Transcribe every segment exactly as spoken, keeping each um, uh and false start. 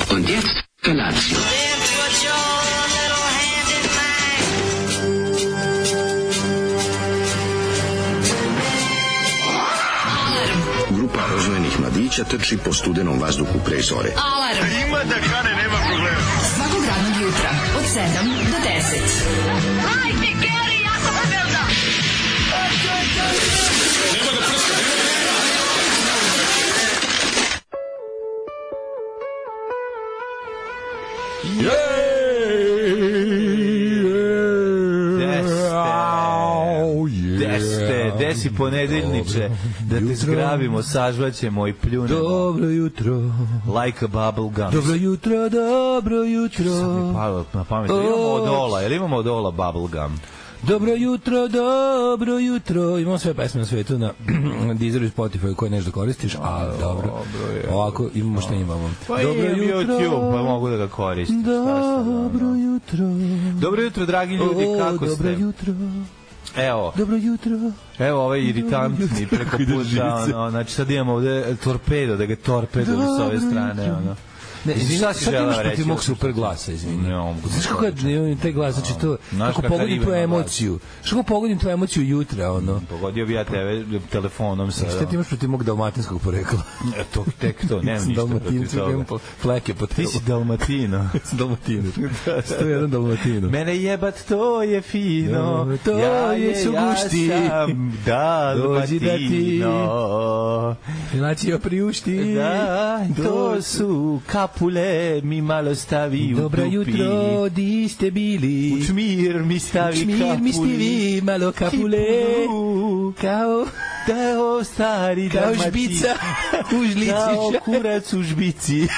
Und jetzt Felatio. Grupa rozvojenih mladića trči po studenom vazduhu pre zore. Alarm! Ima da kane, nema problema. Svakog radnog jutra, od sedam do deset. Hajde, Geri, jako se velda! Nema da prska, Desi ponedeljniče, da te zgrabimo, sažvaćemo i pljunemo. Dobro jutro. Like a bubble gum. Dobro jutro, dobro jutro. Sad mi palo na pamet. Jel imamo od Ola, jel imamo od Ola bubble gum? Dobro jutro, dobro jutro. Imamo sve pesme na svetu na Deezeru i Spotify koje nešto koristiš, a dobro. Ovako imamo što imamo. Pa dobro imam jutro. YouTube, pa mogu da ga koristim. Dobro jutro. Dobro jutro, dragi ljudi, kako ste? Dobro jutro. Evo. Dobro jutro. Evo ovaj iritantni preko puta, ono, znači sad imamo ovde torpedo, da ga torpedovi s ove strane, ono. Ne, izvini, šta si sad želeo imaš reći? protiv mog super glasa, izvini. Ne, on Znaš kako je taj glas, znači to, kako pogodim tu emociju, što kako pogodim tu emociju jutra, ono. Pogodio bi ja tebe telefonom sada. Šta ti imaš protiv mog dalmatinskog porekla? E, to, tek to, nemam ništa protiv toga. Fleke po telu. Ti si Dalmatino. Dalmatino. sto jedan Dalmatino. Mene jebat, to je fino. To ja je sugušti. Ja sam Dalmatino. Filacio priušti. Da, to su kapule, mi malo stavi u Dobro dupi. jutro, di ste bili? Učmir mi stavi Učmir kapuli. mi stivi, malo kapule. Kipuru. Kao... Kao stari Kao Dalmatin. žbica u žlici. Kao kurac u žbici.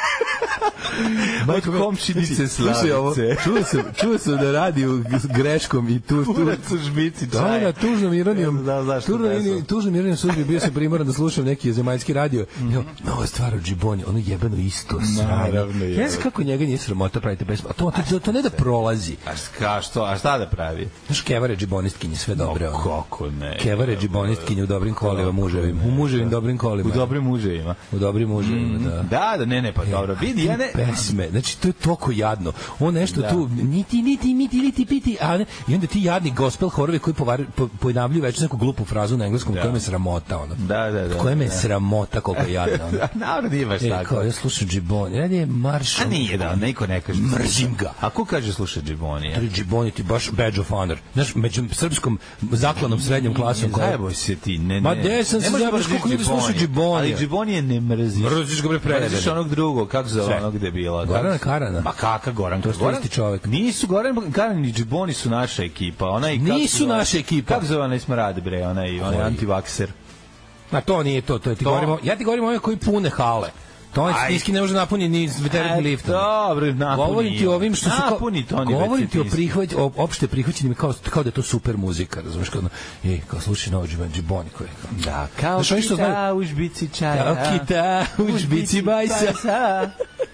Od komšinice Slavice. Čuo sam, čuo sam da radi u greškom i tu... Kurac u žbici, Da, čaj. da, tužnom ironijom. Da, zašto tužnom, ne tužnom ironijom sudbi bio sam primoran da slušam neki zemaljski radio. Mm. Jo, nova stvar od Džiboni, ono jebeno isto sranje. Naravno je. Ja znam kako njega nije sramota pravite pesmu. A to, to, to ne da prolazi. A šta, što, a šta da pravi? Znaš, Kevare Džibonistkinje, sve dobre. No, kako ne. Kevare Džibonistkinje u dobrim kolima muževim. U muževim dobrim kolima. U dobrim muževima. U dobrim muževima, da. Da, da, ne, ne, pa dobro. Vidi, ja ne... Pesme, znači to je toliko jadno. On nešto da. tu, niti, niti, miti, liti, piti, a ne, i onda ti jadni gospel horovi koji povar, po, ponavljaju već neku glupu frazu na engleskom, da. koja me sramota, ono. Da, da, da. Koja me da. sramota koliko je jadno. Ono. Naravno, nije baš e, tako. Kao, ja slušam Džiboni, radi je marš. A nije da, neko ne kaže. Mrzim ga. A ko kaže sluša Džiboni? Ja? Džiboni ti baš badge of honor. Znaš, među srpskom zaklanom srednjom klasom. Ne zajeboj se ti, ne, ne. Ma de sam se zajebaš koliko ljudi sluša Džiboni. Ali Džiboni je ne mrziš. Mrziš ga bre prevedeno. Mrziš onog drugog, kako zove onog debila. Gorana Karana. Ma kaka Goran? To je Goran, isti čovjek. Nisu Goran Karan ni Džiboni su naša ekipa. Onaj nisu naša ekipa. Kako zove onaj smrad bre, onaj, onaj antivakser. Ma to nije to, to je ti to... govorimo. Ja ti govorim o koji pune hale. To je stiski ne može napuniti ni veteranski lift. Dobro, napuni. Govorim ti o ovim što su napuni to ni. Govorim ti o prihvat, o opšte prihvaćenim kao kao da je to super muzika, razumeš kao, ej, kao slušaj novi Džiboni koji. Da, kao kita u žbici čaja. Kao kita u žbici bajsa.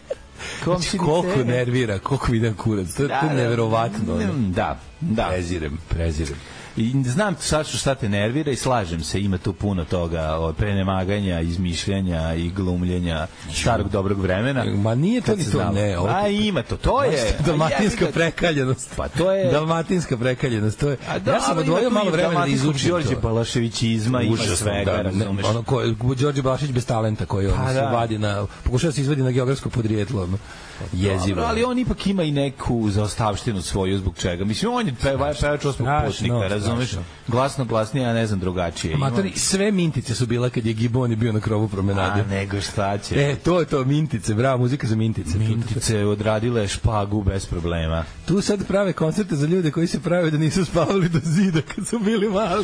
Koliko nervira, koliko vidim kurac, to je da, neverovatno. Da, da. Prezirem, prezirem. I znam sad šta te nervira i slažem se, ima tu puno toga od prenemaganja, izmišljanja i glumljenja starog dobrog vremena. Ma nije to ni to, ne. Ovo... A ima to, to je dalmatinska prekaljenost. Pa to je dalmatinska prekaljenost, to je. Da, ja sam odvojio malo vremena da izučim Đorđe Balaševićizma i svega, da, razumeš. Ono ko Đorđe Balašević bez talenta koji on pa, se da. vadi na pokušava se izvadi na geografsko podrijetlo. Jezivo. Dobro, ali on ipak ima i neku zaostavštinu svoju zbog čega. Mislim, on je pevač osmog putnika, razumeš? Glasno, glasnije, ja ne znam drugačije. Amatori, sve mintice su bila kad je Giboni bio na krovu promenade. A nego šta će. E, to je to, mintice, bravo, muzika za mintice. Mintice odradile špagu bez problema. Tu sad prave koncerte za ljude koji se prave da nisu spavali do zida kad su bili mali.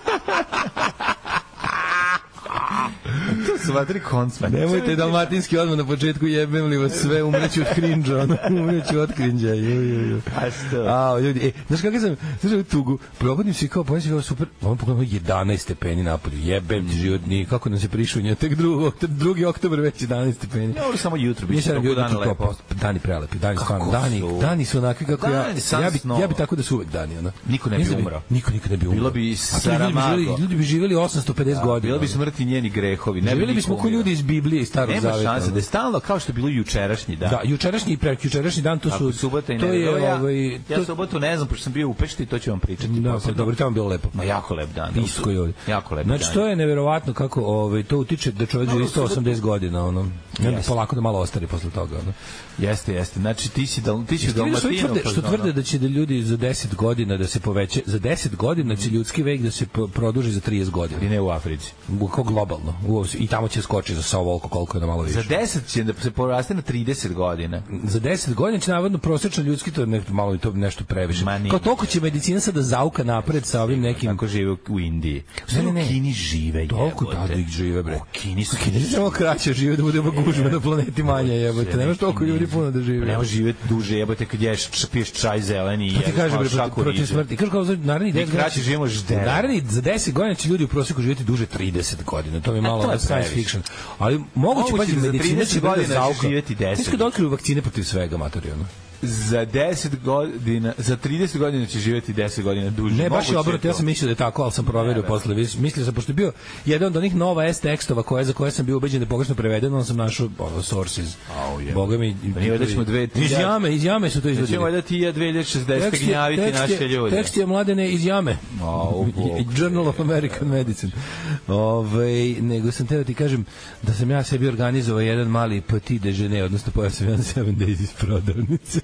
To su vatri koncert. Nemojte dalmatinski odmah na početku, jebem li vas sve, umreću od krinđa, umreću od krinđa. Ju, ju, ju. A što? A, ljudi, e, znaš kako sam, znaš u tugu, probudim se kao, pojem se kao super, ono pogledamo jedanaest stepeni napolju, jebem ti život, ni kako nam se prišunja, tek drugi, drugi oktobar već jedanaest stepeni. Ne, ovo samo jutro, bi se toliko dana lepo. Dani prelepi, dani stvarno, dani, dani su onakvi kako ja, ja bi, ja bi tako da su uvek dani, ono. Niko ne bi umro. Niko nikad ne bi umro. Bilo bi Saramago. Ljudi bi živjeli osamsto pedeset godina. Bilo bi smrti njeni grehovi. Ne bi Bili smo ko ljudi iz Biblije i Starog Nema Zaveta. Nema šanse da je stalno kao što je bilo jučerašnji dan. Da, jučerašnji i prejučerašnji dan to su Ako subota i to je ja, ovaj ja to... subotu ne znam pošto sam bio u Pešti, to ću vam pričati. Da, pa dobro, tamo bilo lepo. Ma jako lep dan. Isto je ovdje. Jako lep znači, dan. to je neverovatno kako ovaj to utiče da čovjek živi sto osamdeset godina, ono. Ne polako da malo ostari posle toga, ono. Jeste, jeste. Znači ti si da ti si Dalmatinu, što tvrde da će da ljudi za deset godina da se poveća, za deset godina će ljudski vek da se produži za trideset godina. I ne u Africi. Kao globalno. I tamo će skoči za sa ovoliko koliko je da malo više. Za deset će da se poraste na trideset godina. Za deset godina će navodno prosječan ljudski to nešto malo i to nešto previše. Kao toliko će medicina sada zauka napred sa ovim nekim kako žive u Indiji. Ne, ne, ne. U Kini žive. Toliko da ih žive bre. U Kini su Kini samo kraće žive da budemo gužve na planeti manje, jebote. Nemaš toliko ljudi puno da žive. Ne može živeti duže, jebote, kad ješ piješ čaj zeleni i ti kaže bre protiv smrti. Kaže kao naredni deset godina kraće živimo ždere. Naredni za deset godina će ljudi u prosjeku živjeti duže trideset godina. To mi malo na science fiction. Ali moguće pa medicina će godina zauka. Živjeti deset. Teško da otkriju vakcine protiv svega, materijalno. Za deset godina, za trideset godina će živjeti deset godina duže. Ne, baš je obrnuto, ja sam mislio da je tako, ali sam proverio posle. Mislio sam, pošto je bio jedan od onih nova S tekstova koje, za koje sam bio ubeđen da je pogrešno prevedeno, on sam našao ono, sources. Boga mi... Pa nije da ćemo dve... Iz jame, iz jame su to izvodili. Nećemo da ti ja dve hiljade šezdeset gnjaviti naše ljude. Tekst je Mladene iz jame. Journal of American Medicine. Ove, nego sam teo ti kažem da sam ja sebi organizovao jedan mali petit déjeuner, odnosno pojao sam jedan seven days iz prodavnice.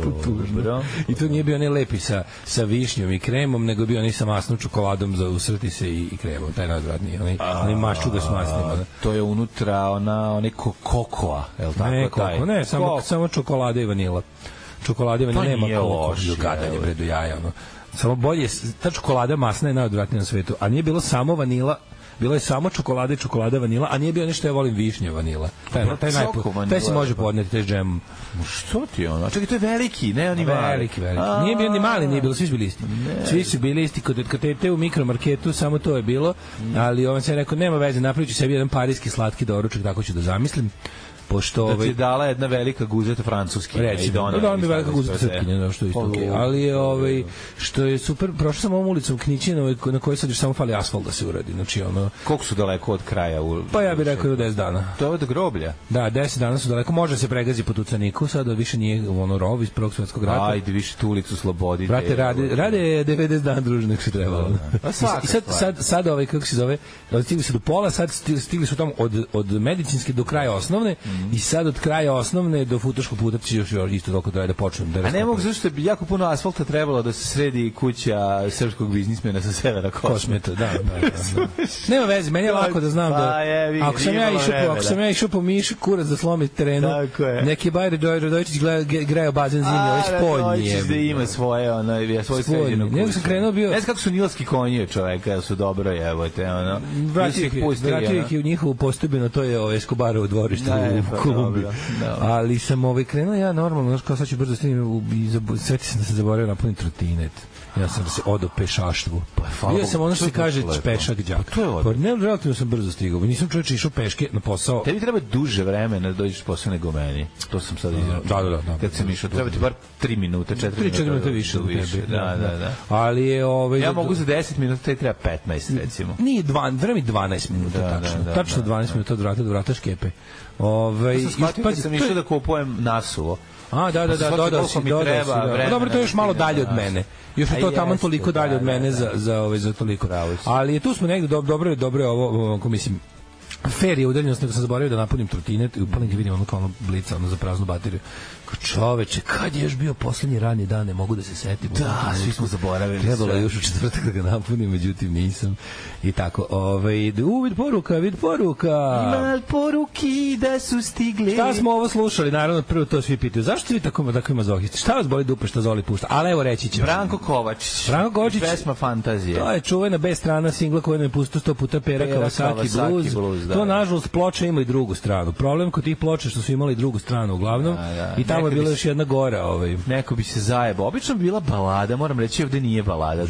I to nije bio ne lepi sa, sa višnjom i kremom, nego bio onaj sa masnom čokoladom za usrati se i, i kremom, taj najodvratniji, onaj, onaj maščuga s masnima. To je unutra ona, onaj kokoa, je li tako? Ne, taj? Koko, ne, samo, samo čokolada i vanila. Čokolada i vanila, nema koko, gadanje, bre, do jaja, ono. Samo bolje, ta čokolada masna je najodvratnija na svetu, a nije bilo samo vanila, bilo je samo čokolada i čokolada vanila, a nije bio nešto ja volim višnje vanila. Taj, taj, najpo, taj se može podneti, taj džem. Što ti je ono? Čekaj, to je veliki, ne oni mali. Veliki, veliki. Nije bio ni mali, nije bilo, svi su bili isti. Svi su bili isti, kod, kod tete u mikromarketu, samo to je bilo, ali on se rekao, nema veze, napravit ću sebi jedan parijski slatki doručak, tako ću da zamislim. Pošto da ti je dala jedna velika guzeta francuski. Recimo, da, da mi velika guzeta srpkinja, da, što je isto okej. Ali je, ovaj, što je super, prošao sam ovom ulicom Knićinovoj, na kojoj sad još samo fali asfalt da se uradi. Znači, ono... Koliko su daleko od kraja? U... Pa ja bih rekao do deset dana. To je od groblja? Da, deset dana su daleko. Može se pregazi po Tucaniku, sada više nije ono rov iz Prvog svjetskog rata. Ajde, više tu ulicu slobodite. Brate, rade, rade devedeset dana druže nek se trebalo. A I sad, sad, sad ovaj, kako se zove, stigli su do pola, sad stigli su tamo od, od medicinske do kraja osnovne i sad od kraja osnovne do Futoškog puta će još isto toliko traje da počnem da. A ne mogu, zašto bi jako puno asfalta trebalo da se sredi kuća srpskog biznismena sa severa Kosmeta. Da, da, da, da. Nema veze, meni je lako da znam da ako sam ja išao po, ako sam ja išao po miš kurac da slomi terenu, neki Bajre Radojičić grejao bazen zimi, ovaj spoljni je. Da ima svoje, ono, je svoje sređeno. Ne sam krenuo bio. Ne znam kako su nilski konji, čoveka, su dobro jebote, ono. Vratio ih je u njihovu postojbinu, to je ovaj Escobarovo dvorište u Kolumbiji. Ali sam ovaj krenuo ja normalno, znaš kao sad ću brzo stignem i sveti sam da sam zaboravio napunim trotinet. Ja sam se odo pešaštvu. Pa, bio sam ono što se kaže pešak đak. Pa ne, relativno sam brzo stigao. Nisam čovječe išao peške na posao. Tebi treba duže vremena da dođeš posao nego meni. To sam sad izračunao. Da, da, da. Kad sam išao, treba ti bar tri minute, četiri minuta. tri minuta više. Da, da, da. Ali je ovaj... Ja mogu za deset minuta, tebi treba petnaest, recimo. Nije, vreme dvanaest minuta, tačno. Tačno dvanaest minuta od vrata do vrata škepe. Ovaj, to sam shvatio kad sam išao da kupujem nasuvo. A, da, da, da, dodao si, dodao si. Da. Dobro, to je još malo dalje od mene. Još je to tamo toliko dalje od mene za, za, ovaj, za toliko. Ali tu smo negde, dobro je, dobro je ovo, ako mislim, fair je udaljenost, nego sam zaboravio da napunim trotinet i upalim ga vidim ono kao ono blica, ono za praznu bateriju. Čoveče, kad je još bio poslednji radni dan, ne mogu da se setim. Da, svi smo zaboravili. Trebalo je još u četvrtak da ga napunim, međutim nisam. I tako, ovaj, uvid poruka, vid poruka. Ima poruki da su stigli. Šta smo ovo slušali? Naravno, prvo to svi pitaju. Zašto vi tako, tako ima zohisti? Šta vas boli dupe šta Zoli pušta? Ali evo reći ćemo. Branko Kovačić. Branko Kovačić. Pesma Fantazije. To je čuvena B strana singla koja nam je pustio sto puta Pera Kawasaki Blues. Blues da, to, nažalost, ploče ima i drugu stranu. Problem kod tih ploča što su imali drugu stranu uglavnom. Da, da. I tamo je bila još jedna gora, ovaj. Neko bi se zajebao. Obično bi bila balada, moram reći, ovde nije balada.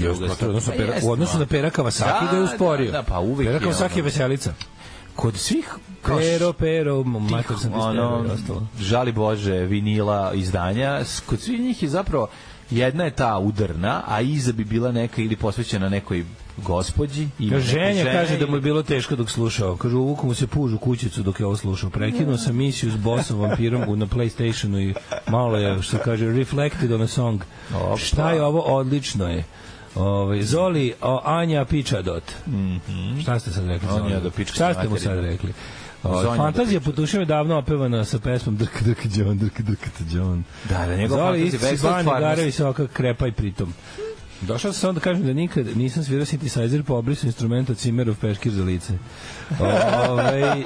U odnosu na Pera Kawasaki ga je usporio. Da, pa uvek Pera Kawasaki je veselica. Kod svih Pero, pero, mater sam ono, žali Bože, vinila izdanja, kod svih njih je zapravo jedna je ta udarna, a iza bi bila neka ili posvećena nekoj gospođi. Ženja kaže da mu je bilo teško dok slušao. Kaže, uvuku mu se pužu kućicu dok je ovo slušao. Prekinuo sam misiju s bossom vampirom na PlayStationu i malo je, što kaže, reflected on a song. Opa. Šta je ovo? Odlično je. Ove, Zoli, o, Anja Pičadot. Mm-hmm. Šta ste sad rekli? Anja do Pička. Šta ste mu sad rekli? O, Fantazija Putuševa je davno opevana sa pesmom Drka, drka, John, drka, drka, John. Da, da, njegov Zoli, Fantazija isti Bani Garevi se ovakav krepaj pritom. Došao sam samo da kažem da nikad nisam svirao synthesizer po obrisu instrumenta Cimerov peškir za lice. Ove,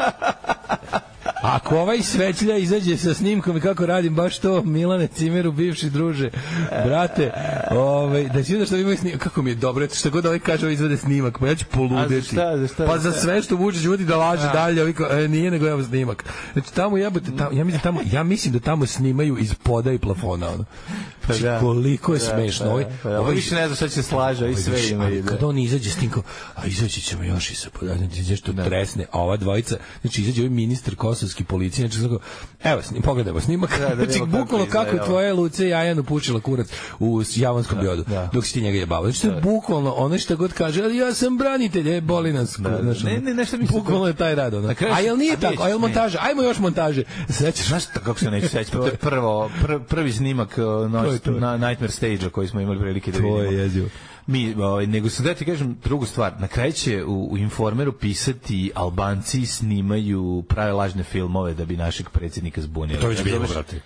ako ovaj svećlja izađe sa snimkom i kako radim baš to, Milane Cimeru, bivši druže, brate, ovaj, da si vidio što imaju snimak, kako mi je dobro, što god ovaj kaže, ovaj izvede snimak, pa ja ću poludeti. Za šta, za šta, pa za sve što Vučić udi da laže ja. dalje, ovaj, e, nije nego evo snimak. Znači tamo jebote, tamo, ja mislim tamo, ja mislim da tamo snimaju iz poda i plafona, ono. Znači, da, koliko je da, smešno. Da, ovaj, da, da, ovaj više ne zna šta će se slaža i sve ima ide. Kada on izađe s tim kao, a izaći ćemo još i sa podavanjem, što da. tresne, a ova dvojica, znači izađe ovaj ministar kosovski policije, znači tako, evo, snim, pogledajmo snimak, da, da, znači bukvalno kako je tvoje Luce Jajanu pučila kurac u Javonskom biodu, da. dok si ti njega jebao. Znači, to je bukvalno ono što god kaže, ali ja sam branitelj, je, boli nas. Da, da, znači, ne, ne, nešto mi se bukvalno je taj rad, ono. A jel nije tako, a jel montaža, ajmo još montaže. Sećaš? Znaš kako se neće sećati, to je prvo, prvi snimak na Nightmare Stage-a koji smo imali prilike da vidimo. To je jezivo. Mi, ovaj, nego sam da ti kažem drugu stvar, na kraju će u, u Informeru pisati Albanci snimaju prave lažne filmove da bi našeg predsjednika zbunili. To već bilo, brate.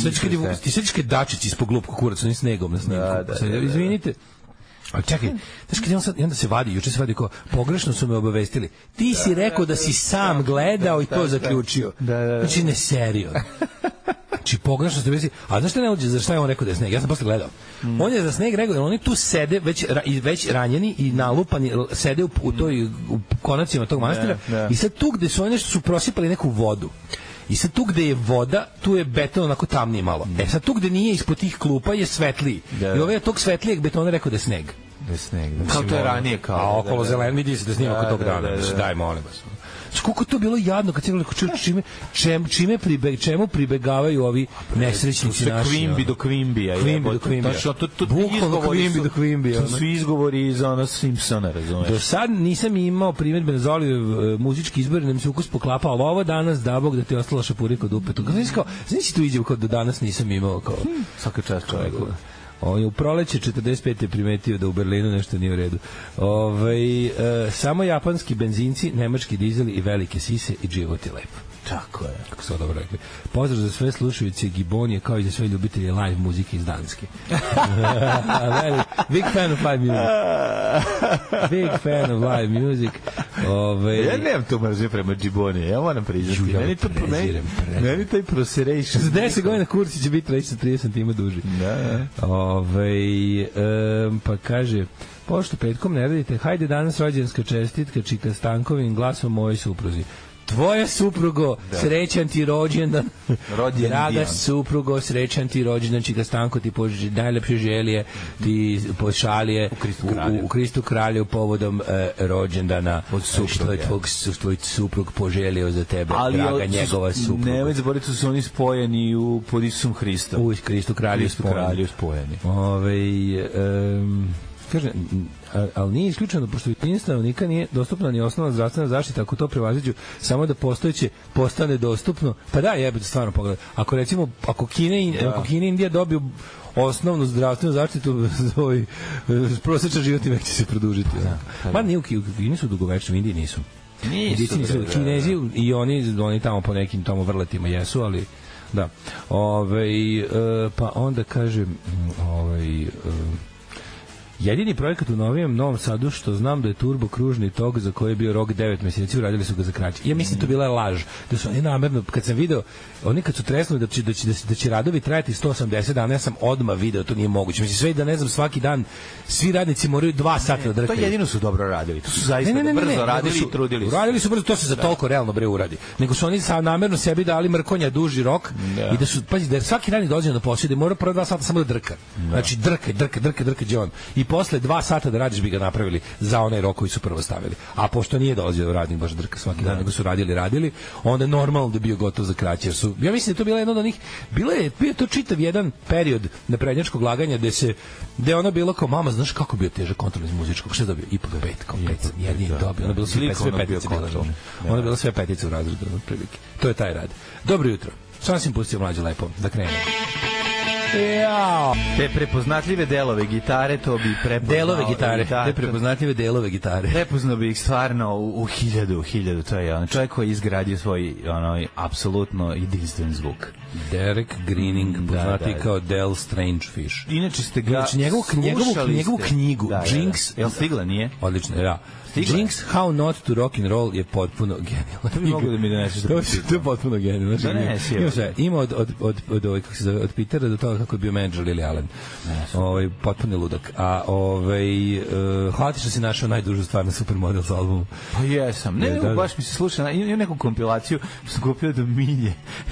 Ti sećaš kad Dačić ispod glupko kurac onim snegom na snimku. Da, da, da, da, da. Izvinite. A čekaj, znaš kad je on sad, onda se vadi, juče se vadi kao, pogrešno su me obavestili. Ti si rekao da si sam gledao i to zaključio. Znači, ne serio. Znači, pogrešno ste vezi. A znaš šta ne uđe, za šta je on rekao da je sneg? Ja sam posle gledao. Mm. On je za sneg rekao, oni tu sede već, već ranjeni i nalupani, sede u, u toj u konacima tog manastira ne, ne. I sad tu gde su oni nešto su prosipali neku vodu. I sad tu gde je voda, tu je beton onako tamniji malo. Mm. E sad tu gde nije ispod tih klupa je svetliji. Da. I ovaj je tog svetlijeg betona rekao da je sneg. Da je sneg. Da. Kao to je ranije kao. A okolo da, zelen vidi se da snima kod tog dana. Da, da, da. Daj, molim vas. Koliko to bilo jadno kad se rekao čime čem čime pribe čemu pribegavaju ovi nesrećnici naši. Kvimbi do Kvimbija, Kvimbi do Kvimbija. To to to bukvalno Kvimbi do Kvimbija. To su izgovori iz ona Simpsona, razumeš. Do sad nisam imao primedbe na Zolijev muzički izbor, nam se ukus poklapa, al ovo danas da bog da ti ostala šapurika od upetu. Znači kao, znači tu izjavu kao do danas nisam imao kao svaka čast čoveku. On je u proleće četrdeset pete primetio da u Berlinu nešto nije u redu. Ove, e, samo japanski benzinci, nemački dizeli i velike sise i život je lep. Tako je. Kako su dobro rekli. Pozdrav za sve slušajuće Gibonije kao i za sve ljubitelje live muzike iz Danske. Big fan of live music. Big fan of live music. Ove, ja nemam to mržnje prema Gibonije, ja moram priznati. Ja meni, to, meni, meni taj proseration. Za deset godina kursi će biti treći trideset santima duži. Da. Ove, um, pa kaže, pošto petkom ne radite, hajde danas rođenska čestitka Čika Stankovim glasom mojoj supruzi. Tvoja suprugo, da. Srećan ti rođendan. Draga suprugo, srećan ti rođendan, Čika Stanko ti poži, najlepše želje ti pošalje u Kristu kralju, u, u Kristu kralju povodom e, rođendana od supruga. Što je tvoj, tvoj suprug poželio za tebe, ali draga njegova supruga. Ne već zaboraviti su se oni spojeni u pod Isusom Hristom. U Kristu kralju, Kristu spojeni. kralju spojeni. Ove, um, kaže, ali nije isključeno, pošto većini stanovnika nije dostupna ni osnovna zdravstvena zaštita, ako to prevaziđu samo da postojeće postane dostupno, pa da, jebate, stvarno pogledaj. Ako recimo, ako Kina i da. ako Kina i Indija dobiju osnovnu zdravstvenu zaštitu, ovaj prosječan životni vek će se produžiti. Da, pa ma nije u Kini su dugovečni, u Indiji nisu. Nisu. nisu Kinezi i oni, oni tamo po nekim tamo vrletima jesu, ali da. Ovaj e, pa onda kažem, ovaj e, jedini projekat u novijem Novom Sadu što znam da je turbo kružni tok za koji je bio rok devet meseci, uradili su ga za kraće. Ja mislim da to bila laž. Da su oni namerno, kad sam video, oni kad su tresnuli da će, da će, da će, da će radovi trajati sto osamdeset dana, ja sam odmah video, to nije moguće. Mislim, sve da ne znam, svaki dan svi radnici moraju dva sata da drkaju. To jedino su dobro radili. To su zaista ne, ne, ne, brzo ne, radili su, i trudili su. Radili su brzo, to se za toliko realno bre uradi. Nego su oni sa namerno sebi dali mrkonja duži rok da. I da su, pazi, da svaki radnik dolazi na posao da mora prvo dva sata samo da drka. Da. Znači drka, drka, drka, drka, đon. I posle dva sata da radiš bi ga napravili za onaj rok koji su prvo stavili. A pošto nije dolazio radnik baš drka svaki dan, nego su radili, radili, onda je normalno da bio gotov za kraće. Jer su, ja mislim da to bila jedna od onih, bilo je, bio to čitav jedan period naprednjačkog laganja gde se, gde ono bilo kao, mama, znaš kako bio težak kontrol iz muzičkog, što je dobio? I po pet, kao pet, jedin dobio, ono bilo sve, sve petice bilo to. Ono je bilo sve petice u razredu, otprilike. To je taj rad. Dobro jutro. Sam sam pustio mlađu lepo, da krenemo. Jao. Te prepoznatljive delove gitare, to bi prepoznao. Delove gitare, te prepoznatljive delove gitare. Prepoznao bi ih stvarno u, u hiljadu, u hiljadu. To je on čovjek koji izgradio svoj onaj apsolutno jedinstven zvuk. Derek Greening, poznati da, da. kao Del Strangefish. Inače ste ga znači, njegovu, njegovu, njegovu knjigu, da, Jinx... Da. Jel stigla, nije? Odlično, ja. Jinx, How Not to Rock and Roll je potpuno genijalno. To bi mogu da mi doneseš da pričam. To je potpuno genijalno. Da ne, ima sve. Ima od, od, od, od, od, kako se zove, od Petera do toga kako je bio menadžer Lily Allen. Ovaj, potpuni ludak. A ovaj, uh, hvala ti što si našao najdužu stvar na Supermodel s albumom. Pa jesam. Ne, ne, baš mi se sluša. Imam neku kompilaciju, sam kupio do Milje.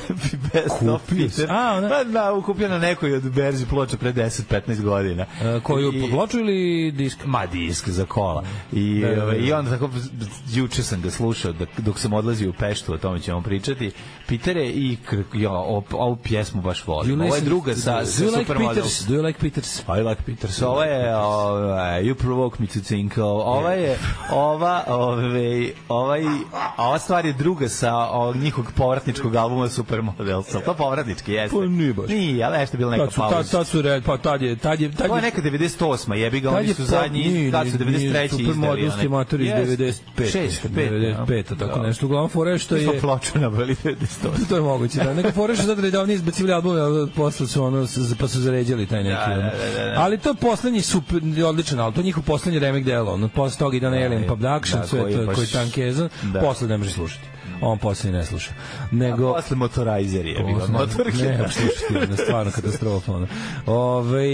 Kupio se? A, ona? Pa da, kupio na nekoj od berzi ploča pre deset petnaest godina. Uh, koju I, ploču ili disk? Ma, disk za kola. I, da, da, da. I onda tako, juče sam ga slušao dok, dok sam odlazio u Peštu, o tome ćemo pričati. Pitere i ja, ovu pjesmu baš volim. Ovo je druga sa, sa do Supermodel. Like do you like Peters? I like Peters. Ovo je ova, You Provoke Me to Think. Ova je ova, ove, ovaj, ova stvar je druga sa ovog njihovog povratničkog albuma Supermodel. To povratnički jeste. Pa nije baš. Nije, ali nešto je bilo neka pauza. Tad, tad su red, pa tad je, tad je, tad to je neka devedeset osma jebi ga, oni su zadnji, kad su devedeset treće izdali. Supermodel ste matori iz devedeset pete. devedeset pete, tako nešto. Uglavnom fore što je... Mi smo ploču nabili devedeset osma. To je moguće, da. Neka fore što zato da oni izbacivali album, posle su ono, pa su zaređali taj neki. Da, da, da, da. Ali to je poslednji super, odličan, ali to je njihov poslednji remake delo. Ono, posle toga ide na Alien Production, da, sve to je koji Tankezan, posle ne može slušati. On posle ne sluša. Nego... A posle Motorizer je bilo. Motorke. Ne, slušati, ne, stvarno katastrofa. Ono. Ove,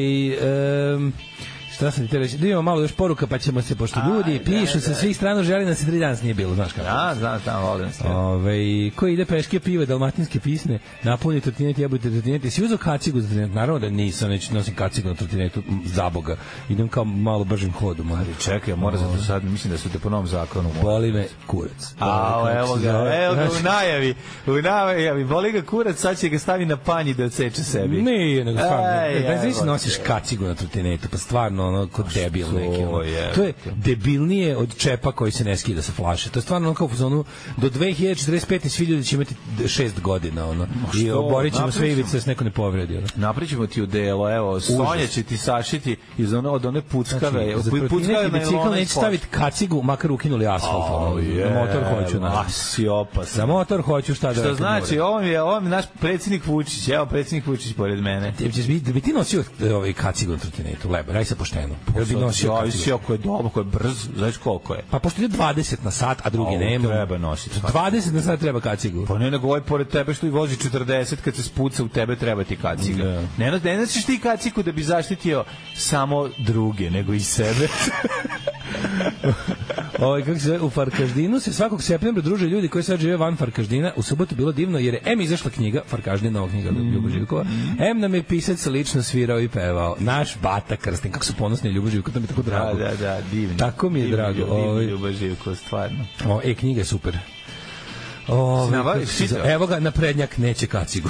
um, šta sam ti te reći? Da imamo malo još poruka, pa ćemo se, pošto ljudi a, pišu sa svih strana, želi nam se tri danas nije bilo, znaš kako. Da, znam, znam, volim se. Ove, ko ide peške pive, dalmatinske pisne, napuni trotinet, jebujte trotinet, si uzao kacigu za trotinet? Naravno da nisam, neću nosim kacigu na trotinetu, za Boga. Idem kao malo bržim hodom. Ali čekaj, mora za to sad, mislim da su te po novom zakonu. Boli me kurac. A, evo ga, evo ga u najavi, u najavi, boli ga kurac, sad će ga stavi na panji da odseče sebi. Nije, nego stvarno, da znači nosiš kacigu na trotinetu, pa stvarno ono kod debil neki. Ono. To je debilnije od čepa koji se ne skida sa flaše. To je stvarno ono kao u zonu do dve hiljade četrdeset pete svi ljudi će imati šest godina. Ono. I oborit ćemo sve ivice da se neko ne povredi. Ono. Napričimo ti u delo, evo, Sonja će ti sašiti iz one, od one puckave. Znači, za puckave bicikl neće staviti kacigu, makar ukinuli asfalt. Oh, yeah, motor hoću. A si opasan. Za motor hoću šta da što znači, ovo je, ovo je naš predsjednik Vučić. Evo, predsjednik Vučić pored mene. Da bi ti nosio ovaj kacigu na trotinetu, lebo, raj se pošteno. Ja bi nosio kacigu. Ako je dobro, ako je brz, znaš koliko je. Pa pošto je dvadeset na sat, a drugi nema. Treba nositi. dvadeset na sat treba kacigu. Pa ne nego ovaj pored tebe što i vozi četrdeset, kad se spuca u tebe treba ti kaciga. Da. Ne, ne nosiš ti kacigu da bi zaštitio samo druge, nego i sebe. Ovaj kako se u Farkaždinu se svakog septembra druže ljudi koji sad žive van Farkaždina. U subotu bilo divno jer je em izašla knjiga Farkaždin, nova knjiga mm. Ljubo Živkova. Em nam je pisac lično svirao i pevao. Naš Bata Krstin, kako su ponosni Ljubo Živkov, to mi je tako drago. Da, da, da, divno. Tako mi je divno, drago. Divno, ovaj Ljubo Živkov, stvarno. O, e, knjiga je super. Ove, evo ga, naprednjak neće kacigu.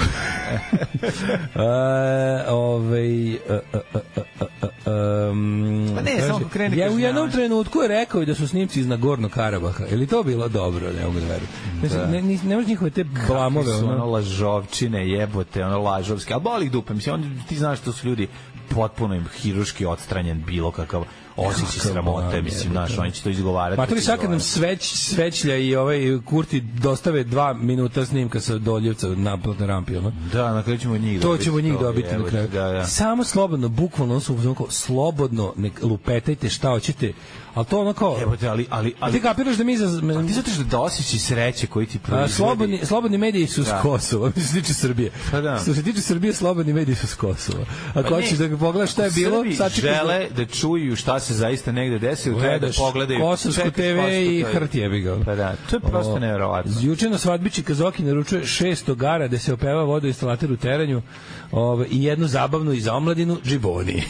e, ove, uh, uh, uh, uh, um, pa ne, kaže, samo kreni ja u jednom trenutku je rekao da su snimci iz Nagorno Karabaha. Je li to bilo dobro? Ne mogu da verujem. Ne, ne, ne možeš njihove te blamove. Kakve su ono lažovčine, jebote, ono lažovske. Ali boli ih dupe. Mislim, on, ti znaš što su ljudi potpuno im hiruški odstranjen bilo kakav osjećaj sramote, mislim, naš, oni će to izgovarati. Pa to li sad kad nam sveć, svećlja i ovaj Kurti dostave dva minuta snimka sa Doljevca na platnoj rampi, ono? Da, na kraju ćemo njih to dobiti. To ćemo njih dobiti je, na kraju. Da, da. Samo slobodno, bukvalno, su slobodno, nek lupetajte šta hoćete, ali to ono kao... Jebote, ali, ali, ali... A ti kapiraš da mi za... A ti zato što da osjeći sreće koji ti proizvodi... Slobodni, slobodni mediji su da. S Kosova, što se tiče Srbije. Pa da. Što se tiče Srbije, slobodni mediji su s Kosova. Ako pa hoćeš da ga pogledaš šta je bilo... Srbi žele da čuju šta se zaista negde desilo, treba da pogledaju... Kosovsku te ve i Hrt jebi ga. Pa da, to je prosto nevjerovatno. Juče na svadbići Kazoki naručuje šest gara da se opeva vodoinstalacija mater u teranju, ove, i jednu zabavnu i za omladinu, Džiboni.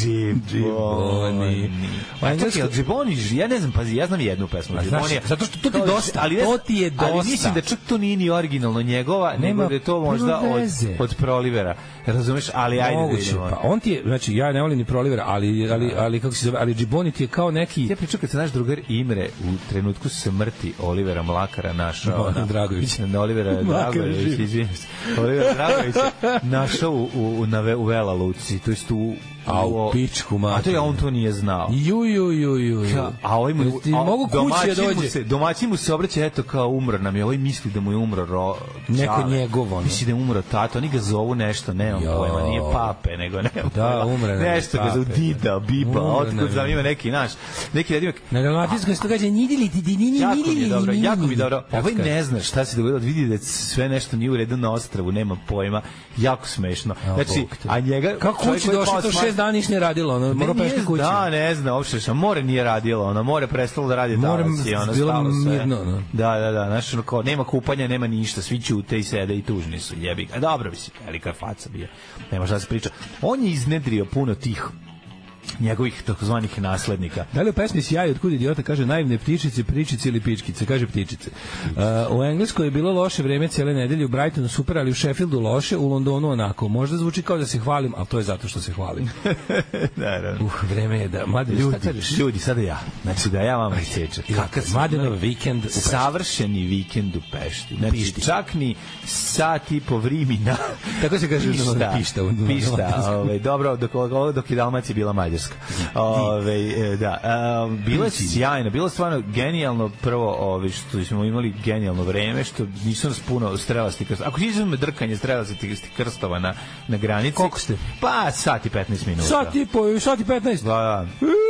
Džiboni. A čekaj, Džiboni, ja ne znam, pazi, ja znam jednu pesmu Džibonija. Zato što to ti je dosta, ali to ti je dosta. Ali mislim da čak to nije ni originalno njegova, nego da je to možda od, od Prolivera. Razumeš, ali ajde da idemo. Pa on ti je, znači ja ne volim ni Prolivera, ali ali ali kako se zove, ali Džiboni ti je kao neki. Ja pričam kad se naš drugar Imre u trenutku smrti Olivera Mlakara našao na Dragović, na Olivera Dragović, izvinite se. Olivera Dragović našao u u na u Vela Luci, to jest u a u pičku mater. A to je on to nije znao. Ju ju ju ju. A ovaj mu mogu kući da dođe. Se, domaćin mu se obraća, eto kao umro nam je, ovaj misli da mu je umro ro, neko njegovo. Misli da je umro tato, oni ga zovu nešto, ne on pojma, nije pape, nego ne. Da, umre. Nešto ga zovu dida, biba, otkud znam ima neki naš, neki nadimak. Na dalmatinskom se događa nidili ti di nini nini. Dobro, jako mi dobro. Ovaj ne zna šta se dogodilo, vidi da sve nešto nije u redu na ostrvu, nema pojma, jako smešno. Znači, a njega kako kući došao to šest dana nije radilo, ono mora peške kući. Da, ne znam, uopšte što more nije radilo, ono more prestalo da radi danas i ono stalo sve. Mirno, no. Da, da, da, znači kao nema kupanja, nema ništa, svi ćute i sede i tužni su, jebi ga. Dobro bi se, velika faca bio. Nema šta se priča. On je iznedrio puno tih njegovih takozvanih naslednika. Da li u pesmi Sjaj otkud idiota kaže naivne ptičice, pričice ili pičkice, kaže ptičice. Uh, u Engleskoj je bilo loše vreme cijele nedelje, u Brightonu super, ali u Sheffieldu loše, u Londonu onako. Možda zvuči kao da se hvalim, ali to je zato što se hvalim. Naravno. Uh, vreme je da... Mladen, ljudi, ljudi, sada ja. Znači da ja vam isječem. Kakav Mladenov vikend u Pešti. Savršeni vikend u Pešti. Znači, Pišti. Čak ni sat i po vrimina. Tako se kaže pišta. Pišta. Pišta. Ovaj, dobro, dok, dok je Dalmacija bila Mađarska. Ove, da, um, bilo je sjajno, bilo je stvarno genijalno. Prvo, ove, što smo imali genijalno vreme, što nisu nas puno strelasti krstova. Ako izuzme drkanje strelasti krstova na, na granici. Koliko ste? Pa sat i petnaest minuta. Sat i po, sat i petnaest? Da, da.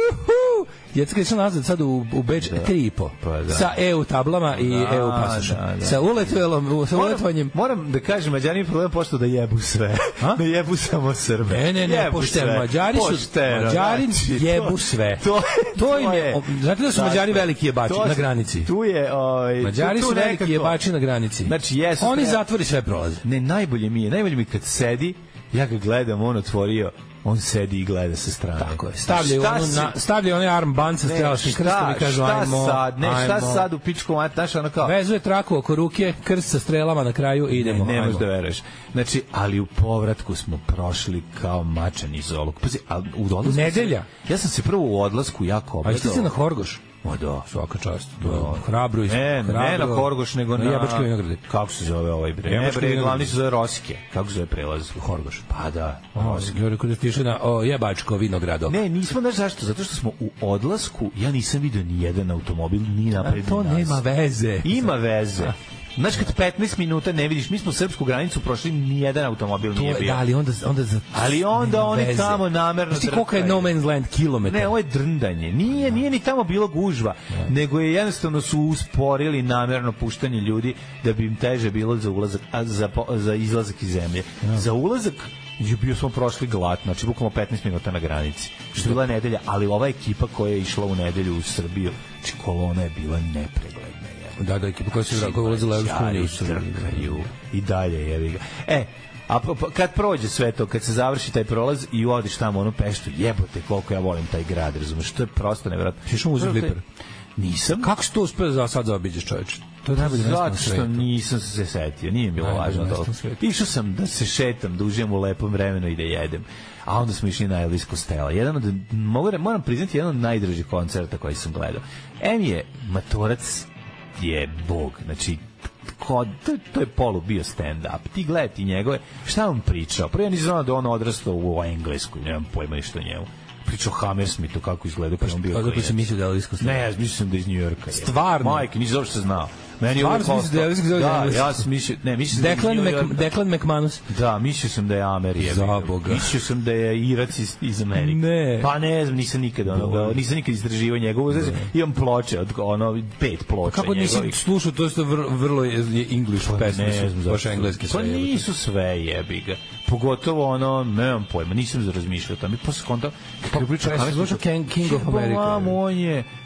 Ja sam krećao nazad sad u, u Beč, da. tri i po. Pa, da. Sa E U tablama i da, E U pasošom. Da, da. Sa uletvelom, sa uletvanjem. Moram, moram da kažem, Mađari im problem pošto da jebu sve. A? Da jebu samo Srbe. Ne, ne, ne, pošteno. Mađari su, pošteno, Mađari znači, jebu sve. To, to im je, znate da su Mađari veliki jebači na granici? Tu je, oj, Mađari tu, tu su veliki nekako, jebači na granici. Znači, jesu. Oni zatvori sve prolaze. Ne, najbolje mi je, najbolje mi kad sedi, ja ga gledam, on otvorio, on sedi i gleda sa strane. Tako je. Stavljaju onu na stavljaju onaj armband sa strelačnim krstom i kažu ajmo. Sad, ne, šta ajmo. sad u pičku mat, znaš, ono kao vezuje traku oko ruke, krst sa strelama na kraju i idemo. Ne, ne možeš da veruješ. Znači, ali u povratku smo prošli kao mačan iz oluk. Pazi, a u odlasku nedelja. Ja sam se prvo u odlasku jako obradovao. A jeste se na Horgoš? O da, svaka čast. Da. Hrabro iz ne, hrabro, ne na Horgoš, nego na, na Jabučke vinograde. Kako se zove ovaj bre? Ne bre, glavni se zove Rosike. Kako se zove prelaz u Horgoš? Pa da, Rosike. Ja rekao da stiže na o, Jabačko vinogrado. Ne, nismo, znaš zašto? Zato što smo u odlasku, ja nisam vidio ni jedan automobil ni napred. To nas. Nema veze. Ima veze. Znaš, kad petnaest minuta ne vidiš, mi smo srpsku granicu prošli, ni jedan automobil nije bio. Da, ali onda, onda za, ali onda oni veze. Tamo namerno drkaju. Koliko je No Man's Land kilometar? Ne, ovo je drndanje. Nije, nije ni tamo bilo gužva, ne. Nego je jednostavno su usporili namerno puštanje ljudi da bi im teže bilo za ulazak, a za, za izlazak iz zemlje. Ne. Za ulazak je bio smo prošli glat, znači bukvalno petnaest minuta na granici. Što je bila nedelja, ali ova ekipa koja je išla u nedelju u Srbiju, znači kolona je bila nepregledna. Da, da, ekipa koja se koja ulazila u Evropsku uniju i dalje, jebi ga. E, a kad prođe sve to, kad se završi taj prolaz i odiš tamo onu Peštu, jebote koliko ja volim taj grad, razumeš, to je prosto nevjerojatno. Šiš mu uzeti Liper? Nisam. Kako si to uspeo za sad zaobiđeš, čoveče? To je najbolje mesto na svetu. Zato što nisam se setio, nije bilo važno to. Išao sam da se šetam, da uživam u lepom vremenu i da jedem. A onda smo išli na Elvis Costello. Jedan od, moram priznati, jedan od najdražih koncerta koji sam gledao. Em je Matorac je bog, znači kod, to, to je polu bio stand-up. Ti gledati njegove, šta on pričao? Prvo ja nisam znao da on odrastao u Engleskoj, nemam pojma ništa o njemu. Pričao Hammersmithu kako izgleda kad on bio klijent. Kako se mislio da je Elvis Costello? Ne, ja mislim da je iz New Yorka. Stvarno? Majke, nisam uopšte znao. Meni je uvijek ostao. Da, da, ja sam mislio, ne, mislio Declan, da je Declan McManus. Da, mislio sam da je Amerija. Za Boga. Mislio sam da je Irac iz, iz Amerike. Ne. Pa ne znam, nisam nikad onoga, nisam nikad istraživao njegovu. Imam ploče, od ono, pet ploča kako njegovih. Kako nisi slušao, to je vrlo, vrlo je English pa pesme, ne su baš engleski sve. Pa nisu sve jebi ga. Pogotovo ono, nemam pojma, nisam razmišljao tamo. I posle konta, kako pričao King of America. On je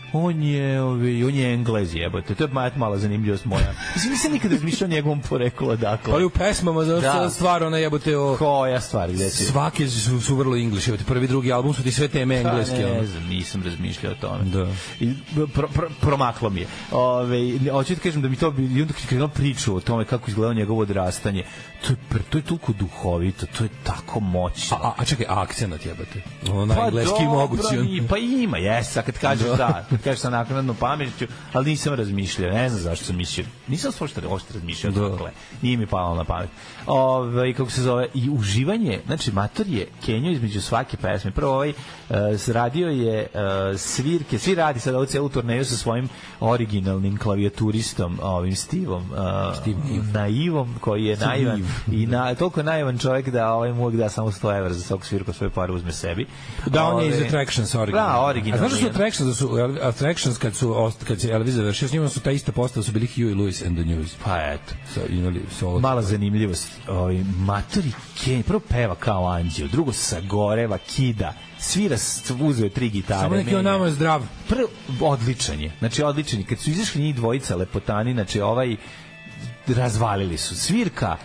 on je, ovi, on je Englez, jebote. To je mala zanimljivost moja. Mislim, nisam nikad razmišljao o njegovom poreklu odakle. Pa i u pesmama, za da. stvar, ona jebote o... Koja stvar, gde si? Svake su, su vrlo English, jebote. Prvi, drugi album su ti sve teme engleske. Pa ne znam, nisam razmišljao o tome. Da. I pro, pro, promaklo mi je. Ove, hoću ti kažem da mi to bi, i onda kad krenuo priču o tome kako izgledao njegovo odrastanje, to je, to je toliko duhovito, to je tako moćno. A, a čekaj, akcenat jebote. Ono pa engleski mogući. On... Pa ima, jes, a kad kažeš da, da kad kažeš sa naknadno pameću, ali nisam razmišljao, ne znam zašto sam mislio. Nisam spošto ošto razmišljao, dakle, nije mi palo na pamet. Ove, kako se zove, i uživanje, znači, Mator je Kenjo između svake pesme. Prvo ovaj, uh, radio je uh, svirke, svi radi sad ovu celu turneju sa svojim originalnim klavijaturistom, ovim Steveom, uh, Steve naivom, koji je Steve naivan i na, toliko je naivan čovjek da ovaj mu da samo sto evra za svog svirku, svoje pare uzme sebi. Da, on je iz Attractions originalno. Da, originalno. A znaš što su Attractions, da su Attractions kad su kad se Elvis završio s njima su ta ista postava su bili Huey Lewis and the News. Pa eto, so, imali solo. Mala zanimljivost. Ovaj Matori Ken prvo peva kao anđeo, drugo sagoreva, kida, svira, uzeo tri gitare. Samo neki on nama zdrav. Prvo odličan je. Znači odličan je. Kad su izašli njih dvojica lepotani, znači ovaj razvalili su. Svirka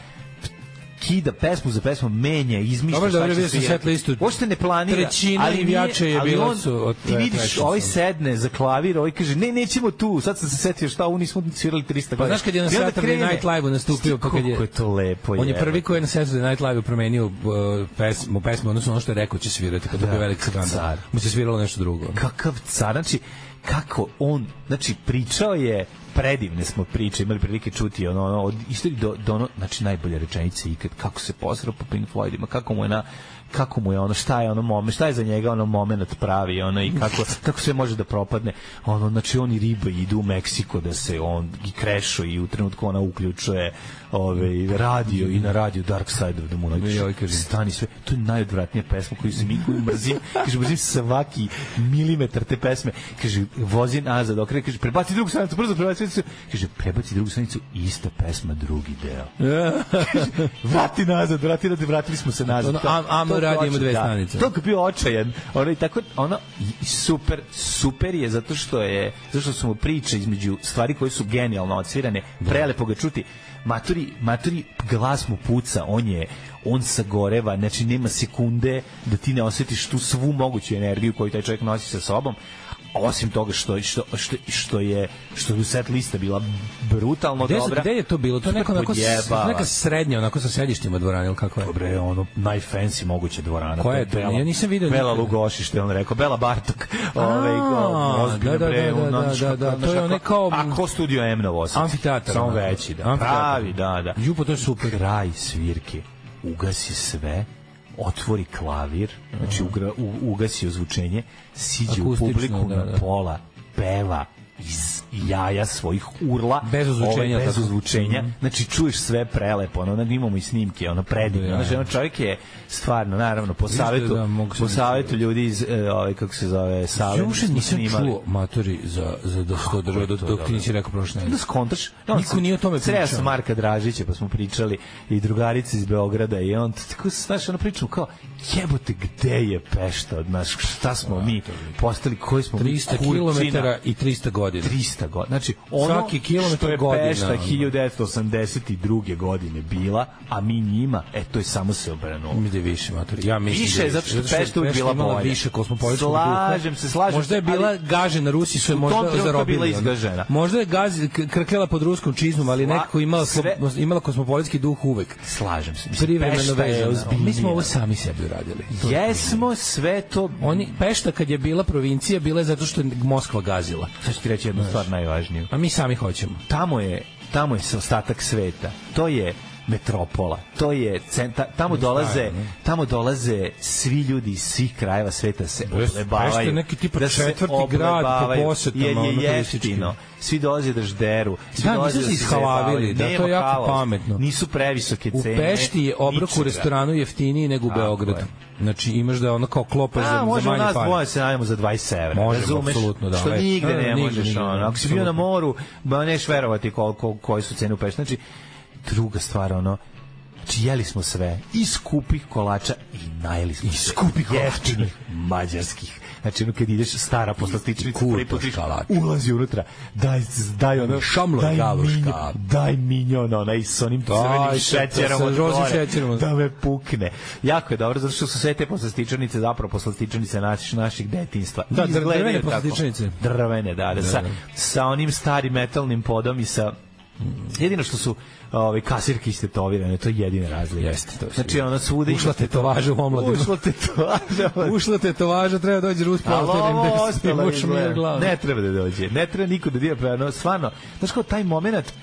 kida pesmu za pesmu, menja, izmišlja. Dobro, dobro, vidio sam set listu. Uopšte ne planira. Trećina ali navijača je bila on, su od ti vidiš, ovaj sedne za klavir, ovaj kaže, ne, nećemo tu. Sad sam se setio šta, ovo nismo svirali trista godina. Pa znaš kad je na Saturday Night Live-u nastupio, pa kad je... Kako je to lepo. On je prvi koji je na Saturday Night Live-u promenio uh, pesmu, pesmu, odnosno ono što je rekao će svirati, pa to je veliki skandal. Mu se sviralo nešto drugo. Kakav car, znači, kako on, znači, pričao je, predivne smo priče, imali prilike čuti ono, ono od istorije do, do ono, znači najbolje rečenice ikad, kako se posrao po Pink Floydima, kako mu je na kako mu je ono, šta je ono moment, šta je za njega ono moment pravi, ono, i kako, kako sve može da propadne, ono, znači oni riba idu u Meksiko da se on i krešo i u trenutku ona uključuje ove, radio i na radio Dark Side of the Moon, kaže, stani sve, to je najodvratnija pesma koju se mi koju mrzim, kaže, mrzim svaki milimetar te pesme, kaže, vozi nazad, okre, kaže, prebaci drugu stranicu, brzo prebaci stranicu, kaže, prebaci drugu stranicu, ista pesma, drugi deo. Kaže, vrati nazad, vrati nazad, vratili smo se nazad. Ono, radimo dve stranice. To je bio očajan. Ono i tako ono super super je zato što je zato što su mu priče između stvari koje su genijalno odsvirane, prelepo ga čuti. Maturi, maturi glas mu puca, on je on sagoreva, znači nema sekunde da ti ne osjetiš tu svu moguću energiju koju taj čovjek nosi sa sobom. Osim toga što što što što je što je set lista bila brutalno gde, dobra. Gde je to bilo? To je neka onako neka srednja, onako sa sedištima dvorane, ili kako je? Dobre, ono najfancy moguće dvorana. Koja je to? Ja nisam video. Bela Lugošište, on rekao, Bela Bartok. Ovaj ozbiljno bre, da, da, to je onako a ko studio M Novo Sad. Amfiteatar. Samo veći, da. Pravi, da, da. Jupo, to je super. Kraj svirke. Ugasi sve. Otvori klavir, znači ugra, u, ugasi ozvučenje, siđe u publiku da, da. na pola, peva iz jaja svojih urla, bez ozvučenja, ovaj, bez ozvučenja. Mm-hmm. Znači čuješ sve prelepo, ono, imamo i snimke, ono predivno. Da, ja, ja. Znači, ono čovjek je stvarno, naravno, po savetu, da, po savetu ljudi iz, e, ovaj, kako se zove, savet. Ja uopšte nisam čuo, matori, za, za da sto država, dok, dok ti nisi rekao prošle. Da skontaš, no, niko nije o tome pričao. Sreo sam Marka Dražića, pa smo pričali i drugarice iz Beograda i on, tako, znaš, ono pričamo kao, jebote, gde je Pešta od nas, šta smo a, mi postali, koji smo trista kilometara i trista godina. trista godina. Znači, ono svaki kilometar što je godina, Pešta hiljadu devetsto osamdeset druge godine bila, a mi njima, e, to je samo se obrnulo. Mi da je više, matori. Ja mislim više, da zato što Pešta uvijek bila bolja. Više kosmopolitskog duha. Slažem se, slažem možda je bila gažena, Rusi su je možda zarobili. Bila izgažena. Možda je gaz, krkljala pod ruskom čizmom, ali nekako imala, sve, imala kosmopolitski duh uvek. Slažem se. Privremeno vezana. Mi smo ovo sami sebi uradili. Jesmo sve to. Oni, Pešta kad je bila provincija, bila je zato što je Moskva gazila. Sad ću ti reći jednu stvar najvažniju. A mi sami hoćemo. Tamo je, tamo je ostatak sveta. To je metropola. To je centar, tamo dolaze, tamo dolaze svi ljudi iz svih krajeva sveta se oblebavaju. Pešta je neki tipa da četvrti grad po posetama. Jer je jeftino. Svi dolaze da žderu. Svi da, dolaze nisu se ishalavili, da, to je jako haos. Pametno. Nisu previsoke cene. U Pešti je obrok u restoranu jeftiniji nego u Beogradu. Znači imaš da ono kao klopa za, za manje pare. Može nas dvoje se najemo za dvadeset evra. Možemo, apsolutno, da. Što nigde ne, ne možeš. Nigde, ono. Ako si bio na moru, ba neš verovati koliko, koje su cene u Pešti. Znači, druga stvar, ono, znači jeli smo sve, i skupih kolača i najeli smo i skupih jeftinih mađarskih. znači ono kad ideš stara poslastičnica, Kurta prvi škalač. ulazi unutra, daj, daj ono, Šamlo daj galuška. minjon, daj minjon, onaj s onim crvenim šećerom sa od rožnim gore, šećerom. da me pukne. Jako je dobro, zato što su sve te poslastičarnice zapravo poslastičarnice naših, naših detinjstva. Da, Izgledaju drvene tako. poslastičarnice. Drvene, da, da, sa, sa onim starim metalnim podom i sa jedino što su ovaj kasirke istetovirane, to je jedina razlika. Jeste, to je znači ona svuda ušla tetovaža u omladinu. Ušla tetovaža. Ušla tetovaža, treba dođe Rus Postler. Ne treba da dođe. Ne treba niko da dira prema, no, stvarno. Znaš kao taj moment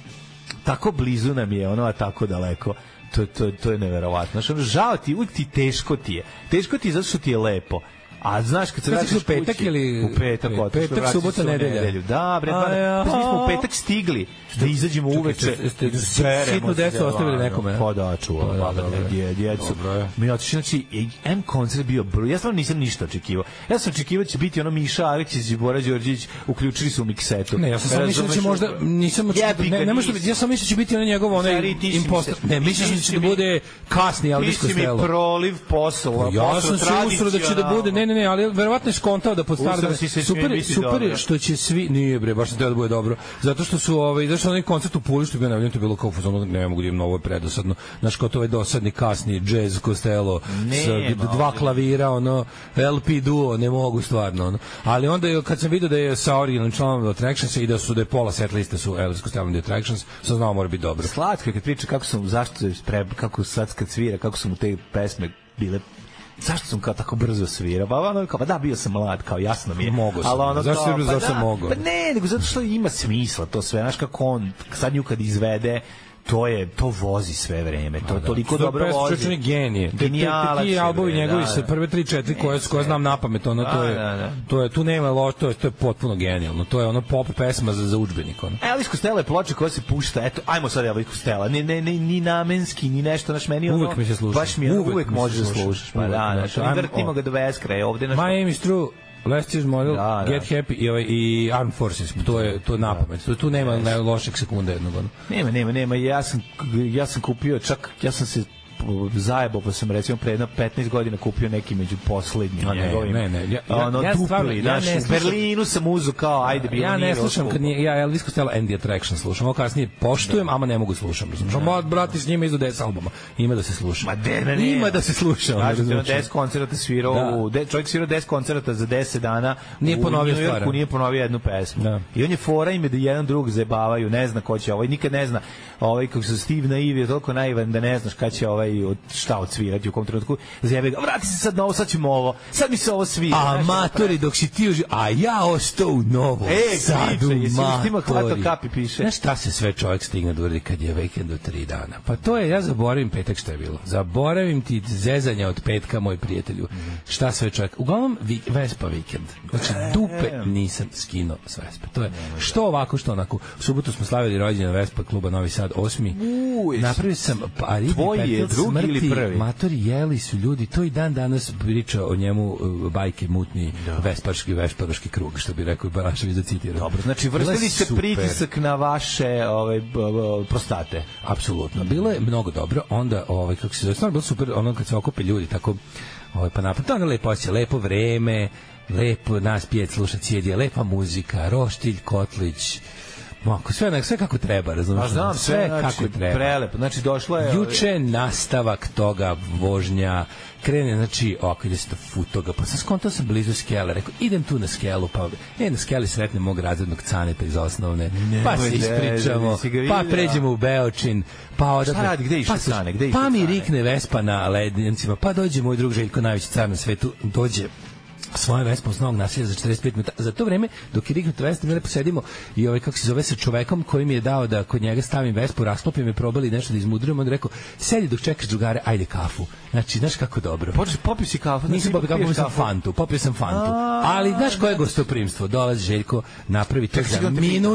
tako blizu nam je, ono, a tako daleko. To, to, to je neverovatno. Znaš, ono, žao ti, uvijek ti teško ti je. Teško ti je zato što ti je lepo. A znaš kad se vratiš u petak ili u petak, u petak, subota, nedelja. Da, bre, pa mi smo u petak stigli da izađemo uveče. Sitnu decu ostavili nekome. Pa da, čuvam, djecu. Mi otišli, znači, M koncert bio broj. Ja stvarno nisam ništa očekivao. Ja sam očekivao će biti ono Miša Aleksić i Bora Đorđević, uključili su u miksetu. Ne, ja sam samo mislio da će možda, nisam očekivao, ne možda, ja sam mislio da će biti ono njegovo, onaj impostor. Ne, mislio da će da bude kasni Elvis Costello. Ti si mi proliv posao. Ja sam se usro da će da bude, ne, ne, ne, ali verovatno je skontao da postavlja. Super, super što će svi, nije bre, baš sam teo da bude dobro. Zato što su ovaj, zašto onaj koncert u Puli što je bio najavljen, to je bilo kao fuzonu, ne mogu da im novo je predosadno. Znaš, kao to ovaj dosadni kasni jazz Costello sa dva klavira, ono L P duo, ne mogu stvarno, ono. Ali onda kad sam video da je sa originalnim članom Attractions i da su da je pola set liste su Elvis Costello and the Attractions, sam znao mora biti dobro. Slatko kad priča kako sam zašto pre, kako sad kad svira, kako su mu te pesme bile zašto sam kao tako brzo svirao? Pa ono kao, pa da, bio sam mlad, kao jasno mi je. Mogu sam. Ono, zašto kao, je brzo, pa zašto da, mogu? Pa ne, nego zato što ima smisla to sve. Znaš kako on, sad nju kad izvede, to je, to vozi sve vreme. To da, toliko dobro vozi. To je genije. Genijalac. Ti albovi njegovi da, sa prve tri četiri koje koje znam napamet, ono to je da, da. to je tu nema loš, to je to je potpuno genijalno. To je ono pop pesma za za udžbenik ono. Elvis Costello je ploča koja se pušta. Eto, ajmo sad Elvis Costello. Ne ne ne ni namenski ni nešto naš meni ono. Uvek mi se sluša. Baš mi je, uvek, uvek može da slušaš. Pa da, da. Vrtimo ga do beskraja ovde naš. My aim is true. Last Year's Model, da, da. Get Happy i, ovaj, i Armed Forces, to je, to je napamet. Tu, tu nema da. lošeg sekunda jednog. Nema, nema, nema. Ja sam, ja sam kupio, čak, ja sam se zajebao, pa sam recimo pre jedno petnaest godina kupio neki među poslednjim njegovim. Ne, ne, ja, ono, ja, dupli, ja znaš, u Berlinu sam uzu kao, ajde, bilo ja nije. Ja ne slušam, kad nije, ja Elvis Costello and the Attraction slušam, ovo kasnije poštujem, ama ne mogu slušam. Samo brati s njima izu deset albuma. Ima da se sluša. Ma de, ne, ne. Ima da se sluša. Znači, na deset koncerata svirao, da. čovjek svirao deset koncerata za deset dana. Nije ponovio stvar. Nije ponovio jednu pesmu. Da. I on je fora ime da jedan drug zajebavaju, ne zna ko će, ovaj nikad ne zna, ovaj kako se Steve naiv je toliko naivan da ne znaš kad će ovaj od šta odsvirati u kom trenutku. Zajebe ga, vrati se sad na ovo, sad ćemo ovo. Sad mi se ovo svira. A matori dok si ti uži, a ja ostao u Novom e, Sadu, matori. Kapi piše. Znaš šta se sve čovjek stigne da uradi kad je vikend od tri dana? Pa to je, ja zaboravim petak što je bilo. Zaboravim ti zezanja od petka, moj prijatelju. Mm. Šta sve čovjek? Uglavnom, vi, Vespa vikend. Znači, dupe nisam skinuo s Vespe. To je što ovako, što onako. U subotu smo slavili rođendan Vespa kluba Novi Sad osmi. Uj, napravio sam Aribi Petel drugi ili prvi? Matori jeli su ljudi, to i dan danas priča o njemu uh, bajke mutni da. Vespaški, vešpaški krug, što bi rekao Barašević da citira. Dobro, znači vrstili ste pritisak na vaše ove, prostate. Apsolutno. Bilo je mnogo dobro, onda, ovaj, kako se zove, stvarno bilo super, ono kad se okupe ljudi, tako, ovaj, pa napad, to je lepo osjeća, lepo vreme, lepo nas pijet sluša cijedija, lepa muzika, roštilj, kotlić, Mako, sve, nek, sve kako treba, razumiješ? Znam, sve, sve znači, kako treba. Prelepo, znači došlo je... Juče nastavak toga vožnja, krene, znači, oko ide se do Futoga, pa sam skontao sam blizu Skele, rekao, idem tu na Skelu, pa e, na Skeli sretnem mog razrednog caneta iz osnovne, ne, pa se ispričamo, ne, pa pređemo u Beočin, pa odatle... Šta radi, gde išli cane, gde išli Pa mi rikne Vespa na lednicima, pa dođe moj drug Željko, najveći car na svetu, dođe svoje Vespa s novog naselja za četrdeset pet minuta. Za to vreme, dok je riknuto Vespa, mi lepo sedimo i ovaj, kako se zove, sa čovekom koji mi je dao da kod njega stavim Vespu, rasklopim je, probali nešto da izmudrujemo, on rekao, sedi dok čekaš drugare, ajde kafu. Znači, znaš kako dobro. Počeš, popio si kafu. Nisam popio kafu, popio sam fantu, popio sam fantu. Ali, znaš koje gostoprimstvo? Dolazi Željko, napravi to za minut,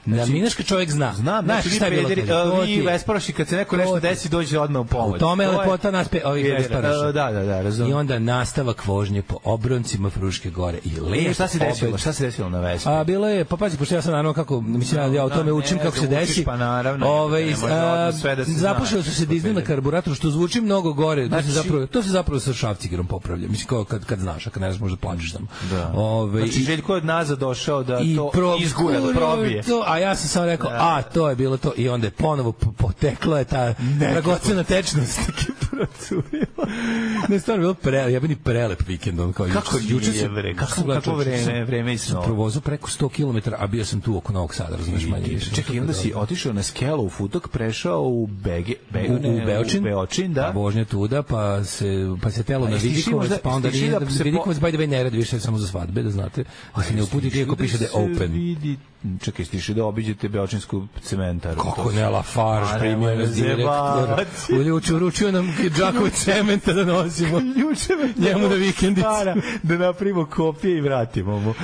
Na Minaška čovjek zna. Znam, znači vi pederi, vi Vesparoši, kad se neko nešto desi, dođe odmah u pomoć. U tome je lepota nas pe, ovih Vesparoša. Da, da, da, razumem. I onda nastavak vožnje po obroncima Fruške gore. I lepo. Šta se desilo? Šta se desilo na Vespi? A bilo je, pa pazi, pošto ja sam naravno kako, mislim, ja o tome učim kako se desi. Pa naravno. Ove, zapošljali su se dizel na karburator, što zvuči mnogo gore. To se zapravo, to se zapravo sa šrafcigerom popravlja. Mislim, kao kad, kad znaš, a kad ne znaš, možda plačeš tamo. Ove, znači, Željko je od nazad došao da to pro, izgura, da probije. To, a ja sam samo rekao, a, to je bilo to. I onda je ponovo potekla je ta dragocena tečnost. Procurila. Ne, stvarno bilo prelep, ja bi ni prelep vikend. On, kao kako juče se bre, kako kako vreme, vreme i sno. Provozao preko sto kilometara, a bio sam tu oko Novog Sada, razumeš, manje više. Čekaj, onda si otišao na skelu u Futok, prešao u Bege, Be, u, ne, u Beočin, u Beočin, da. Vožnja tuda, pa se pa se telo na Vidikovac, pa onda nije, Vidikovac by the way ne radi više samo za svadbe, da znate. Da se ne uputite iako piše da je open. Čekaj, stiši da obiđete Beočinsku cementaru. Kako ne, Lafarge primio nas direktor. Uljuču, uručio nam džakove cementa da nosimo. Njemu na vikendicu. Da napravimo kopije i vratimo mu.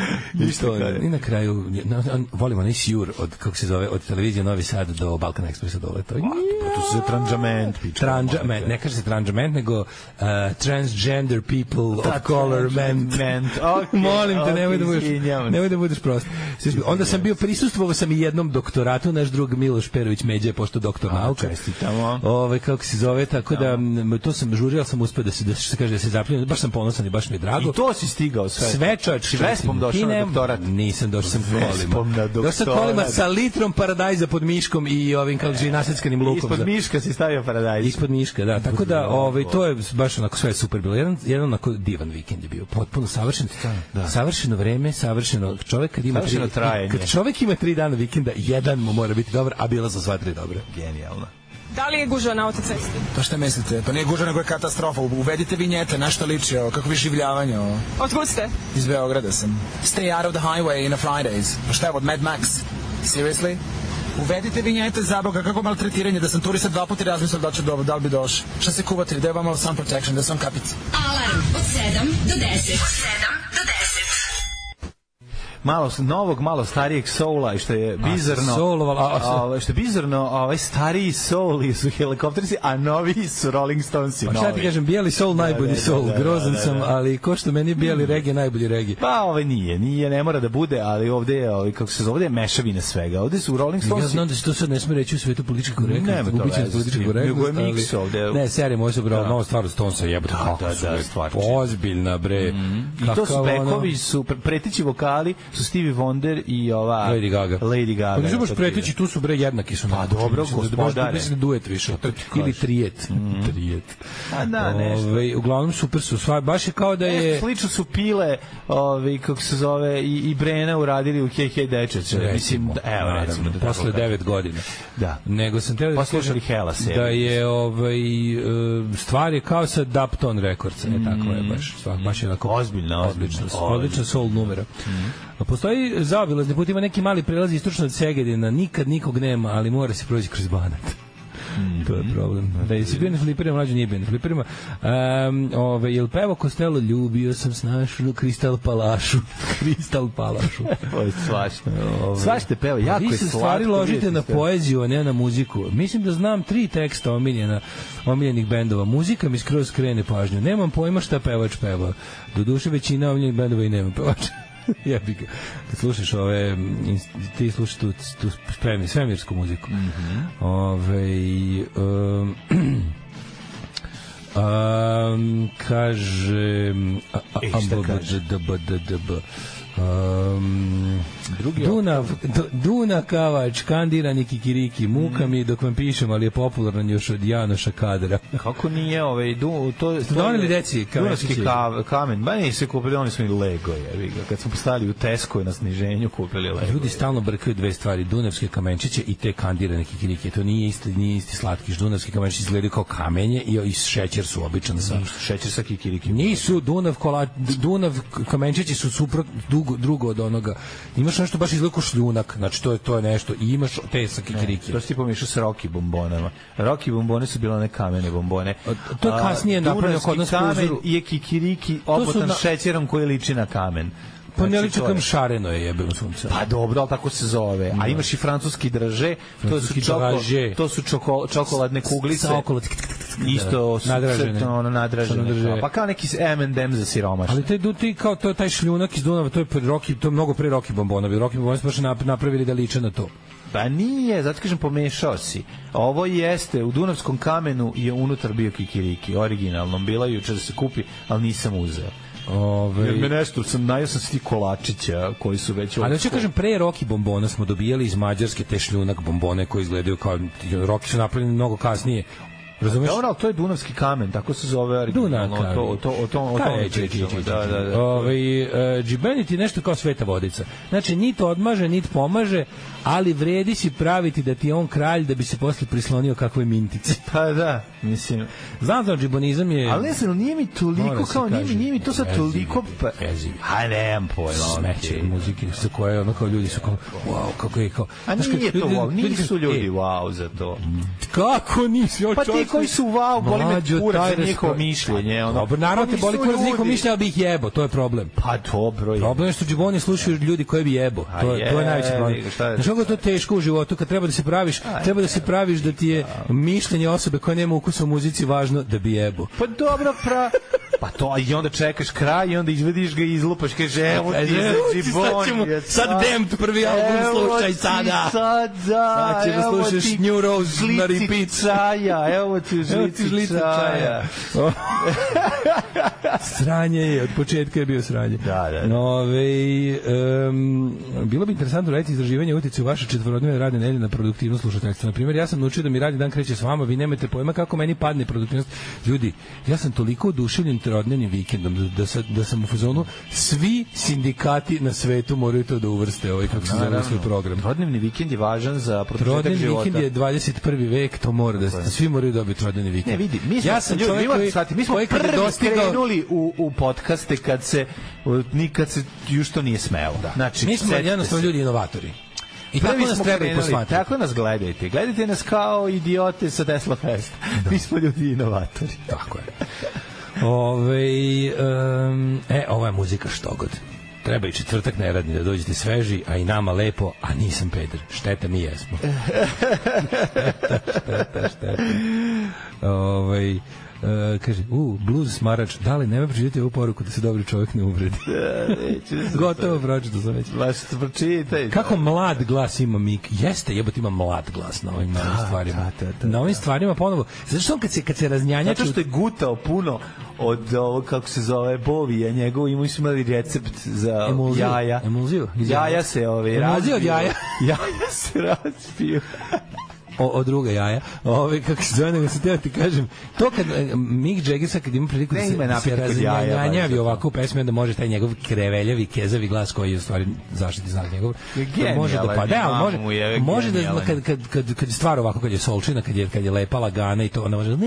I na kraju, volimo onaj sjur od, kako se zove, od televizije Novi Sad do Balkan Ekspresa dole. To se zove tranžament. Tranžament, ne kaže se tranžament, nego transgender people of color men. Molim te, nemoj da budeš prost. Onda sam bio prisustvovao sam i jednom doktoratu, naš drug Miloš Perović Međa je pošto doktor nauka. Čestitamo. Ovaj kako se zove, tako da to sam žurio, sam uspeo da se da se kaže da se zapljujem, baš sam ponosan i baš mi je drago. I to si stigao sve. Sve čač, Vespom došao na doktorat. Nisam došao sam kolima. Došao sam kolima sa litrom paradajza pod miškom i ovim kao naseckanim lukom. Ispod miška si stavio paradajz. Ispod miška, da. Tako da ovaj to je baš onako sve super bilo. Jedan jedan onako divan vikend je bio. Potpuno savršen. Savršeno vreme, savršeno čovjek kad ima tri čovjek ima tri dana vikenda, jedan mu mora biti dobar, a bila su sva tri dobre. Genijalno. Da li je gužva na autocesti? Pa šta mislite? Pa nije gužva, nego je katastrofa. Uvedite vinjete, na šta liči ovo, kako vi življavanje ovo. Otkud ste? Iz Beograda sam. Stay out of the highway in a Fridays. Pa šta je od Mad Max? Seriously? Uvedite vinjete, za Boga, kako maltretiranje, da sam turista dva puta razmislio da će dobro, da li bi došao. Šta se kuvate, da je vam malo sun protection, da sam kapic. Alarm od sedam do deset. Od sedam do deset. Malo novog, malo starijeg soula, što je bizarno. Soulovala, što je bizarno, ovaj stariji soul su helikopterci, a novi su Rolling Stonesi. Pa šta ti kažem, bijeli soul najbolji soul, grozan sam, ali ko što meni bijeli reggae najbolji reggae. Pa ovaj nije, nije, ne mora da bude, ali ovde je, ovaj kako se zove, ovde je mešavina svega. Ovde su Rolling Stonesi. Ja znam da se to sad ne sme reći u svetu političke korektnosti, ubićen političke korektnosti. Mix ovde. Ne, serija moja su brala novu stvar od Stonesa, jebote. Da, da, stvar. Ozbiljna bre. I to su bekovi, su preteći vokali, su Stevie Wonder i ova Lady Gaga. Lady Gaga. Pa nisu baš preteći, tu su bre jednaki su. Pa dobro, gospodare. Mislim duet više. Ili trijet. Trijet. A da, nešto. Ove, uglavnom super su. Sva, baš je kao da je... Slično su pile, ove, kako se zove, i, i Brena uradili u Hej Hej Dečeće. Mislim, evo recimo. Da posle devet godina. Da. Nego sam teo da kažem da je ovaj, stvar je kao sa Dapton Records. E, tako je baš. Baš je onako ozbiljna, odlična, odlična soul numera. Postoji zaobilazni put, ima neki mali prelaz istočno od Segedina, nikad nikog nema, ali mora se proći kroz Banat. Mm-hmm. To je problem. Da je si bio na fliperima, mlađe nije bio na fliperima. Um, ove, jel pevo Kostelo, ljubio sam snašnu Kristal Palašu. Kristal Palašu. Ovo je svašta. Svašta peva, jako je slatko. Vi se stvari ložite na poeziju, a ne na muziku. Mislim da znam tri teksta omiljena, omiljenih bendova. Muzika mi skroz krene pažnju. Nemam pojma šta pevač peva. Doduše većina omiljenih bendova i nema pevača. Jebi ga. Kad slušaš ove, ti slušaš tu, tu spremni, svemirsku muziku. Mm-hmm. Ove, um, um, kaže a, a, e, šta kaže? D, b, d, d, b. Um, Dunav, Duna Kavač, kandirani kikiriki, muka mi dok vam pišem, ali je popularan još od Janoša Kadra. Kako nije ovaj, du, to, to doneli deci Dunavski kamen, ba nije se kupili, oni su i Lego, je, kad smo postali u Tesco na sniženju kupili Lego. Ljudi stalno brkaju dve stvari, Dunavske kamenčiće i te kandirane kikirike, to nije isti, nije isti slatkiš, Dunavski kamenčići izgledaju kao kamenje i, i šećer su običan sa... Šećer sa kikiriki. Nisu, Dunav, kola, Dunav kamenčići su suprot, drugo, drugo od onoga. Imaš nešto baš izgleda kao šljunak, znači to je to je nešto i imaš te sa kikiriki. To si pomiješao s Rocky bombonama. Rocky bombone su bile one kamene bombone. A, to je kasnije napravljeno kod nas po uzoru. Je kikiriki opotan na... šećerom koji liči na kamen. Pa ne Znači, liče to kam je- šareno je jebeno sunce. Pa dobro, ali tako se zove. A imaš i francuski draže, to su, Francuski čoko, draže. to su čoko, čokoladne kuglice. Sa okolo Isto su nadražene. crtano, ono, nadražene. Nadraže. Pa kao neki em and em za siromašne. Ali taj du ti kao to taj šljunak iz Dunava, to je pre Roki, to je mnogo pre Roki bombona. Bi Roki bombona baš nap- napravili da liče na to. Pa nije, zato kažem pomešao si. Ovo jeste, u Dunavskom kamenu je unutar bio kikiriki, originalno. Bila je juče da se kupi, ali nisam uzeo. Ove, Jer me nešto, sam, najao sam se ti kolačića koji su već... ali hoću kažem, pre Roki bombona smo dobijali iz Mađarske te šljunak bombone koji izgledaju kao... Roki su napravljeni mnogo kasnije. Razumeš? Dobro, ali to je Dunavski kamen, tako se zove originalno. Dunav To, to, o tom, o Kaj, tome čekaj, pričamo. čekaj, Da, da, čekaj. da. Ovaj, e, džibenit je nešto kao sveta vodica. Znači, nit odmaže, nit pomaže, ali vredi si praviti da ti je on kralj da bi se posle prislonio kakvoj mintici. Pa da, mislim... Znam da džibonizam je... Ali ne znam, nije mi toliko Mora se kao, nije mi, kaže, nije mi to sad jezivi, toliko... Pa, jezivi. a nemam pojma. smeće okej. muzike sa koje ono kao ljudi su kao wow kako je kao A znaš, nije kad to wow, nisu ljudi e, wow za to. kako nisi Pa ti koji su wow, boli me Mlađo, kurac taj za njihovo respo- mišljenje. Ono. Dobro, naravno te Nisu boli kurac za njihovo ljudi. mišljenje, ali bi ih jebo, to je problem. Pa dobro je. Problem je što džiboni slušaju ljudi koji bi jebo. A To je to je je, najveći problem. šta je- Znaš kako je to teško u životu kad treba da se praviš, treba da se praviš da ti je mišljenje osobe koja nema ukusa u muzici važno da bi jebo. Pa dobro, pra... Pa to, i onda čekaš kraj i onda izvediš ga i izlupaš, kaže, evo ti za džibon. sad Damned prvi album slušaj sada. Sad, da, Sad će da evo slušaš ti New Rose na žlici repeat. čaja, evo ti Evo ti žlici žlica čaja. čaja. Sranje je, od početka je bio sranje. Da, da, da. No, ove, um, bilo bi interesantno raditi istraživanje utice u vaše četvorodnevne radne nedelje na produktivnost slušateljstva. Na primjer, ja sam naučio da mi radni dan kreće s vama, vi nemate pojma kako meni padne produktivnost. Ljudi, ja sam toliko oduševljen trodnevnim vikendom da, da, sa, da sam u fazonu svi sindikati na svetu moraju to da uvrste ovaj kako se zove svoj program. Trodnevni vikend je važan za produžetak Trodnevni života. vikend je dvadeset prvi vek, to mora da se, svi moraju dobiti trodnevni vikend. Ne, vidi, mi smo, ja sam ljudi, čovjek mi, koji, shvati, mi smo koji kad je prvi dostigao, krenuli u, u podcaste kad se, nikad se još to nije smelo. Da. Znači, mi smo setite jednostavno se. ljudi inovatori. I Prvi tako nas smo treba i krenuli, posmatrati. tako nas gledajte. Gledajte nas kao idiote sa Tesla Festa. Mi smo ljudi inovatori. Tako je. Ove, um, e, ova je muzika štogod. Treba i četvrtak neradni da dođete sveži, a i nama lepo, a nisam peder. Šteta, mi jesmo. šteta, šteta, šteta. Ove, Uh, kaže, u, blues smarač, da li nema pročitati ovu poruku da se dobri čovjek ne uvredi? Gotovo pročito sam već. Baš pročitaj. Kako mlad glas ima Mik? Jeste, jebote, ima mlad glas na ovim, na ovim stvarima. da, da, da. Na ovim stvarima ponovo. Zato što on kad se, kad se raznjanjači... Zato što je gutao puno od ovog, kako se zove, bovija njegovo, imali su imali recept za Emulziju. jaja. Emulziju. Iz Jaja jaja. se ove, Emulzija od razbiju. jaja. Jaja se razbiju. O, o druga jaja. Ove, kako se zove, nego se teo ti kažem, to kad e, Mick Jagger sad kad ima priliku da Ne se, ima da se napitak od jaja, raznjanjavi baš ovako u pesmi, onda može taj njegov kreveljavi, kezavi glas koji je u stvari zaštiti znak njegov. Genijalan, Može da pa, da, ali može, mamu je može da, genijalan. kad, kad, kad, kad je stvar ovako, kad je solčina, kad je, kad je lepa lagana i to, onda može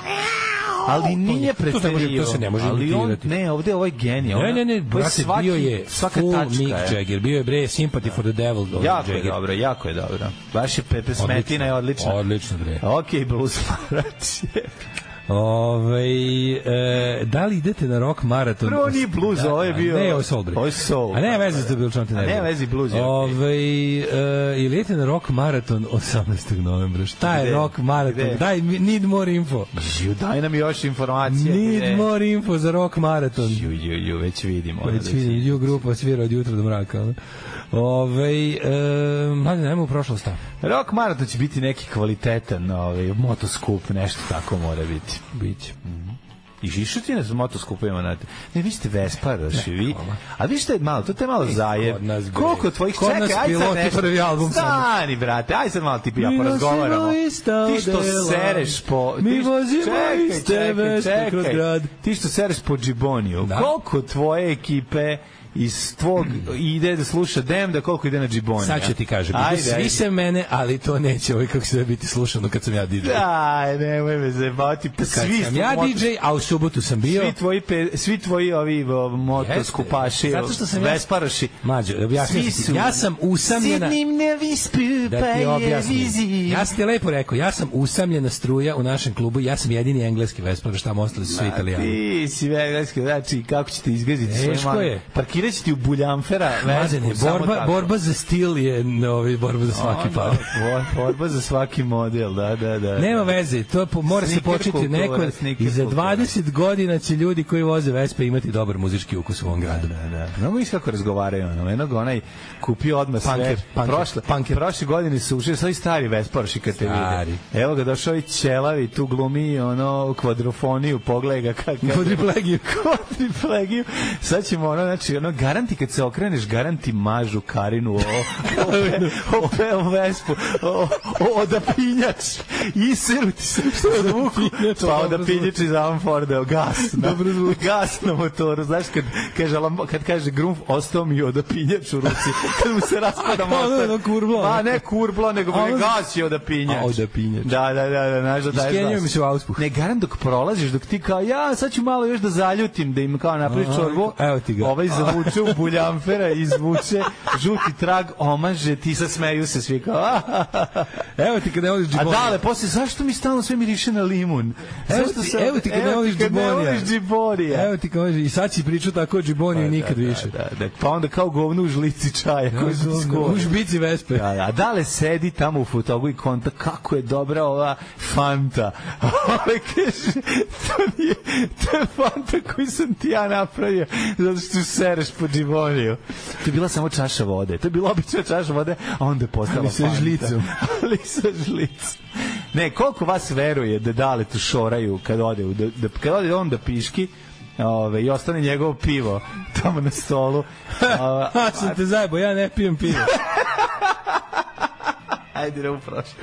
Ali nije to se ne može- preterio. to se ne može Ali on, imitirati. ne, ovde ovo je genij. Ne, ne, ne, Ovo je brate, svaki- bio je svaka full tačka Mick je. Jagger, bio je bre Sympathy for the Devil. ovaj Jako je Jagger. dobro, jako je dobro. Baš je Pepe Smetina je odlična. Odlično, bre. Ok, blues marač je. Ove, e, da li idete na rock maraton? Prvo nije blues, ovo je bio... Ne, ovo je soul, bre. Ovo je soul. A ne veze s to bilo čom te ne. A ne vezi blues je. Ove, e, ili idete na rock maraton osamnaestog novembra? Šta je Gde? rock maraton? Gde? Daj, mi- need more info. Ju, daj nam još informacije. Need Gde? more info za rock maraton. Ju, ju, ju, već vidimo. Već već vidim, vidimo. ju grupa svira od jutra do mraka. ono. Ove, e, mladen, najmo u prošlost. šta? Rock maraton će biti neki kvalitetan ovaj, motoskup, nešto tako mora biti. Biće. I išao ti nas u motoskupovima, znate. Ne, vi ste Vesparaši, vi. A vi ste malo, to te malo zajeb. kod nas, bre. Koliko tvojih, Kod čekaj, nas aj sad piloti nešto. prvi album samo. Stani, brate, aj sad malo ti ja Mi porazgovaramo. vozimo ista Ti što odela. sereš po... Mi ti što- vozimo čekaj, iste čekaj, veste čekaj. kroz grad. Ti što sereš po Džiboniju, Da. koliko tvoje ekipe iz tvog ide da sluša Demda, koliko ide na Džibonija? Sad ću ti kažem, idu Ajde, svi ajde. se mene, ali to neće ovaj kako se zove biti slušano kad sam ja D J. Daj, nemoj me zajebavati. Pa Kad svi sam smo ja moto- D J, a u subotu sam bio. Svi tvoji, pe, svi tvoji ovi o, motoskupaši, Zato što sam ja- Vesparaši. Mađo, objasnio Svi sam su- ti, ja sam usamljena... Sidnim na vispu, Da pa ti je objasnim. viziji. Ja sam ti lepo rekao, ja sam usamljena struja u našem klubu, ja sam jedini engleski Vesparaš, tamo ostali su svi italijani. Ti si vegleski, znači kako ćete izgaziti Teško svoje male- je. Parkiraj Skireći ti u buljanfera. Mladene, borba, borba za stil je novi, borba za svaki par. Borba za svaki model, da, da, da. Nema veze, to po, mora se početi neko i za dvadeset godina će ljudi koji voze Vespe imati dobar muzički ukus u ovom gradu. Da, da. No, mi kako razgovaraju, ono, jednog onaj kupio odmah sve. Punker, punker, prošle, punker. Prošle godine su ušli, sad i stari Vesparši kad te vide. Evo ga, došao i Ćelavi, tu glumi ono kvadrofoniju, pogledaj ga kako. Kvadriplegiju. Kvadriplegiju. Sad ćemo ono, znači, ono, garanti kad se okreneš, garanti mažu Karinu o, o, o, o Vespu, o, o odapinjač, iseru ti se što zvuku, pa odapinjač iz Amforda, gas, na, gas na motoru, znaš, kad kaže, kad kaže Grumf, ostao mi odapinjač u ruci, kad mu se raspada motor. Ono kurblo. Pa ne kurblo, nego mi gas je odapinjač. A, odapinjač. Da, da, da, da, znaš da daje glas. Iskenio mi se u auspuh. Ne, garant dok prolaziš, dok ti kao, ja, sad ću malo još da zaljutim, da im kao napraviš čorbu, evo ti ga. Ovaj zavuče u buljanfera, izvuče žuti trag, omaže, ti sad smeju se svi kao, evo ti kad ne voliš džibonija. A dale, posle, zašto mi stalno sve miriše na limun? Evo ti, sam, evo ti kad ne voliš džibonija. Evo ti kao, i sad si pričao tako o džiboniju i nikad više. Da, da, pa onda kao govno u žlici čaja. U žbici Vespe. Da, da, a dale sedi tamo u fotogu i konta, kako je dobra ova Fanta. Ove kaže, to nije, to je Fanta koju sam ti ja napravio, zato što sereš po džiboniju. To je bila samo čaša vode. To je bila obična čaša vode, a onda je postala Fanta. Ali sa žlicom. Ali sa žlicom. Ne, koliko vas veruje da dale tu šoraju kad ode, da, da, kad ode on da piški, ove, i ostane njegovo pivo tamo na stolu. A sam te zajebo, ja ne pijem pivo. Ajde, ne u prošlost.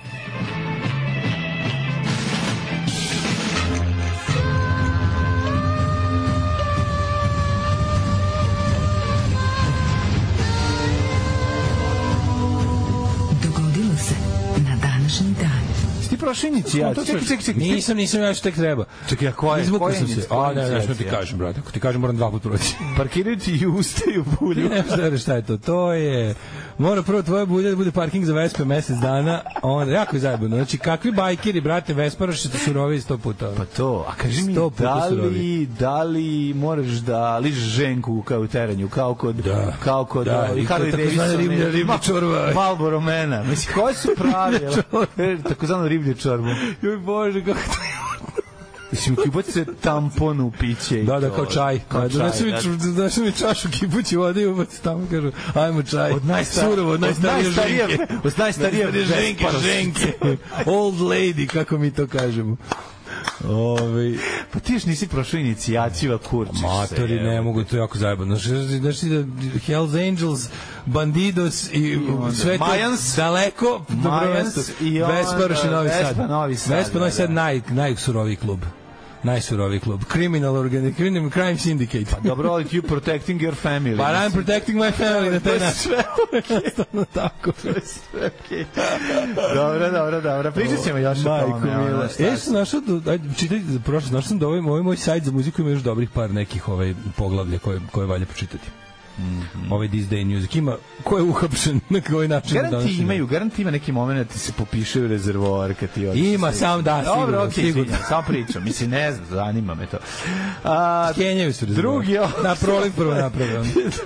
Dogodilo se na današnji dan. Ti prošli inicijaciju. Čekaj, čekaj, čekaj. Nisam, nisam ja što tek treba. Čekaj, a koja je? Izvukao sam se. A, ne, ne, što ti kažem, brate. Ako ti kažem, moram dva puta proći. Parkiraju ti i ustaju bulju. Ne znaš šta je to. To je... Mora prvo tvoje bulje da bude parking za Vespe mesec dana. Onda, jako je zajebano. Znači, kakvi bajkeri, brate, Vesparoši su surovi sto puta. Pa to, a kaži mi, da li, da li moraš da liš ženku kao u terenju, kao kod... Da. Kao kod... Da, i Harley Davidson. Riblja, riblja čorba. Marlboro Mena. Mislim, koje su pravila? Tako zvano riblje čorbu. Joj Bože, kako to je. Mislim, kipac je tampon u piće. Da, da, kao čaj. Donesu mi čašu kipući vode i ubaci tamo, kažu, ajmo čaj. Od najstarijeg, od najstarije ženke. Od najstarije ženke, ženke. Old lady, kako mi to kažemo. Ove, pa ti još nisi prošao inicijaciju, a kurčiš se. Matori, ne mogu, to je jako zajebano. Znaš ti da Hells Angels, Bandidos i sve to Mayans, daleko, dobro mesto. Vespa, Novi Sad. Vespa, Novi Sad. Vespa, Novi Sad, naj, najsuroviji klub. Najsuroviji klub. Criminal Organization, Crime Syndicate. Pa dobro, ali you protecting your family. But I'm protecting my family na taj način. Sve okej. Tako. Sve okej. Dobro, dobro, dobro. Pričat ćemo još o tome. Ja sam našao, čitaj, prošlo, našao sam da ovaj, ovaj moj sajt za muziku ima još dobrih par nekih ovaj, poglavlja koje, koje valja počitati. Mm -hmm. Ovaj This Day Music ima ko je uhapšen na koji način. Garanti imaju, garanti ima neki moment da ti se popiše u rezervoar kad ti odeš. Ima, sam da, sigurno. Dobro, okej, okay, sigurno. Samo pričam, mislim, ne znam, zanima me to. A, Kenjaju su rezervoar. Drugi, o... Na proliv prvo napravljeno.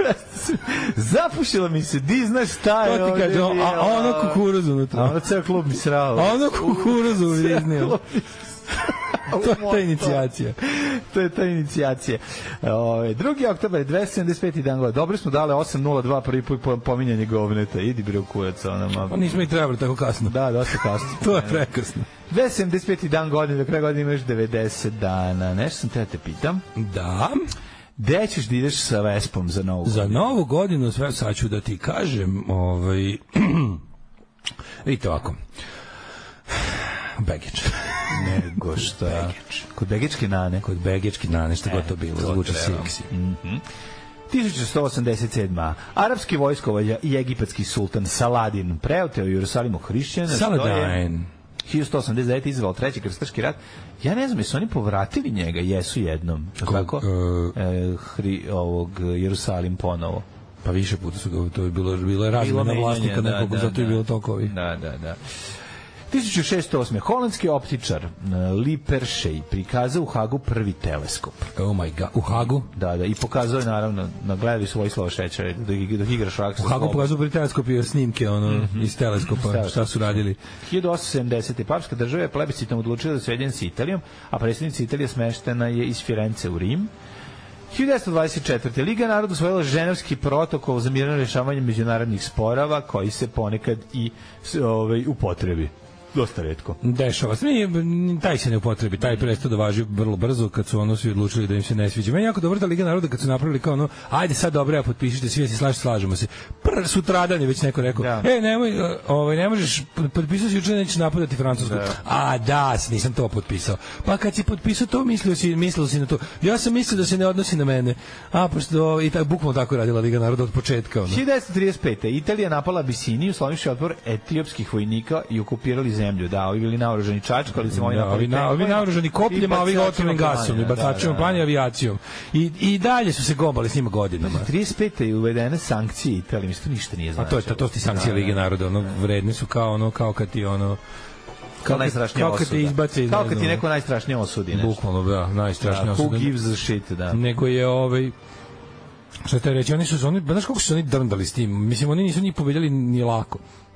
Zapušila mi se, di znaš šta je ovdje. To ti kaže, a, a ono kukuruz unutra. A ono ceo klub mi srao. A ono kukuruz uviznio. To je ta inicijacija. To je ta inicijacija. Ove, drugi oktobar, dvesta sedamdeset peti dan godine. Dobro smo dali osam nula dva prvi put pominjanje govneta. Idi bre u kurac. Pa nismo i trebali tako kasno. Da, dosta kasno. To je prekasno. dvesta sedamdeset peti dan godine, do kraja godine imaš devedeset dana. Nešto sam te da te pitam. Da. Gde ćeš da ideš sa Vespom za novu godinu? Za novu godinu, sve sad ću da ti kažem, ovaj... vidite ovako. Begić. Nego šta? Begić. Kod Begičke nane? Kod Begičke nane, što god to bilo. Zvuči seksi. Mhm. hiljadu sto osamdeset sedma. Arapski vojskovođa i egipatski sultan Saladin preoteo Jerusalimu hrišćana. Saladin. hiljadu sto osamdeset devete. izveo treći krstaški rat. Ja ne znam, jesu oni povratili njega? Jesu jednom. Kako? Uh, e, hri, ovog Jerusalim ponovo. Pa više puta su ga, to je bilo, bilo je razmena vlasnika nekog, da, zato da, je bilo tokovi. Da, da, da. tisuću šeststo osme. holandski optičar Lippershey prikazao u Hagu prvi teleskop. Oh my god, u Hagu? Da, da, i pokazao je naravno, na gledali su Vojislava Šećera dok, dok igra šak. U Hagu pokazao prvi teleskop i snimke ono, mm -hmm. iz teleskopa, šta su radili. hiljadu osamsto sedamdesete. Papska država je plebiscitom odlučila da se ujedini s Italijom, a predsjednica Italije smeštena je iz Firence u Rim. hiljadu devetsto dvadeset četvrte. Liga naroda usvojila Ženevski protokol za mirno rješavanje međunarodnih sporova koji se ponekad i ovaj, upotrebi. Dosta retko. Dešava se. Taj se ne upotrebi, taj prestao da važi vrlo brzo kad su ono svi odlučili da im se ne sviđa. Meni jako dobro da Liga naroda kad su napravili kao ono, ajde sad dobro, ja potpišite, svi se slažemo, slažemo se. Prv sutradan je već neko rekao, ja. e, nemoj, ovaj, ne možeš, potpisao si juče, nećeš napadati Francusku. Da. A, da, nisam to potpisao. Pa kad si potpisao to, mislio si, mislio si na to. Ja sam mislio da se ne odnosi na mene. A, pošto, i tako, bukvalno tako radila Liga naroda od početka. Ono. hiljadu devetsto trideset pete. Italija napala Abisiniju, slovivši otpor etiopskih vojnika i okupirali zemlju. Da, ovi bili naoružani čačka, ali se oni napali. Da, ovi naoružani kopljima, a ovi otrovnim gasom, i bacačima planja i avijacijom. I, I dalje su se gobali s njima godinama. trideset pete je uvedene sankcije Italije, mislim, to ništa nije znači. A to je to, to ti sankcije Lige naroda, ono, vredne su kao ono, kao kad ti ono... Kao najstrašnija osuda. Kao kad ti izbaci... Kao kad ti neko najstrašnije osudi nešto. Bukvalno, da, najstrašnije osuda. Who gives a shit, da. Nego je ovaj... Šta te reći, oni su, oni, znaš kako su oni drndali s tim? Mislim, oni nisu ni pobedjali ni lako.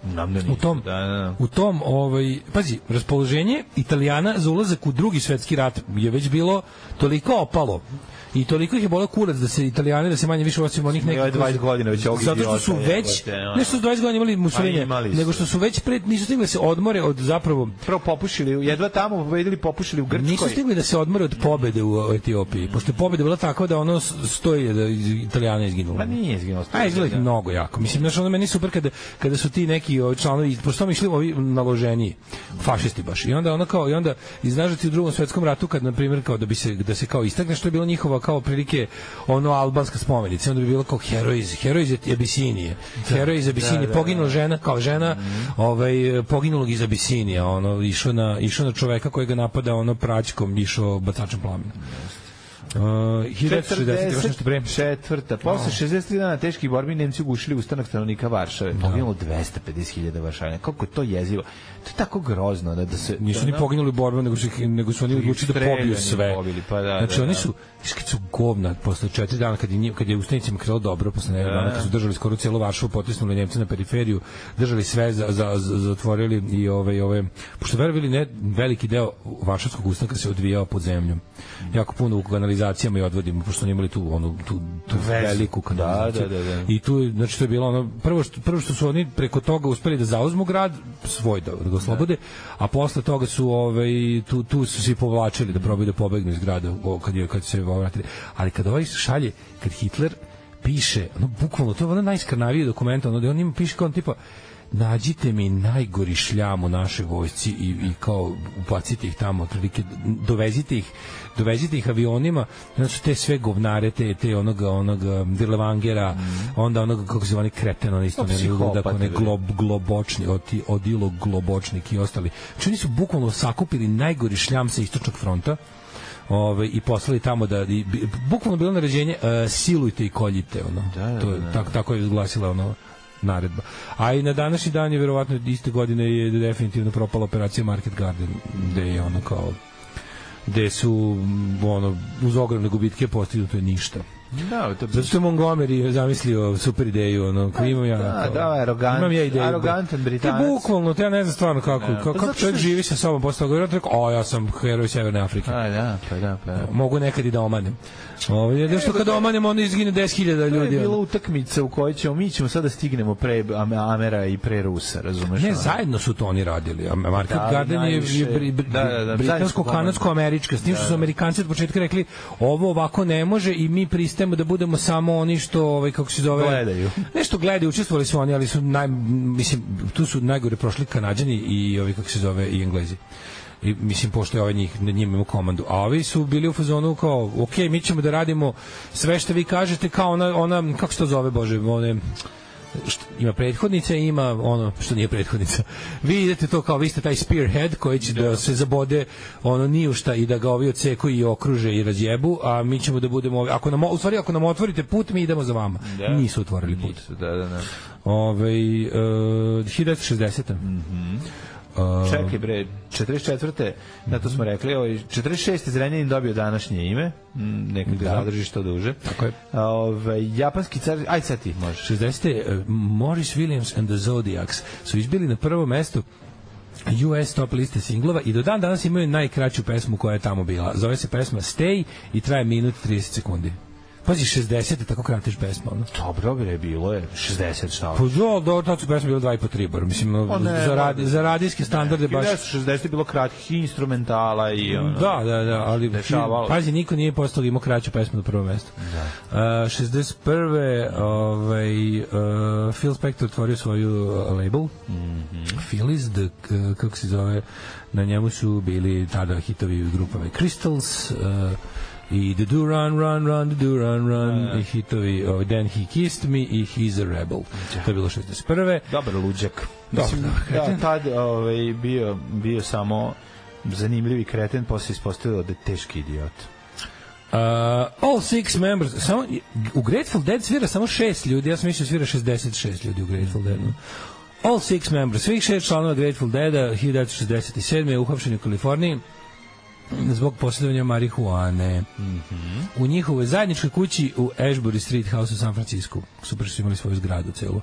U tom, da, da, da. u tom ovaj, pazi, raspoloženje Italijana za ulazak u drugi svetski rat je već bilo toliko opalo i toliko ih je boleo kurac da se Italijani, da se manje više osim onih nekih dvadeset godina već ovih zato što su već, ne što su dvadeset godina imali Mussolini, nego što su već pred, nisu stigli da se odmore od zapravo prvo popušili, jedva tamo pobedili, popušili u Grčkoj. Nisu stigli da se odmore od pobede u Etiopiji, pošto je pobeda bila tako da ono stoji da Italijana izginulo. Pa nije izginulo. A izgleda mnogo jako. Mislim, znaš, ono meni super kada, kada su ti neki članovi, pošto mi išli ovi naloženiji, fašisti baš. I onda ono kao, i onda iznažati u drugom svetskom ratu, kad, na primjer, kao da bi se, da se kao istakne, što je bilo njihova kao prilike ono albanska spomenica, onda bi bilo kao heroj iz heroj iz Abisinije, heroj iz Abisinije, poginula žena, kao žena, mm. ovaj poginulog iz Abisinije, ono išao na išao na čoveka koji ga napada ono praćkom, išao bacačem plamena. Uh, četrdeset četvrta. Posle šezdeset tri dana teških borbi Nemci ugušili ustanak stanovnika Varšave. Poginulo dvesta pedeset hiljada Varšavljana. Kako je to jezivo. To je tako grozno da, da se... Nisu ni poginuli u borbi, nego su, nego su oni odlučili da pobiju sve. Pobili, pa da, znači, da, oni su, kad su govna, posle četiri dana, kad je, kad je ustanicima krelo dobro, posle nedelju dana, kad su držali skoro cijelu Varšavu, potisnuli Nemci na periferiju, držali sve, za, za, za, zatvorili i ove, ove, pošto verovili ne, veliki deo varšavskog ustanka se odvijao pod zemljom. Jako puno u kanalizacijama i odvodima, pošto oni imali tu, onu, tu, tu veliku kanalizaciju. Da, da, da, da. I tu, znači, to je bilo ono, prvo što, prvo što su oni preko toga uspeli da zauzmu grad, svoj da, da ga oslobode, a posle toga su ovaj, tu, tu su se povlačili da probaju da pobegnu iz grada kad, je, kad se vratili. Ali kad ovaj šalje, kad Hitler piše, ono, bukvalno, to je ono najskrnavije dokumenta, ono, da on ima piše kao on tipa, nađite mi najgori šljam u našoj vojsci i, i kao upacite ih tamo, otprilike, dovezite ih dovezite ih avionima, znači te sve govnare, te, te onoga, onoga Dirlevangera, mm. onda onoga, kako se zove, kreten, on isto ne ludak, one glob, globočni, oti, odilo globočnik i ostali. Znači oni su bukvalno sakupili najgori šljam sa istočnog fronta, Ove, i poslali tamo da i, bukvalno bilo naređenje uh, silujte i koljite, ono. Da, da, to je, da. tako, tako je glasila ono naredba. A i na današnji dan je verovatno iste godine je definitivno propala operacija Market Garden, gde je ono kao gde su ono uz ogromne gubitke postignuto je ništa. Da, to zato što je Montgomery zamislio super ideju, ono, ko imam ja. Da, da, arogant, imam ja ideju. Arogantan Britanac. Te bukvalno, te ja ne znam stvarno kako, ja, kako, kako čovjek živi sa sobom posle toga. Ja rekao, o, ja sam heroj Severne Afrike. A, da, pa da, pa da. Mogu nekad i da omanem. Ovo je što kad omanem, onda izgine deset hiljada ljudi. To je bila utakmica u kojoj ćemo, mi ćemo sada stignemo pre Amera i pre Rusa, razumeš? Ne, zajedno su to oni radili. Market Garden je britansko-kanadsko-američka. S tim što su Amerikanci od početka rekli, ovo ovako ne može i mi pristajemo da budemo samo oni što, ovaj, kako se zove, gledaju. Nešto gledaju, učestvovali su oni, ali su naj, mislim, tu su najgore prošli Kanađani i ovi, kako se zove, i Englezi. I, mislim, pošto je ovaj njih, njima imao komandu. A ovi su bili u fazonu kao, ok, mi ćemo da radimo sve što vi kažete, kao ona, ona kako se to zove, Bože, one... Što, ima prethodnica i ima ono što nije prethodnica. Vi idete to kao vi ste taj spearhead koji će da, da se zabode ono ni u šta i da ga ovi odseku i okruže i razjebu, a mi ćemo da budemo ako nam u stvari ako nam otvorite put mi idemo za vama. Da. Nisu otvorili put. Nisu, da, da, da. Ovaj uh, hiljadu devetsto šezdeseta. Mhm. Uh, Čekaj bre, četrdeset četvrte da to smo rekli, ovaj četrdeset šeste Zrenjanin dobio današnje ime, nekako da zadrži što duže. Tako je. Ovaj japanski car, aj sad ti možeš. šezdesete Uh, Morris Williams and the Zodiacs su izbili na prvo mesto U S top liste singlova i do dan danas imaju najkraću pesmu koja je tamo bila. Zove se pesma Stay i traje minut i trideset sekundi. Pazi, šezdeset tako kratiš pesma, ono. Dobro bre, bilo je šezdeset šta. Pa da, da, tako su pesma bilo dva i po tri bar. Mislim, ne, za, radi, za radijske standarde baš... šezdeset je bilo kratkih instrumentala i ono... Da, da, da, ali dešavalo. Pazi, niko nije postao imao kraću pesmu na prvo mesto. Da. Uh, šezdeset prve ovaj, uh, Phil Spector otvorio svoju label, mm-hmm. Phillies, the, uh, kako se zove, na njemu su bili tada hitovi grupove Crystals, uh, i The Do Run, Run, Run, The Do Run, Run, uh, i hitovi oh, Then He Kissed Me i He's a Rebel. Yeah. To je bilo šezdeset prve Dobar luđak. Mislim, da, da, tad ovaj, bio, bio samo zanimljivi kreten, posle ispostavio da je teški idiot. Uh, all six members, samo, u Grateful Dead svira samo šest ljudi, ja sam mislio svira šezdeset šest ljudi u Grateful Deadu. All six members, svih šest članova Grateful Deada, hiljadu devetsto šezdeset sedme je uhapšen u Kaliforniji zbog posjedovanja marihuane. Mm-hmm. U njihovoj zajedničkoj kući u Ashbury Street House u San Francisco. Super su imali svoju zgradu celu.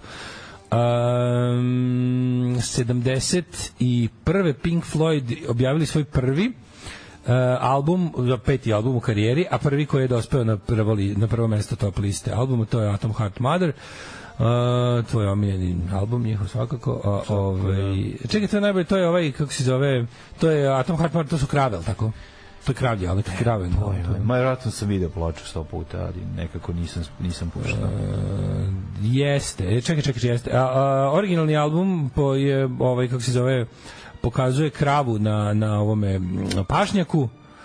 Um, sedamdeset prve Pink Floyd objavili svoj prvi uh, album, peti album u karijeri, a prvi koji je dospeo na prvo, na prvo mesto top liste albuma, to je Atom Heart Mother. Uh, tvoj omiljeni album njihov svakako. Uh, ovaj, čekaj, to je najbolje, to je ovaj, kako se zove, to je Atom Heart Mother, to su Kravel, tako? To je Kravlje, ali to je Kravel. Ma vjerojatno sam video ploču sto puta, ali nekako nisam, nisam puštao. Uh, jeste, čekaj, čekaj, jeste. A, a, originalni album po je, ovaj, kako se zove, pokazuje kravu na, na ovome pašnjaku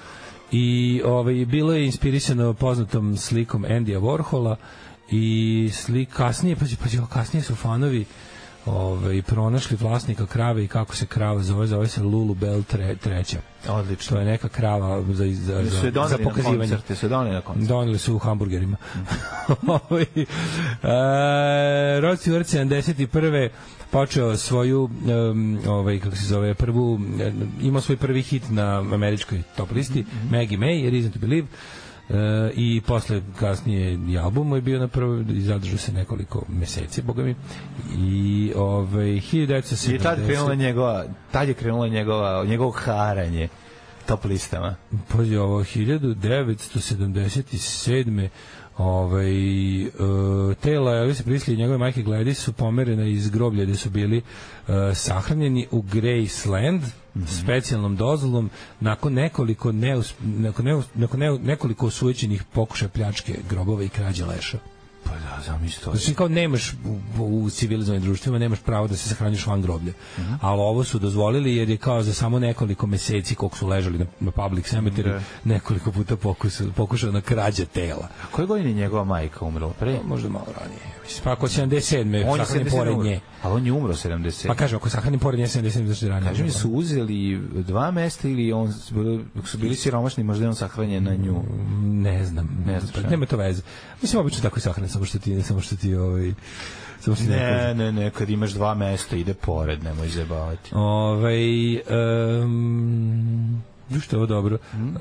i ovaj, bilo je inspirisano poznatom slikom Andyja Warhola i slik kasnije, pazi, pazi, kasnije su fanovi ovaj, pronašli vlasnika krave i kako se krava zove, zove se Lulu Bell tre, treća. Odlično. To je neka krava za, za, za, za pokazivanje. Koncerte, su doneli na koncert. Doneli su u hamburgerima. Ovaj, e, Rod Stewart sedamdeset prve počeo svoju um, ovaj, kako se zove, prvu, imao svoj prvi hit na američkoj top listi, mm-hmm. Maggie May, Reason to Believe. Uh, i posle kasnije i album je bio na prvo i zadržao se nekoliko meseci, boga mi, i ovaj hiljadu devetsto sedamdeset i tad krenula njegova tad je krenula njegova njegovo haranje top listama. Pa je ovo hiljadu devetsto sedamdeset sedme ovaj uh, tela Elvisa Presley i njegove majke Gladys su pomerena iz groblja gde su bili uh, sahranjeni u Graceland, mm-hmm. specijalnom dozvolom nakon nekoliko neus, nakon, neus, nakon ne, nekoliko osujećenih pokušaja pljačke grobova i krađe leša. Pa da, zamisli to. Znači kao nemaš u, u civilizovanim društvima nemaš pravo da se sahranjuješ van groblja. Mm-hmm. Ali ovo su dozvolili jer je kao za samo nekoliko meseci koliko su ležali na, na public cemetery, mm-hmm. nekoliko puta pokušao, pokušao na krađe tela. A koje godine njegova majka umrla? Pre? Možda malo ranije. Pa ako sedamdeset sedme sahranjen pored nje. Ali on je umro sedamdeset sedme. Pa kažem, ako sahranjen pored nje sedamdeset sedme zašto je ranije. Kaži mi, su uzeli dva mesta ili on, su bili siromašni, možda je on sahranjen na nju? Ne znam. Ne znam. Pa, nema to veze. Mislim, obično tako je sahranjen, samo što ti, samo što ti ovaj... Samo što ti ne, ne, ne, kad imaš dva mesta, ide pored, nemoj zajebavati. Ovaj... Um, što je ovo dobro. Mm.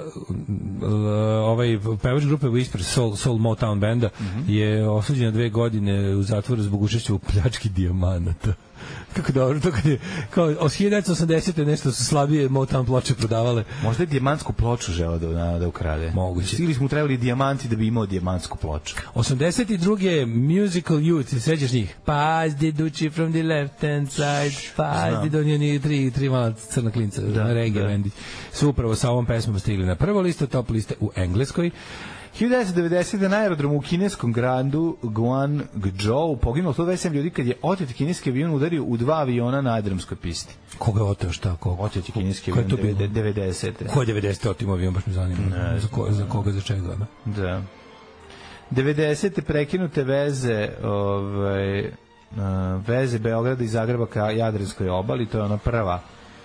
Ovaj pevač grupe Whisper, Soul, Soul Motown benda, mm-hmm. je osuđen na dve godine u zatvoru zbog učešća u pljački dijamanata. Kako dobro, to kad je, kao, od hiljadu devetsto osamdesete nešto su slabije Motown ploče prodavale. Možda je dijamantsku ploču želeo da, da, da ukrade. Moguće. Ili smo trebali dijamanti da bi imao dijamantsku ploču. osamdeset druge Musical Youth, sećaš njih? Pass the Ducci from the left hand side, pass the donjeni tri, tri mala crna klinca, da, reggae da. Bendi. Su upravo sa ovom pesmom stigli na prvo listo, top liste u Engleskoj. hiljadu devetsto devedesete na aerodromu u kineskom gradu Guangzhou poginulo sto dvadeset sedam ljudi kad je otet kineski avion udario u dva aviona na aerodromskoj pisti. Koga je oteo, šta? Koga? Otet je kineski avion devedesete. Ko je devedesete otimo avion, baš me zanima. Ne, za, ko, za koga, za čega? Ne? Da. devedesete prekinute veze, ovaj, veze Beograda i Zagreba ka Jadranskoj obali, to je ona prva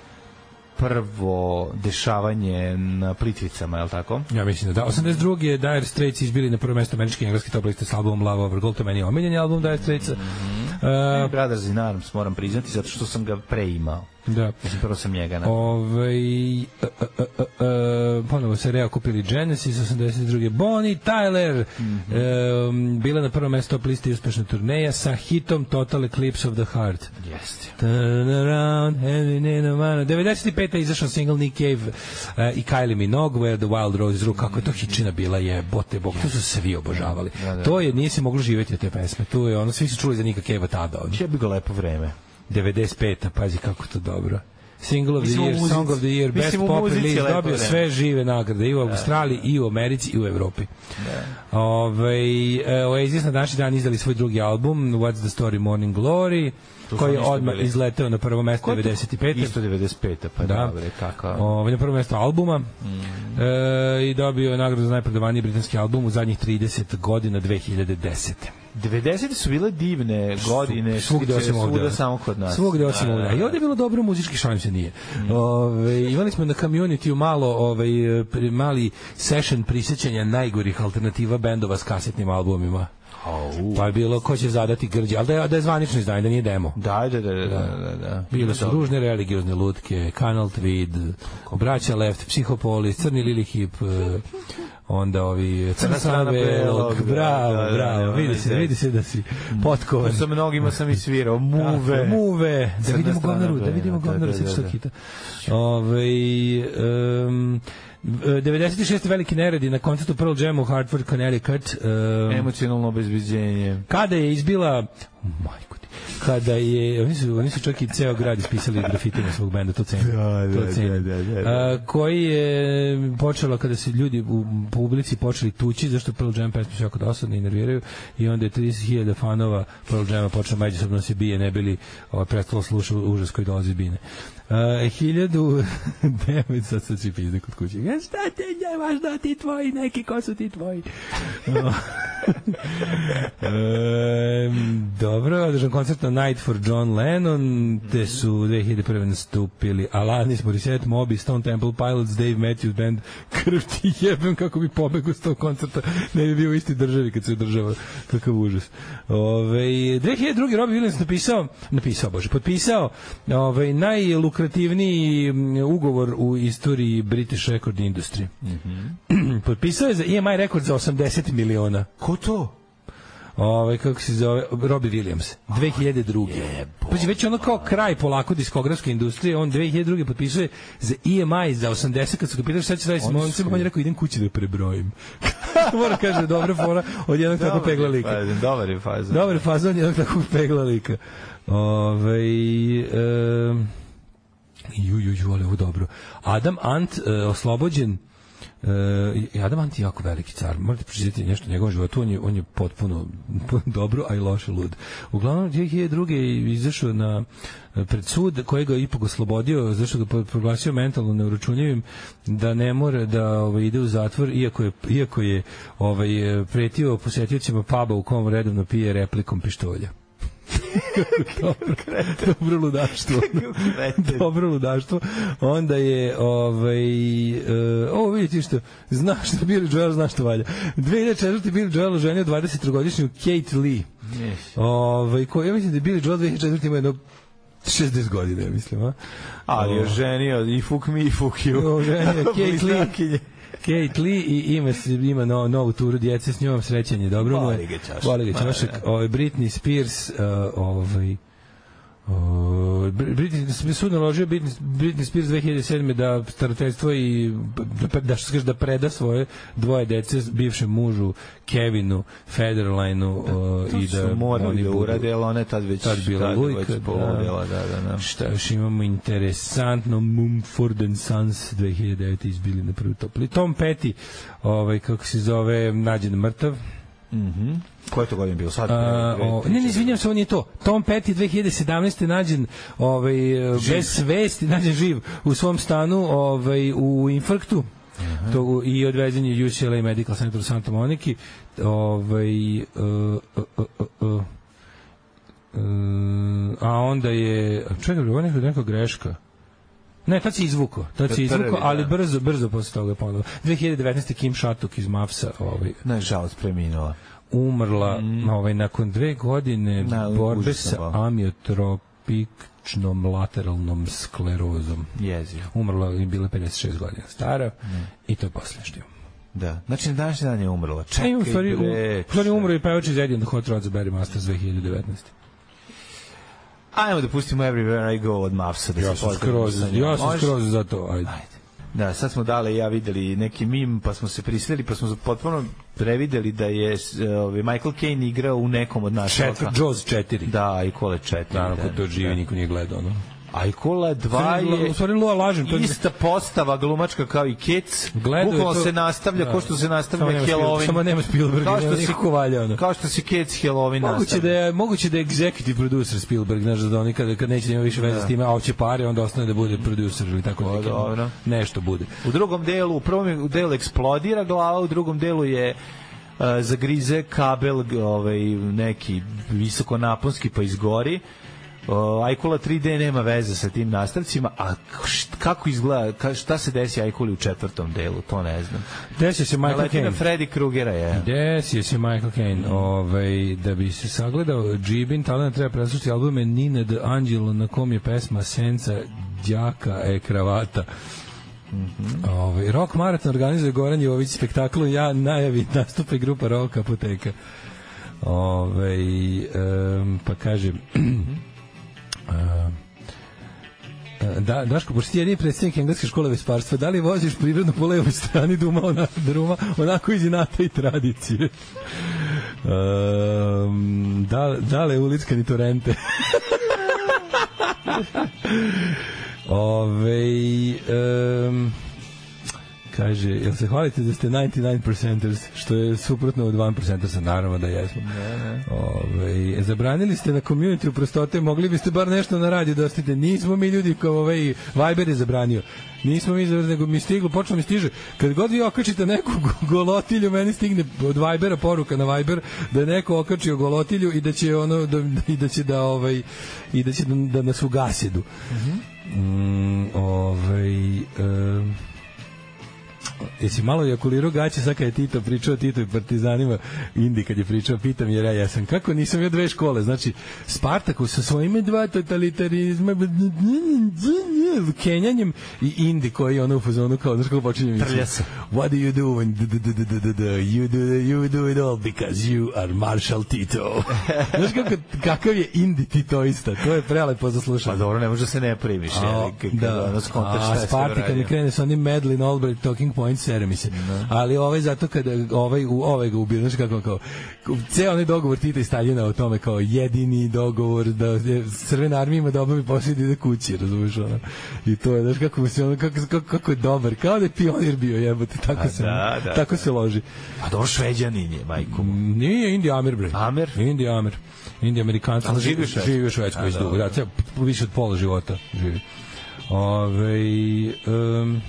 prvo dešavanje na Plitvicama, je li tako? Ja mislim da da. osamdeset druge Dire Straits izbili na prvo mesto američki i engleski top liste s albumom Love Over Gold, to meni je omiljeni album Dire Straitsa. Mm-hmm. uh, Brothers in Arms, moram priznati, zato što sam ga preimao. Da. Mislim, prvo sam njega. Ove, uh, uh, uh, uh, ponovo se reokupili Genesis, osamdeset druge Bonnie Tyler, mm-hmm. um, bila na prvom mestu top listi uspešna turneja sa hitom Total Eclipse of the Heart. Jeste. Turn around, devedeset pete je izašao single Nick Cave uh, i Kylie Minogue, Where the Wild Rose Grew. Kako je to hitčina bila, je, bote bog, to su svi obožavali. Da, da. To je, nije se moglo živjeti od te pesme. Tu je ono, svi su čuli za Nika Cave-a tada. Če bi ga lepo vreme. devedeset peta, pazi kako to dobro. Single of the Year, Song of the Year, Best Pop Release, dobio sve žive nagrade i u Australiji, i u Americi, i u Evropi. Ove, Oasis na današnji dan izdali svoj drugi album, What's the Story, Morning Glory, koji je odmah bili. izleteo na prvo mesto devedeset pete. Isto devedeset peta, pa da. Dobre, kakav. Ove, na prvo mesto albuma mm. e, i dobio je nagradu za najprodavaniji britanski album u zadnjih trideset godina, dve hiljade desete. devedesete su bile divne godine, svugde osim ovde, samo kod nas. Svugde osim ovde. I ovde je bilo dobro muzički, šalim se nije. Mm. Ove, imali smo na Community malo, ovaj, mali session prisjećanja najgorih alternativa bendova s kasetnim albumima. Oh, pa je bilo ko će zadati grđe, ali da je, da je zvanično izdanje, da nije demo. Da, da, da, da, da, da. Bile su ružne religiozne lutke, Canal Tweed, Braća Left, Psihopolis, Crni Lili Hip, onda ovi Crna strana belog, bravo, da, da, bravo, da, vidi se, vidi se da si potkovan. Sa mnogima sam i svirao, muve. Muve, da vidimo govnaru, da vidimo govnaru se što hita. Ove, um, devedeset šeste veliki neredi na koncertu Pearl Jam u Hartford, Connecticut. Um, Emocionalno obezbeđenje. Kada je izbila, majko ti, kada je, oni su, oni su čak i ceo grad ispisali grafitima svog benda, to cenim. Da, da, to cenim. Da, da, da. A, koji je počelo kada se ljudi u publici počeli tući, zašto Pearl Jam pesme su jako dosadne i nerviraju, i onda je trideset hiljada fanova Pearl Jama počelo međusobno se bije, ne bili ovaj, prestalo slušati užas koji dolazi bine. Uh, hiljadu devet, sad sad svi pizde kod kuće. Šta te je važno ti tvoji, neki ko su ti tvoji? um, dobro, održan koncert na Night for John Lennon, te su dve hiljade prve nastupili Alanis Morissette, Moby, Stone Temple Pilots, Dave Matthews Band. Krv ti jebem kako bi pobegao s tog koncerta, ne bi bio u isti državi kad se održava, kakav užas. Ove, dve hiljade druge. Robbie Williams napisao, napisao, bože, potpisao ove, najlukrativniji ugovor u istoriji British Record Industry. Mm-hmm. Potpisao je za E M I rekord za osamdeset miliona. Ko to? Ovaj kako se zove, Robbie Williams, dve hiljade druge. Pa već ono kao kraj polako diskografske industrije, on dve hiljade druge potpisuje za E M I za osamdeset, kad su ga pitali šta će raditi s momcima, on je rekao idem kući da prebrojim. Mora kaže dobra fora od jednog takvog pegla lika. Dobar je fazon. Dobar je fazon od jednog takvog pegla lika. Ovaj um, ju ju ju, ali ovo dobro. Adam Ant uh, oslobođen. Uh, Adam Ant je jako veliki car. Morate pročitati nešto o njegovom životu. On je, on je potpuno dobro, a i loše lud. Uglavnom, dve hiljade druge je izašao na pred sud, kojega je ipak oslobodio, zašto ga proglasio mentalno neuračunljivim, da ne mora da ovaj, ide u zatvor, iako je, iako je ovaj, pretio posjetiocima puba u kom redovno pije replikom pištolja. dobro, dobro ludaštvo. dobro ludaštvo. Onda je ovaj uh, ovo vidite što znaš što Billy Joel zna što valja. dve hiljade četvrte. Billy Joel oženio dvadesettrogodišnju Kate Lee. Yes. Ovaj koji ja mislim da Billy Joel dve hiljade četvrte ima jedno šezdeset godina, ja mislim, a? Ali je oženio i fuck me i fuck you. Oženio Kate Lee. Kate Lee i ima, ima no, novu turu djece s njom, srećan je, dobro mu je. Voli ga čašak. Ovaj, Britney Spears, uh, ovaj, uh, Britney, sud naložio Britney, Britney Spears dve hiljade sedme da starateljstvo i da, da, što da preda svoje dvoje dece bivšem mužu Kevinu Federlineu uh, i da su morali da urade, ali ona je tad već, tad bila tad lujka, već polovila, da, da, da. Šta još imamo interesantno? Mumford and Sons dve hiljade devete izbili na prvi topli. Tom Petty, ovaj, kako se zove, nađen mrtav. Mhm. Koje to godin bio sad? A, o, ne, ne, izvinjam se, on je to. Tom Petty dve hiljade sedamnaeste nađen ovaj, bez svesti, nađen živ u svom stanu ovaj, u infarktu. Uh-huh. To, i odvezen je U C L A Medical Center u Santa Moniki. Ovaj, uh, uh, uh, uh, uh, uh, a onda je... Čekaj, ovo je neka greška. Ne, tad si izvuko, tad si izvuko, ali brzo, brzo posle toga ponovo. dve hiljade devetnaeste. Kim Shattuck iz Mavsa, ovaj, nažalost preminula. Umrla, mm. ovaj, nakon dve godine Na, borbe sa amiotropik multiplom lateralnom sklerozom. Jezio. Umrla je bila pedeset šest godina stara mm. i to je posljednje što imamo. Da, znači na današnji dan je umrla. Čekaj, u stvari, bre. U stvari umro i pevač iz Eddie and the Hot Rods za Barry Masters dve hiljade devetnaeste. Ajmo da pustimo Everywhere I Go od Mavsa. Da ja sam skroz, ja sam skroz za to, ajde. ajde. Da, sad smo dale ja videli neki mim, pa smo se prisreli, pa smo potpuno prevideli da je uh, Michael Caine igrao u nekom od naših. Jaws četiri. Da, Ajkula četiri. Naravno, da, kod to živi, niko nije gledao, no. Ajkula dva je u stvari Lua lažem, to je ista postava glumačka kao i Kec. Bukvalno to... se nastavlja da. Ko što se nastavlja Halloween. Samo nema Spielberg, kao što si kovalja ono. Kao što se Kec Halloween moguće nastavlja. Da je moguće da je executive producer Spielberg, znaš da oni kad kad neće da ima više veze da. S time, a hoće pare, onda ostane da bude producer ili tako o, dobro. Nešto bude. U drugom delu, u prvom delu eksplodira glava, u drugom delu je uh, zagrize kabel, ovaj neki visokonaponski pa izgori. Uh, Ajkula tri D nema veze sa tim nastavcima, a št, kako izgleda, ka, šta se desi Ajkuli u četvrtom delu, to ne znam. Desio se Michael Caine. Freddy Krugera je. Desio se Michael Caine. Mm. Ovaj, da bi se sagledao Džibin, talent treba preslušati albume Nina de Angelo, na kom je pesma Senca, Đaka, e kravata. Mm-hmm. Ovaj, Rock Marathon organizuje Goran Jović spektaklu Ja najavi nastupe grupa Rock Apoteka. Ovaj, um, pa kaže da, Daško, pošto ti jedini predstavnik engleske škole vesparstva, da li voziš prirodno po levoj strani duma, ona, druma, onako iz inata i tradicije? Um, da, da li je ulickani torente? Ove, um, kaže, jel se hvalite da ste devedeset devet percenters, što je suprotno od jedan percenter, naravno da jesmo. Ne, ne. Ove, zabranili ste na community u prostote, mogli biste bar nešto na radiju da ostite. Nismo mi ljudi kao ovaj Viber je zabranio. Nismo mi, nego mi stiglo, počelo mi stiže. Kad god vi okačite neku golotilju, meni stigne od Vibera poruka na Viber da je neko okačio golotilju i da će ono da, i da će da ovaj i da će da, da nas ugasidu. Mhm. Mm, ovaj um, jesi malo ejakulirao gaće sad kad je Tito pričao o Tito i partizanima Indi kad je pričao, pitam jer ja jesam kako nisam ja dve škole, znači Spartaku sa svojim dva totalitarizma kenjanjem i Indi koji je ono u fazonu kao, znaš kako počinje mislim what do you do when you do, you do it all because you are Marshal Tito. Znaš kako, kakav je Indi Titoista, to je prelepo za slušanje. Pa dobro, ne može se ne primiš da, a Spartak kad mi krene sa onim Madeline Albright Talking Point sere mi se. No. Ali ovaj zato kada ovaj u ovaj ga ubio, znači kako kao ceo onaj dogovor Tita i Staljina o tome kao jedini dogovor da Crvena armija ima da obavi posao da ide kući, razumiješ ono. I to je, znaš kako se ono kako, kako, kako je dobar, kao da je pionir bio, jebote, tako a, se da, da, tako da. Se loži. A dobro Šveđanin je, majko. Nije Indi Amer bre. Amer? Indi Amer. Indi Amerikanci. Ali živi u Švedskoj. Živi u Švedskoj već dugo, da, ceo više od pola života živi. Ovaj um,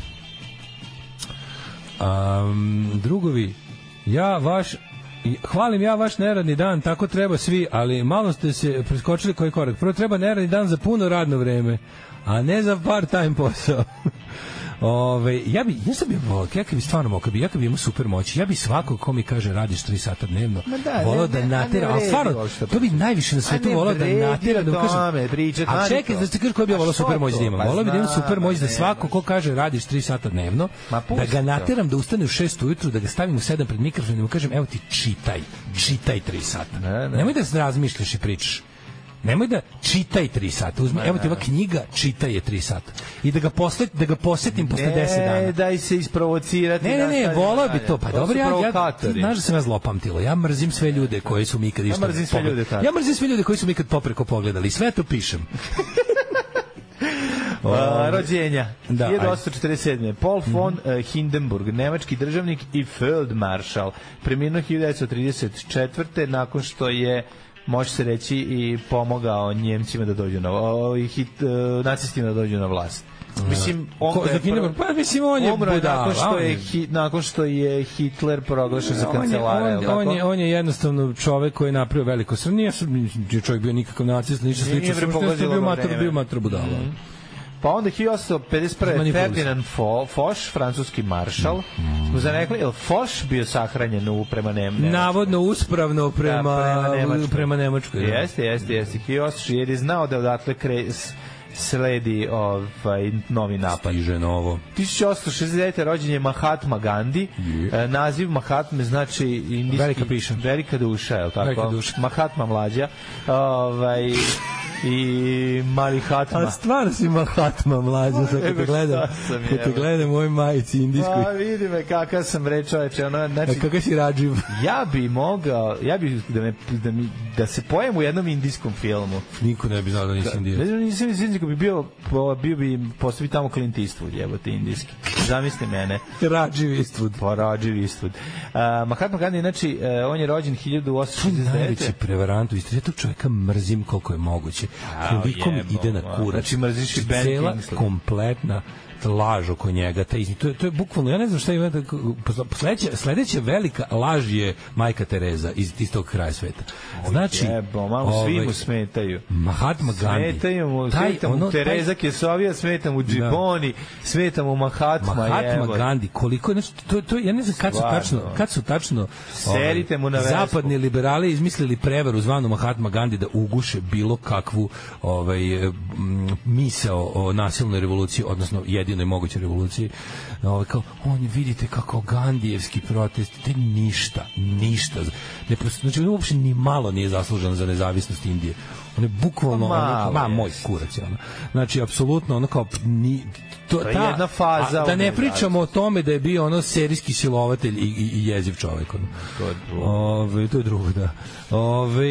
Um, drugovi, ja vaš hvalim ja vaš neradni dan, tako treba svi, ali malo ste se preskočili koji korak. Prvo treba neradni dan za puno radno vreme, a ne za part-time posao. Ove, ja bi, ja sam bi volao, ja kad bi stvarno mogo, ja kad bi imao super moć, ja bi svako ko mi kaže radiš tri sata dnevno, da, volao da natera, ali stvarno, to bi najviše na svetu volao da natera, da kažem, a čekaj, da ste kažeš koji bi volao super moć da imam, volao bi da imam super moć da svako ko kaže radiš tri sata dnevno, da ga nateram da ustane u šest ujutru, da ga stavim u sedam pred mikrofonom i mu kažem, evo ti čitaj, čitaj tri sata, nemoj da se razmišljaš i pričaš. Nemoj da čitaj tri sata. Uzmi, evo ti ova knjiga, čitaj je tri sata. I da ga poslet, da ga posetim posle deset dana. Ne, daj se isprovocirati. Ne, ne, ne, volao bi to. Pa dobro, ja, ja znaš da sam ja zlopamtilo. Ja mrzim sve ljude koji su mi ikad išli. Ja mrzim sve ljude tako. Ja mrzim sve ljude koji su mi ikad popreko pogledali. Sve to pišem. Uh, rođenja da, hiljadu osamsto četrdeset sedme Paul von mm-hmm. uh, Hindenburg, nemački državnik i feldmaršal, preminuo hiljadu devetsto trideset četvrte nakon što je, može se reći, i pomogao Njemcima da dođu na o, hit, uh, nacistima da dođu na vlast. Mislim, on Ko, je pro... pa mislim on je budala, nakon što je hi, nakon što je Hitler proglašen za kancelara. On, on, on je on je jednostavno čovek koji je napravio veliko sranje, nije čovjek bio nikakav nacist, ništa slično, samo što je bio mator, bio mator budala. Mm-hmm. Pa onda hiljadu osamsto pedeset prve. Ferdinand Foch, francuski maršal. Mm. Smo zanekli, je li Foch bio sahranjen u prema Nemačkoj? Navodno uspravno prema, da, prema Nemačkoj. Prema Nemačkoj. Jeste, jeste, jeste. hiljadu osamsto jer je znao da odatle kre, sledi ovaj novi napad. Stiže novo. hiljadu osamsto šezdeset devete. rođen je Mahatma Gandhi. Yeah. E, naziv Mahatma znači indijski, velika piša. Velika duša, je li tako? Velika duša. Mahatma mlađa. Ovaj i Malihatma. A stvarno si Mahatma mlađa, sad kad te gledam, kad te gledam u ovoj majici indijskoj. Pa vidi me kakav sam re čoveče, ono, znači... Kakav si Radživ? Ja bi mogao, ja bi da, me, da, mi, da se pojem u jednom indijskom filmu. Niko ne bi znao da nisi indijac. Ne znam, nisam indijski, bi bio, bio bi, postavi tamo Clint Eastwood, jebote, indijski. Zamisli mene. Radživ Eastwood. Pa Radživ Eastwood. Uh, Mahatma Gandhi, znači, uh, on je rođen hiljadu osamsto šezdeset devete. Najveći prevarant u istoriji. Ja tog čovjeka mrzim koliko je moguće. Koliko mi ide na kurac. Znači mrziš i Ben Cela Kingsley. Kompletna laž oko njega, taj izni, to je, to je bukvalno, ja ne znam šta ima, sledeća, sledeća velika laž je Majka Tereza iz istog kraja sveta. Znači, jebo, malo svi mu smetaju. Mahatma Gandhi. Smetaju mu, smeta mu ono, Tereza Kesovija, smeta mu Džiboni, da. Smeta mu Mahatma. Mahatma jebo. Gandhi, koliko, znači, to, to, ja ne znam kad su tačno, kad su tačno serite mu na vespu. Zapadni liberali izmislili prevaru zvanu Mahatma Gandhi da uguše bilo kakvu ovaj, misao o nasilnoj revoluciji, odnosno jedinoj mogućoj revoluciji. Ovaj, kao, on, vidite kako Gandijevski protest, te ništa, ništa. Ne, znači, on uopšte ni malo nije zaslužen za nezavisnost Indije. On je bukvalno, ono, ma, moj kurac je ono. Znači, apsolutno, ono kao, ni, to, to je ta, jedna faza. A, da ne pričamo o tome da je bio ono serijski silovatelj i, i, i jeziv čovjek. Ono. To je drugo. Ove, to je drugo, da. Ove,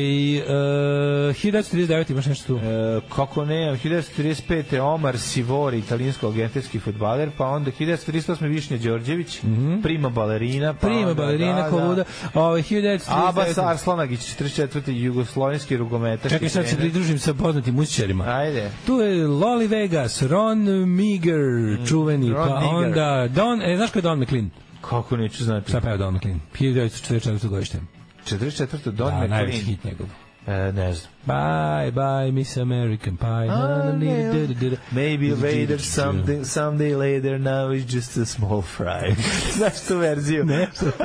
uh, hiljadu devetsto trideset devete. imaš nešto tu? E, kako ne, hiljadu devetsto trideset pete. Omar Sivori, italijansko-argentinski fudbaler, pa onda hiljadu devetsto trideset osme. Višnja Đorđević, mm -hmm. prima balerina, pa prima onda, balerina, da, koluda. Ove, hiljadu devetsto trideset devete. Abbas Arslanagić, četrdeset četvrte. jugoslovenski rugometaš. Čekaj, sad se pridružim sa poznatim muzičarima. Ajde. Tu je Loli Vegas, Ron Miger, mm, čuveni, Ron pa Miger. Onda Don, e, znaš ko je Don McLean? Kako neću znati. Šta peva Don McLean? hiljadu devetsto četrdeset četvrte. godište. četrdeset četvrte. Don da, McLean. Najveći hit njegov. E, ne znam. Bye, bye, Miss American Pie. Ah, maybe later, someday, someday later, now it's just a small fry. Znaš tu verziju? Ne.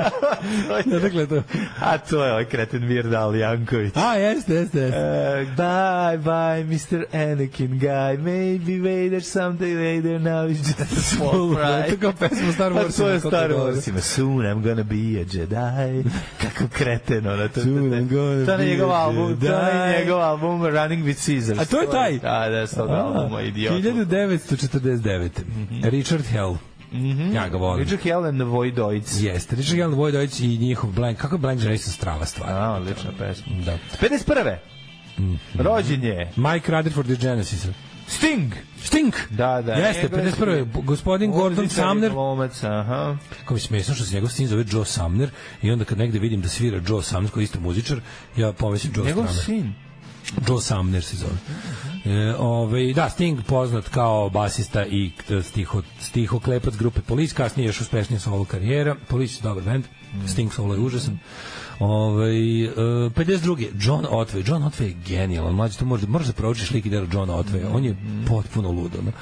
Ne, dakle to. A to je ovaj kreten Virdal Janković. A, jeste, jeste, jeste. Uh, bye, bye, mister Anakin guy. Maybe later, someday later, now it's just a small fry. To kao pesma Star Warsima. A to je Star Warsima. Soon I'm gonna be a Jedi. Kako kreten, ono. Soon I'm gonna be a Jedi. To je njegov album Running with Caesars. A to je taj? Da, da, s tog albuma, idiot. hiljadu devetsto četrdeset devete. Mm-hmm. Richard Hell. Mm-hmm. Ja ga volim. Richard Hell and the Voidoids. Jeste, Richard Hell and the Voidoids i njihov Blank. Kako je Blank Generation strava stvar? A, odlična pesma. Da. pedeset prve. Mm-hmm. Rođen je Mike Rutherford iz Genesis. Sting. Sting. Da, da. Jeste, pedeset prve. Gospodin Gordon Sumner. Lomac, aha. Kako mi smiješno što se njegov sin zove Joe Sumner i onda kad negde vidim da svira Joe Sumner koji je isto muzičar, ja pomislim Joe Sumner. Njegov sin? Joe Sumner se zove. E, ove, da, Sting poznat kao basista i stiho, stiho klepac grupe Police, kasnije još uspešnija solo karijera. Police je dobar band, Sting solo je užasan. Ove, e, pedeset druge. John Otway. John Otway je genijalan. Mlađe, to možeš, možeš da proučiš lik i delo Johna Otwaya. On je potpuno ludo. No?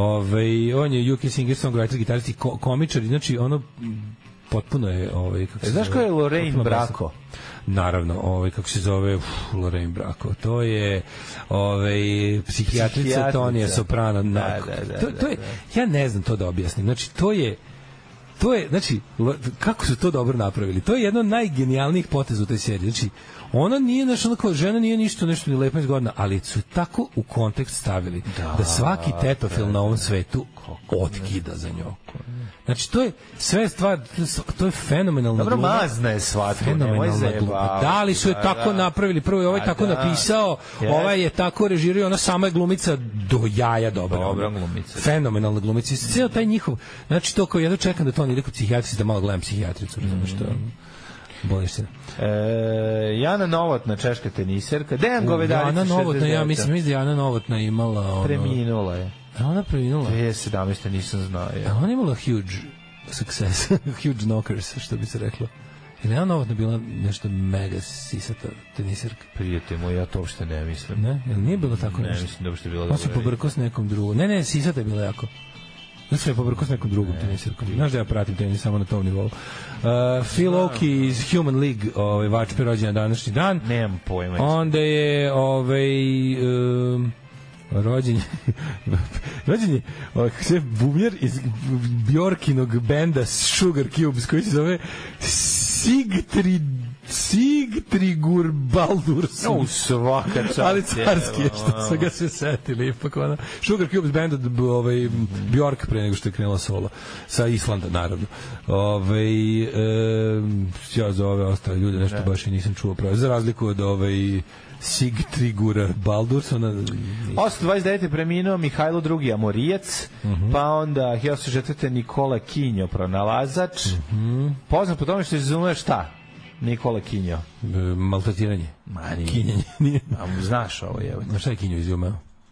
Ove, on je U K singer, songwriter, gitarist i ko, komičar. Znači, ono, potpuno je... Ove, kako se znaš ko je Lorraine Bracco? Naravno, ovaj kako se zove, uf, Lorraine Bracco. To je ovaj psihijatrica Tonija Soprano. Da, da, da, to, to je, ja ne znam to da objasnim. Znači, to je to je, znači, kako su to dobro napravili. To je jedno od najgenijalnijih poteza u toj seriji. Znači, ona nije, znači, onako, žena nije ništa, nešto ni lepo izgodna, ali su tako u kontekst stavili da, da svaki tetofil na ovom svetu otkida za njom. Znači, to je sve stvar, to je fenomenalna gluma. Dobro, mazna je svatko. Fenomenalna gluma. Da li su je tako napravili? Prvo je ovaj tako napisao, ovaj je tako režirao, ona sama je glumica do jaja dobra. Dobra glumica. Fenomenalna glumica. I cijel taj njihov, znači to kao jedno čekam da to on ide kod psihijatrice, da malo gledam psihijatricu, razumiješ što boliš se. E, Jana Novotna, češka teniserka. Dejan Govedarica, Jana Novotna, ja mislim, mislim da Jana Novotna imala... Ono, preminula je. A ona preminula? dve hiljade sedamnaeste. nisam znao. Ja. A ona imala huge success, huge knockers, što bi se reklo. Je Lea Novotna bila nešto mega sisata tenisirka? Prijatelj moj, ja to uopšte ne mislim. Ne? Jel nije bilo tako ne, nešto? Ne, mislim da uopšte bilo dobro. dobro. On se pobrkao s nekom drugom. Ne, ne, sisata je bila jako. Znači se je pobrkao s nekom drugom tenisirkom. Znaš da ja pratim tenis samo na tom nivou. Uh, Phil Oakey iz Human League, ovaj, vačpe rođena današnji dan. Nemam pojma. Onda je ovaj... Um, rođenje rođenje ovaj se bumjer iz Bjorkinog benda Sugar Cubes koji se zove Sigtrid Sigtrigur Baldursson. No, svaka čast. Ali carski je što su ga se setili ipak ona. Sugar Cubes band od ovaj Bjork pre nego što je krenula solo sa Islanda naravno. Ovaj e, ja za ove ostale ljude nešto baš i nisam čuo pravo. Za razliku od ovaj Sigtrigura Baldursona. osamsto dvadeset devete preminuo Mihajlo drugi Amorijac, uh -huh. pa onda hiljadu četvrte Nikola Kinjo, pronalazač. Uh -huh. Poznat po tome što izumeo šta? Nikola Kinjo. E, maltretiranje. Ma nije. Kinjenje. Nije. A znaš ovo je. Na šta je Kinjo izumeo?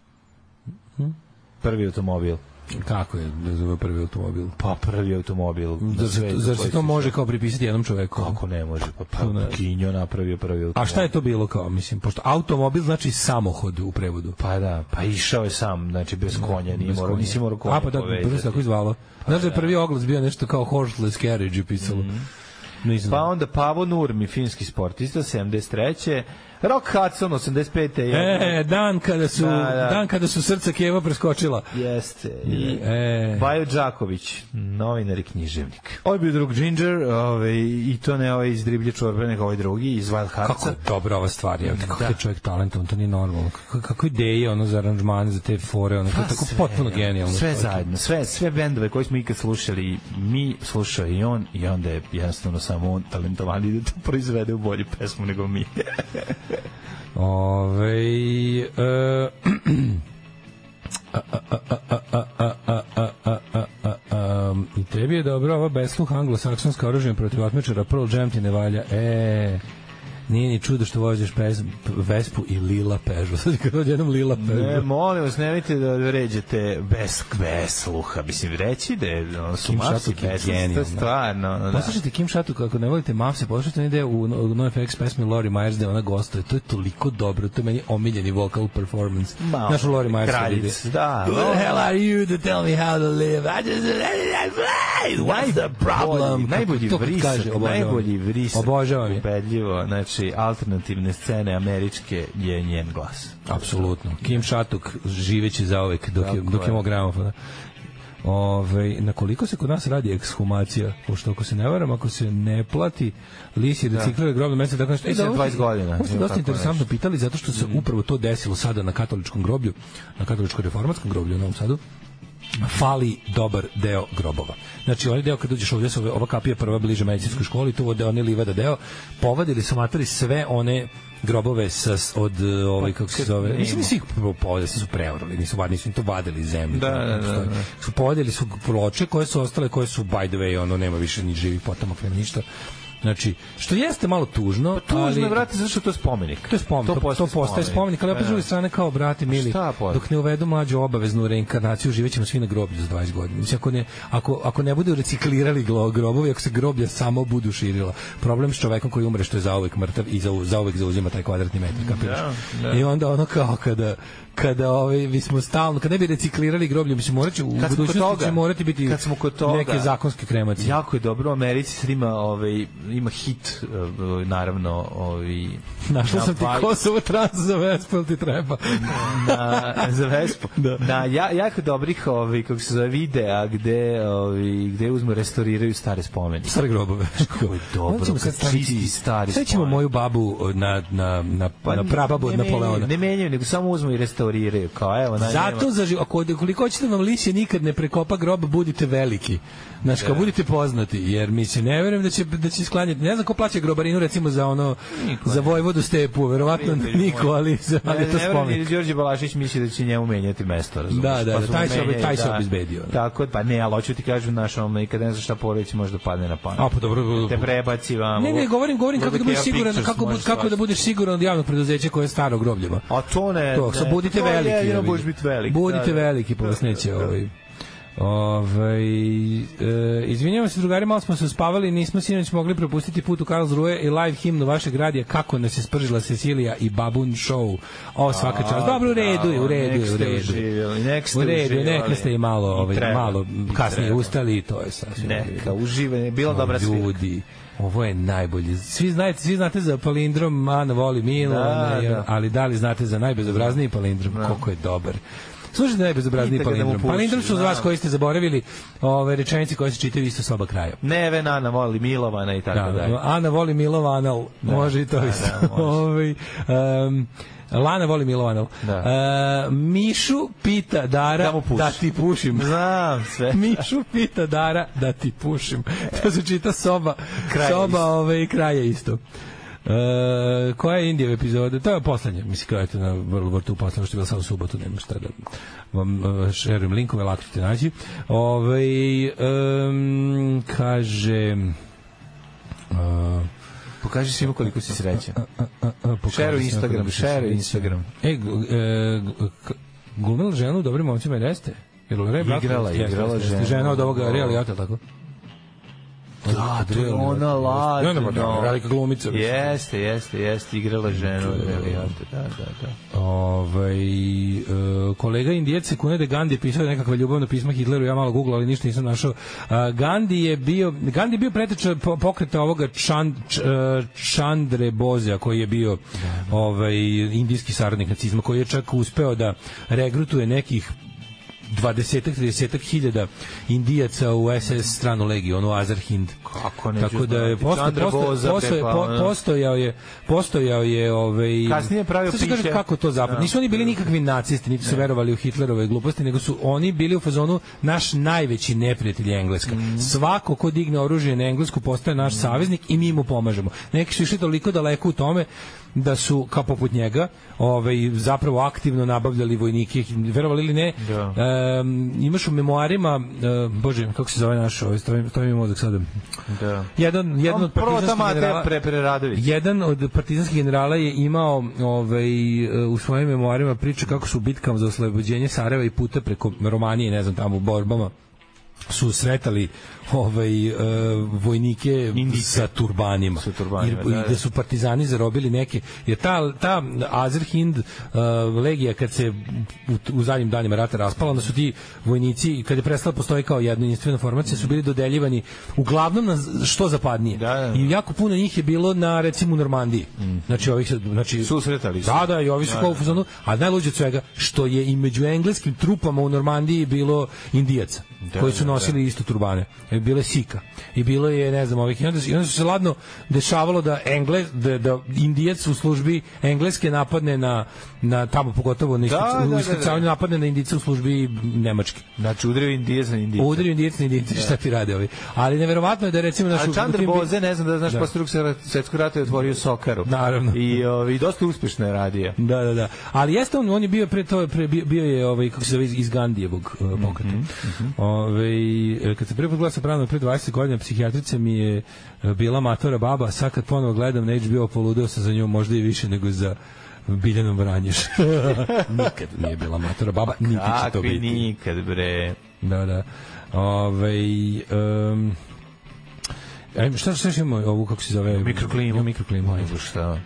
Hm? Prvi automobil. Kako je izumeo prvi automobil? Pa prvi automobil. Zar se, zar se to može kao pripisati jednom čoveku? Kako ne može? Pa, pa ne. Kinjo napravio prvi automobil. A šta je to bilo kao, mislim, pošto automobil znači samohod u prevodu. Pa da, pa išao je sam, znači bez konja, nije morao, nisi morao konja. A pa da, prvo se tako izvalo. Znaš da je prvi oglas bio nešto kao horseless carriage pisalo. Mm -hmm. Pa onda Pavo Nurmi, finski sportista, sedamdeset treće Rock Hudson, osamdeset pete E, dan kada su, da, da. dan kada su srca Kijeva preskočila. Jeste. I, e. Bajo Đaković, novinar i književnik. Ovo je bio drug Ginger, ovaj, i to ne ovaj iz Driblje čorbe, nego ovaj drugi, iz Wild Heartsa. Kako je dobra ova stvar, je, kako da. je čovjek talentovan, to nije normalno. Kako, kako ideje, ono, za aranžmane, za te fore, ono, pa tako sve, potpuno genijalno. Sve stvar. Zajedno, sve, sve bendove koje smo ikad slušali, mi slušao i on, i onda je jednostavno samo on talentovani da to proizvede u bolju pesmu nego mi. Ove, e, a, a, a, a, a, a, a, a, a, a, a, i tebi je dobro ova besluh anglosaksonska oružja protiv otmičara, Pearl Jam ti ne valja. E, nije ni čudo što voziš Vespu i Lila Peugeot. Sad kad dođe jednom Lila Peugeot. Ne, molim vas, nemojte da ređete bez besluha. Mislim, reći da je ono, su Mavsi besluha. Stvarno. Da. Poslušajte Kim Šatuk, ako ne volite Mavse, poslušajte on ide u NoFX pesmi Lori Myers gde ona gostuje. To je toliko dobro. To je meni omiljeni vocal performance. Našu Lori Myers. Kraljic, da. Who the hell are you to tell me how to live? I just... What's the problem? Najbolji vrisak. Najbolji vrisak. Obožavam je. Ubedljivo. Znači, alternativne scene američke je njen glas. Apsolutno. Kim Šatuk živeći zauvek dok je, dok je mog gramofona. Ove, na koliko se kod nas radi ekshumacija? Pošto ako se ne varam, ako se ne plati lisi reciklira grobno mesto, tako nešto. Mislim dvadeset godina. Ovo ste dosta interesantno nešto pitali, zato što se mm. upravo to desilo sada na katoličkom groblju, na katoličko-reformatskom groblju u Novom Sadu. Fali dobar deo grobova. Znači, onaj deo kad uđeš ovdje, ova kapija prva bliže medicinskoj školi, tu ovdje onaj livada deo, povadili su materi sve one grobove sa, od, ovaj, kako se zove, mislim, nisu ih povadili, su preorali, nisu, nisu to vadili iz zemlje. Da, da, da, da. Su povadili su ploče koje su ostale, koje su, by the way, ono, nema više ni živih potomaka, nema ništa. Znači, što jeste malo tužno, pa tužno ali... je, brate, zašto to je spomenik? To je spomenik, to, to, postaje, to postaje spomenik, ali opet s druge strane kao, brate, mili, dok ne uvedu mlađu obaveznu reinkarnaciju, živećemo svi na groblju za dvadeset godina. Mislim, ako ne, ako, ako ne budu reciklirali grobovi, ako se groblja samo budu širila, problem s čovekom koji umre što je zauvek mrtav i za, zauvek zauzima taj kvadratni metar, kapiraš? Da, da. I onda ono kao kada kada ovaj bismo stalno kad ne bi reciklirali groblje, mislim moraće u budućnosti će morati biti kad smo kod toga, neke zakonske kremacije. Jako je dobro, u Americi sad ima ovaj ima hit naravno ovaj našao sam ti Kosovo trans za Vespu, ti treba. Na za Vespu. Da. Na ja, jako dobrih ovaj kako se zove videa gde ovaj gde uzmu restauriraju stare spomenike. Stare grobove. Kako je dobro, kad čisti stari. Sad ćemo moju babu na na na pa, na prababu od Napoleona. Ne menjaju, nego samo uzmu i restauriraju, kao evo na zato za ako koliko hoćete vam lisje nikad ne prekopa grob, budite veliki. Znaš, kao budite poznati, jer mi se ne verujem da će da će sklanjati. Ne znam ko plaća grobarinu recimo za ono niko, za Vojvodu Stepu, verovatno niko, ali za ali ne, to spomenik. Ne, Đorđe Balašić misli da će njemu menjati mesto, razumiješ? Da, da, pa da taj se taj se obezbedio. Tako, pa ne, ali hoću ti kažem naš ono i kad ne znaš šta porodici može da padne na pamet. A pa dobro, te prebaci vam. Ne, ne, govorim, govorim kako da budeš siguran, kako kako da budeš siguran od javnog preduzeća koje je staro grobljima. A to ne. To, budite veliki. Budite veliki. Budite veliki, pa vas neće ovaj Ove, e, izvinjavam se drugari, malo smo se uspavali, nismo sinoć mogli propustiti put u Karlsruhe i live himnu vašeg radija Kako nas je spržila Cecilija i Babun Show. O, svaka čast. Dobro, u redu je, u redu je, u redu je. U redu je, neka ste i malo, ovaj, malo kasnije ustali i to je sasvim. Neka, uživanje, bilo dobra svirka. Ljudi, ovo je najbolje. Svi znate, svi znate za palindrom Ana voli Milo, da, ne, da. ali da li znate za najbezobrazniji palindrom? Da. Koliko je dobar. Slušajte najbezobrazniji palindrom. Da palindrom su za vas koji ste zaboravili ove rečenice koje se čitaju isto soba kraja. Neven, Ana voli Milovana i tako da, dalje. Ana voli Milovana, da, može i to da, isto. Da, Ove, um, Lana voli Milovanov. Da. Uh, Mišu pita Dara da, da ti pušim. Znam sve. Mišu pita Dara da ti pušim. To se čita soba, kraj soba ove i kraja isto. Uh, koja je Indijeva epizoda? To je poslednja, mislim kao eto na vrlo vrtu poslednja što je bila samo u subotu, nema šta da vam uh, šerujem linkove, lako ćete naći. Ove, um, kaže uh, pokaži svima koliko si srećan. Šeruj Instagram, šeruj Instagram. E, e glumila žena u Dobrim momcima i jeste? Igrala, igrala žena. Žena od ovoga Realijata, tako? Da, to je ona ladno. Da, velika glumica. Jeste, jeste, jeste, igrala ženu od Realijata, da, da, da. Ovaj, uh, kolega Indijac se kune da Gandhi pisao nekakva ljubavna pisma Hitleru, ja malo googlao, ali ništa nisam našao. Uh, Gandhi je bio, Gandhi je bio preteča pokreta ovoga Chand, č, uh, Chandre Bozea, koji je bio da, ovaj, indijski saradnik nacizma, koji je čak uspeo da regrutuje nekih dvadesetak, tridesetak hiljada Indijaca u es es stranu legiju, ono Azar Hind. Kako ne? Tako da je posto, posto, posto, po, postojao je postojao je ovaj kasnije pravio piše kako to zapad. Nisu oni bili nikakvi nacisti, niti su verovali u Hitlerove gluposti, nego su oni bili u fazonu naš najveći neprijatelj je Engleska. Mm. Svako ko digne oružje na Englesku postaje naš mm. saveznik i mi mu pomažemo. Neki su išli toliko daleko u tome da su, kao poput njega, ovaj, zapravo aktivno nabavljali vojnike, verovali ili ne, da. Um, imaš u memoarima, uh, bože, kako se zove naš, ovaj, stavim, stavim mozak sada. Da. Jedan, jedan od partizanskih generala, pre, pre jedan od partizanskih generala je imao ovaj, u svojim memoarima priča kako su u bitkama za oslobođenje Sarajeva i puta preko Romanije, ne znam, tamo u borbama, su sretali ovaj uh, vojnike Indice. sa turbanima, sa turbanima I, da, da. I da su partizani zarobili neke, jer ta, ta Azar Hind uh, legija kad se u, u zadnjim danima rata raspala, onda su ti vojnici, kad je prestala postoji kao jedna jedinstvena formacija, su bili dodeljivani uglavnom na što zapadnije. Da, da. I jako puno njih je bilo na, recimo, u Normandiji. Mm. Znači, ovih, znači, susretali su. Da, da, i ovi su da, kao u fazonu, a najluđe od svega, što je i među engleskim trupama u Normandiji bilo Indijaca, da, koji su nosili da. isto turbane. Bile Sika. I bilo je, ne znam, ovih, i onda, i onda su se ladno dešavalo da Engles, da, da Indijac u službi engleske napadne na, na tamo pogotovo na iskrcavanju da, da, da, da. napadne na Indijaca u službi nemačke. Znači udario Indijac na Indijaca. Udario Indijac na Indijaca, šta ti rade ovi. Ali neverovatno je da recimo našu... A Chandra Boze, ne znam da znaš, da. posle drugog svetskog rata je otvorio Sokaru. Naravno. I, ovi, dosta uspešno je radio. Da, da, da. Ali jeste on, on je bio pre to, pre, bio je, ovaj, kako se zove, iz Gandijevog uh, pokreta. Mm -hmm. Ove, kad se prvi put gledao pravno pre dvadeset godina, psihijatrica mi je bila matora baba, sad kad ponovo gledam na H B O, poludeo sam za njom možda i više nego za Biljanom Vranješ. Nikad nije bila matora baba, niti će to biti. Nikad, bre. Da, da. Ove, um, ajme, šta, šta imamo ovu, kako se zove? Mikroklimu. Mikroklimu, ajme. Šta?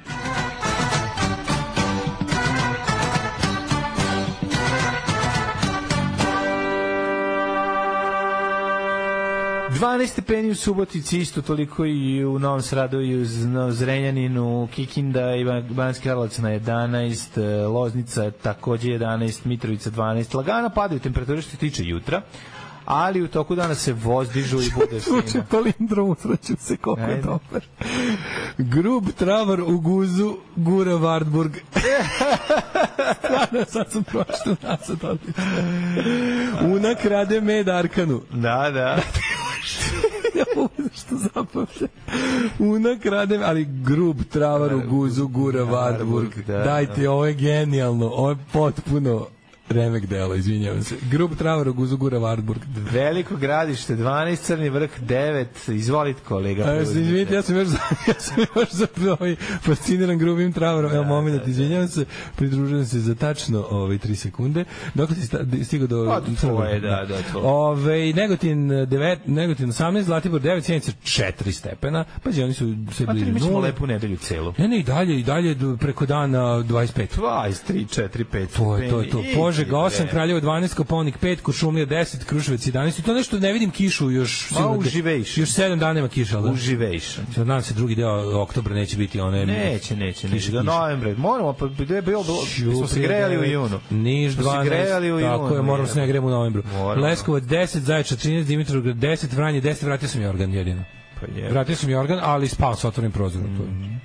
dvanaest stepeni u Subotici, isto toliko i u Novom Sadu i u Zrenjaninu, Kikinda i Banjski Karlovac na jedanaest, Loznica takođe jedanaest, Mitrovica dvanaest. Lagano padaju temperature što se tiče jutra, ali u toku dana se vozdižu i bude svima. Slučaj palindrom, usreću se koliko je dobar. Grub travar u guzu, gura Wartburg. Stvarno, sad sam pročito nasad odlično. Una krade med Arkanu. Da, da. Ja uvijem što zapavlja. Una krade, ali grub travar u guzu, gura Wartburg. Da, dajte, ovo je genijalno, ovo je potpuno remek delo, izvinjavam se. Grub Travaro, Guzugura, Wartburg. Veliko Gradište, dvanaest, Crni vrh, devet. Izvolite, kolega. A, izvinite, ja sam još, ja sam još za ovaj, fasciniran Grubim Travarom. Evo, moment, izvinjavam se, pridružujem se za tačno ovaj, tri sekunde. Dok si stigao do... Pa, tvoje, da, da, to. Ove, Negotin, devet, Negotin osamnaest, Zlatibor devet, Sjenica četiri stepena, pa oni su sve bliže nule. Pa, mi ćemo lepu nedelju celu. Ne, ne, i dalje, i dalje preko dana dvadeset pet. dvadeset tri, četiri, pet. To je, to je to. Požega osam, Kraljevo dvanaest, Kopaonik pet, Kuršumlija deset, Kruševac jedanaest. I to nešto ne vidim kišu još... Ma, uživejš. Još sedam dana ima kiša, da? Uživejš. Nadam se drugi deo oktobra neće biti one... Neće, neće, neće. Do novembra. Moramo, pa gde je bilo... Mi smo se grejali u junu. Niš dvanaest, tako je, moramo se ne grejemo u novembru. Leskovac deset, Zaječar trinaest, Dimitrovgrad deset, Vranje deset, vratio sam Jorgan jedino. Vratio sam Jorgan, ali spao sa otvorenim prozorom. Uh,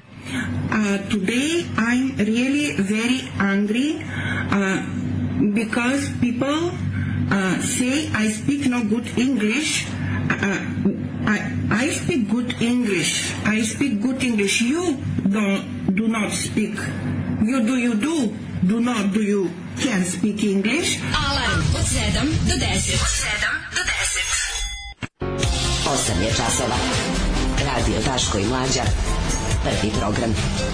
today I'm really very angry uh, because people uh, say I speak no good English. Uh, I, I speak good English. I speak good English. You don't, do not speak. You do, you do. Do not, do you can speak English. Alarm od sedam do deset. Od sedam do deset. osam je časova. Radio Daško i Mlađa. Prvi program.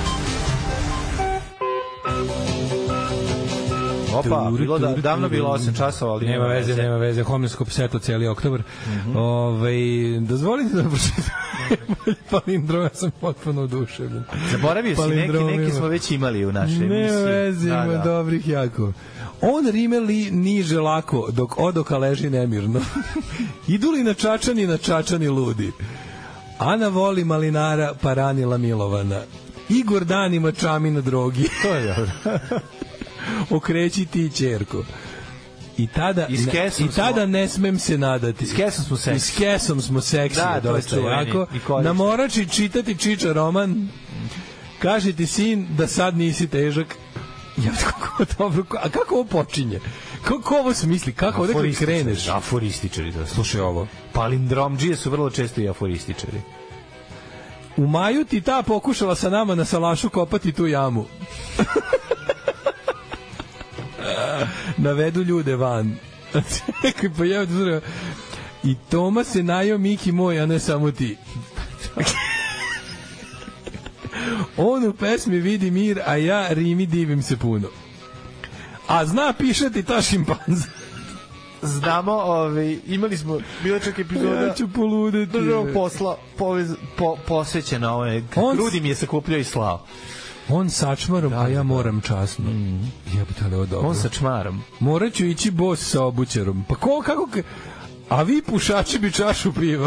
Opa, bilo da, davno bilo osam časova, ali nema veze, veze. nema veze. Homenskop seto cijeli oktobar. Mm-hmm. Ove, dozvolite da pročitam palindrom, ja sam potpuno oduševljen. Zaboravio si, neki, neki smo već imali u našoj emisiji. Nema veze, ima da, da. dobrih jako. On rime li niže lako, dok odoka leži nemirno. Idu li na čačani, na čačani ludi. Ana voli malinara, pa ranila milovana. Igor danima čami na drogi. To je dobro. Okreći ti, ćerko. I tada, I, i tada smo, ne smem se nadati. I s kesom smo seksi. I s kesom smo seksi. Da, dosta jako. Namorači čitati Čiča roman. Kaže ti sin da sad nisi težak. Ja, kako dobro. A kako ovo počinje? Kako ovo smisli? Kako ovdje kad kreneš? Aforističari. Da. Slušaj ovo. Palindromdžije su vrlo često i aforističari. U maju ti ta pokušala sa nama na salašu kopati tu jamu. Navedu ljude van. Čekaj, pa ja i Toma se najao Miki moj, a ne samo ti. On u pesmi vidi mir, a ja Rimi divim se puno. A zna pišati ta šimpanza. Znamo, ovaj, imali smo, bila čak epizoda, ja ću poludeti, državog posla povez, po, posvećena ovaj, Rudi mi je sakupljao i slao. On sa čmarom, da, a ja moram časno. Mm. Jebite li ovo dobro. On sa čmarom. Morat ću ići bos sa obućarom. Pa ko, kako, a vi pušači bi čašu piva.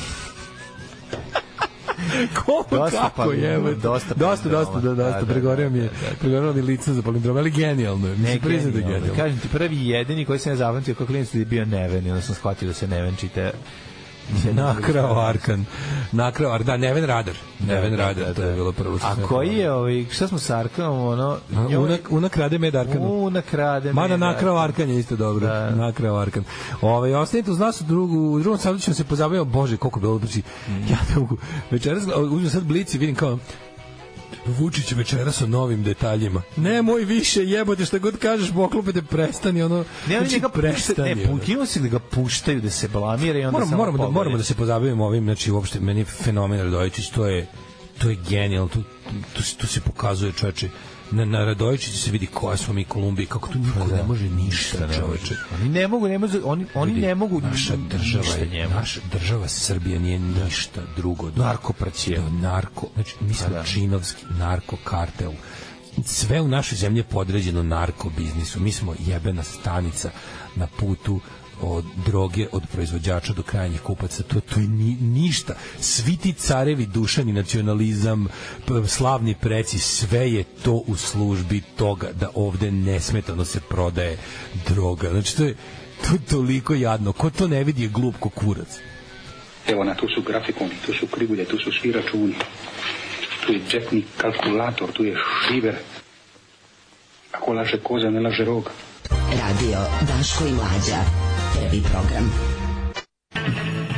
Ko, dosta kako je? Dosta, dosta, dosta, da, dosta. Pregorio mi je, pregorio mi lično za palindrom, ali genijalno je. Ne, genijalno. Kažem ti, prvi i jedini koji se ne zapamtio kao klinac da je bio Neven i onda sam shvatio da se Neven čite. Nakrao Arkan. Nakrao Arkan, da, Neven Radar. Neven Radar, to je bilo prvo. A koji je, ovaj, šta smo s Arkanom, ono... Una, una krade med Arkanu. Una krade med. Mada nakrao Arkan je isto dobro. Da. Nakrao Arkan. Ovaj, ostanite uz nas u, drugu, u drugom sadu ćemo se pozabaviti, bože, koliko bilo znači, mm. ja ne mogu. Večeras, uzmem sad Blic i vidim kao Vučić večera sa novim detaljima. Nemoj više, jebote, šta god kažeš, poklopete, prestani, ono... Ne, znači, njega prestani. Ne, kimo se da ga puštaju, da se blamira i onda moramo, samo moramo da, moramo da se pozabavimo ovim, znači, uopšte, meni je fenomen Radojičić, to je, to je genijalno, tu, tu, tu se pokazuje, čoveče, na, na Radojičiću se vidi koja smo mi Kolumbiji, kako tu niko da, ne može ništa, čoveče. Oni ne mogu, ne mogu, oni, oni vidi, ne mogu naša država je, naša država Srbija nije ništa drugo. Do, narkopraćije. Do narko, znači, mi smo da. Činovski narkokartel. Sve u našoj zemlji je podređeno narkobiznisu. Mi smo jebena stanica na putu od droge, od proizvođača do krajnjih kupaca, to, to je ni, ništa. Svi ti carevi, dušani nacionalizam, slavni preci, sve je to u službi toga da ovde nesmetano se prodaje droga. Znači, to je to toliko jadno. Ko to ne vidi je glup ko kurac. Evo na, tu su grafikoni, tu su krivulje, tu su svi računi. Tu je džepni kalkulator, tu je šiver. Ako laže koza, ne laže rog. Radio Daško i Mlađa. Prvi program.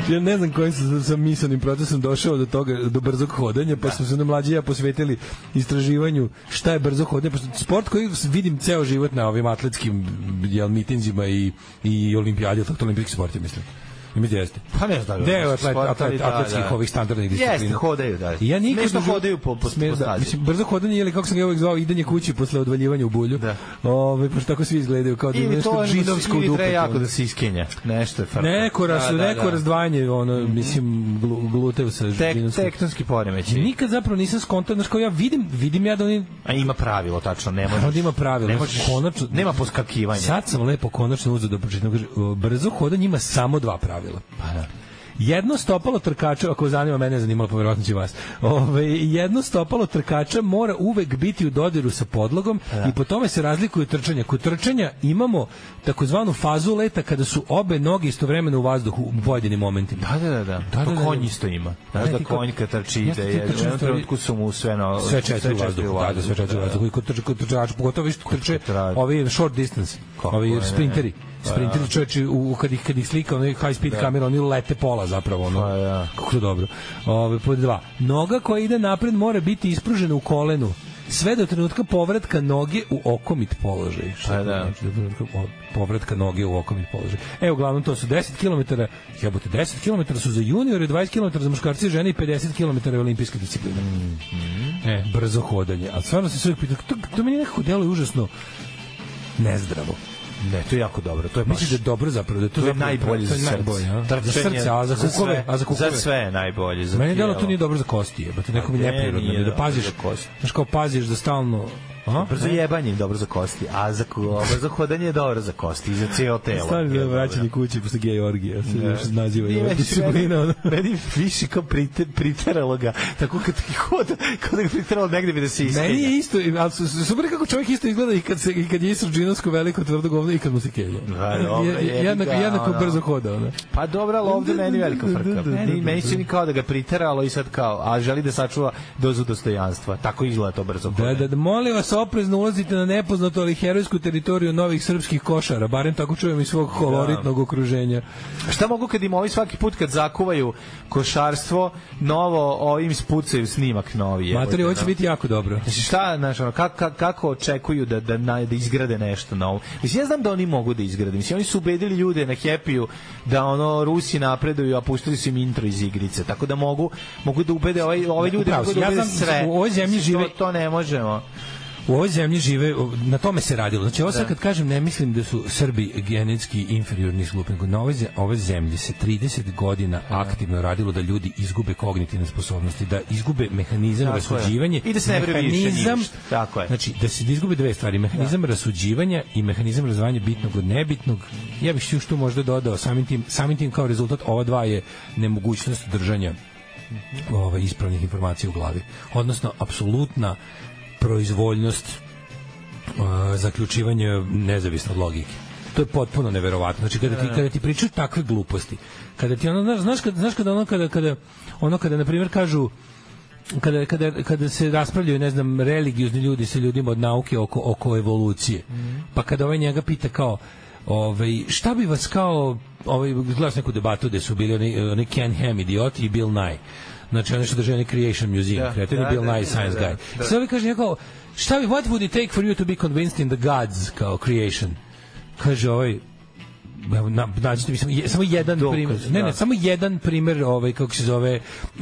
ja ne znam kojim sam, sam misalnim procesom došao do toga, do brzog hodanja, pa smo se na mlađi ja posvetili istraživanju šta je brzo hodanje, pošto sport koji vidim ceo život na ovim atletskim jel, mitinzima i, i olimpijadi, to olimpijski sport je, mislim. Mi jeste. Pa ne znam. Deo atlet, atlet, atletskih da, da. ovih standardnih disciplina. Jeste, hodaju, da. Ja nikad Smešno hodaju po, po, po da, mislim, brzo hodanje, ili kako sam ga uvijek zvao, idenje kući posle odvaljivanja u bulju. Da. Ove, pošto tako svi izgledaju, kao da ima nešto džinovsko u dupe. Ili treba jako da se iskenja. Nešto je frka. Neko, ras, da, da, neko da. razdvajanje, ono, mm-hmm. mislim, glu, glutev sa Tek, džinovskom. Tektonski poremeći. Nikad zapravo nisam skontao, znaš, kao ja vidim, vidim ja da oni... A ima pravilo, tačno, ne možeš. Onda ima pravilo. Ne možeš, konačno, nema poskakivanja. Sad sam lepo konačno uzeo da pročitam. Brzo hodanje ima samo dva pravila. Pa da. Jedno stopalo trkača, ako zanima mene, zanimalo, pa verovatno će vas. Ove, jedno stopalo trkača mora uvek biti u dodiru sa podlogom da. I po tome se razlikuju trčanja. Kod trčanja imamo takozvanu fazu leta kada su obe noge istovremeno u vazduhu u pojedinim momentima. Da, da, da. da. da, da, da konj isto ima. Znaš da konj kad trči ide, je, u jednom trenutku su mu sve na... Sve četiri u vazduhu, da, da, sve četiri u vazduhu. I kod trčača, pogotovo viš trče ovi short distance, ovi sprinteri. Sprinteri čovječi, u, kad, ih, kad ih slika onaj high speed da. kamera, oni lete pola zapravo, ono, pa, ja. kako to dobro. Ove, pod dva, noga koja ide napred mora biti ispružena u kolenu, sve do trenutka povratka noge u okomit položaj. Pa, da. Znači, povratka noge u okomit položaj. E, uglavnom, to su deset kilometara, jebote, deset kilometara su za juniore, dvadeset kilometara za muškarce i žene i pedeset kilometara je olimpijska disciplina. Mm -hmm. E, brzo hodanje. Ali stvarno se sve pitao, to, to meni nekako deluje užasno nezdravo. Ne, to je jako dobro. To je baš... Misliš da je dobro zapravo, da to, to je najbolje za srce. Za srce, a za kukove, a za kukove. Za sve je najbolje. Za meni delo to nije dobro za kosti, je, to neko mi neprirodno, da paziš, znaš kao paziš da stalno... A? Brzo jebanje je dobro za kosti, a za brzo hodanje je dobro za kosti i za cijelo telo. Stvarno za vraćanje kući posle gej orgije, se još naziva je disciplina. Meni više kao priteralo ga, tako kad ti hoda, kao da ga priteralo negde bi da se iskenja. Meni je isto, ali super kako čovjek isto izgleda i kad, se, i kad je isto džinovsko veliko tvrdo govno i kad mu se kenja. Jednako, jednako brzo hoda. Ona. Pa dobro, ali ovde meni velika frka. Meni, meni se ni kao da ga priteralo i sad kao, a želi da sačuva dozu dostojanstva. Tako izgleda to brzo hoda. Da, da, molim vas, oprezno ulazite na nepoznatu ali herojsku teritoriju novih srpskih košara, barem tako čujem iz svog koloritnog okruženja. Šta mogu kad im ovi svaki put kad zakuvaju košarstvo, novo ovim spucaju snimak novi? Matori, ovo će biti jako dobro. Znači šta, znaš, ono, kako, kako očekuju da, da, da izgrade nešto novo? Mislim, ja znam da oni mogu da izgrade. Mislim, oni su ubedili ljude na Happy-u da ono Rusi napreduju, a pustili su im intro iz igrice. Tako da mogu, mogu da ubede ovaj, ove ljude, mogu da ubede sve. U ovoj zemlji žive... To, to ne možemo. U ovoj zemlji žive, na tome se radilo. Znači, ovo sad kad kažem, ne mislim da su Srbi genetski inferiorni slupnik. Na ovoj, ovoj zemlji se trideset godina aktivno radilo da ljudi izgube kognitivne sposobnosti, da izgube mehanizam tako rasuđivanja i da se ne mehanizam, više tako je. Znači, da se izgube dve stvari, mehanizam da. rasuđivanja i mehanizam razdvajanja bitnog od nebitnog. Ja bih još tu možda dodao, samim tim, samim tim kao rezultat, ova dva je nemogućnost držanja ove, ispravnih informacija u glavi. Odnosno, apsolutna proizvoljnost uh, zaključivanja nezavisno od logike. To je potpuno neverovatno. Znači kada ti kada ti pričaju takve gluposti, kada ti ono znaš kada znaš kada ono kada kada ono kada na primjer kažu kada, kada, kada se raspravljaju, ne znam, religiozni ljudi sa ljudima od nauke oko oko evolucije. Mm. Pa kada ovaj njega pita kao ovaj šta bi vas kao ovaj gledao neku debatu gde su bili oni, oni Ken Ham idioti i Bill Nye. Znači, ono što drže onaj Creation Museum, da, kreativni da, Bill Nye da, Science da, Guy. Da. Sve ovi kaže njegov, šta bi, what would it take for you to be convinced in the gods, kao creation? Kaže ovaj, na, nađite mi samo, samo jedan primjer, ne, ne, samo jedan primjer, ovaj, kako se zove,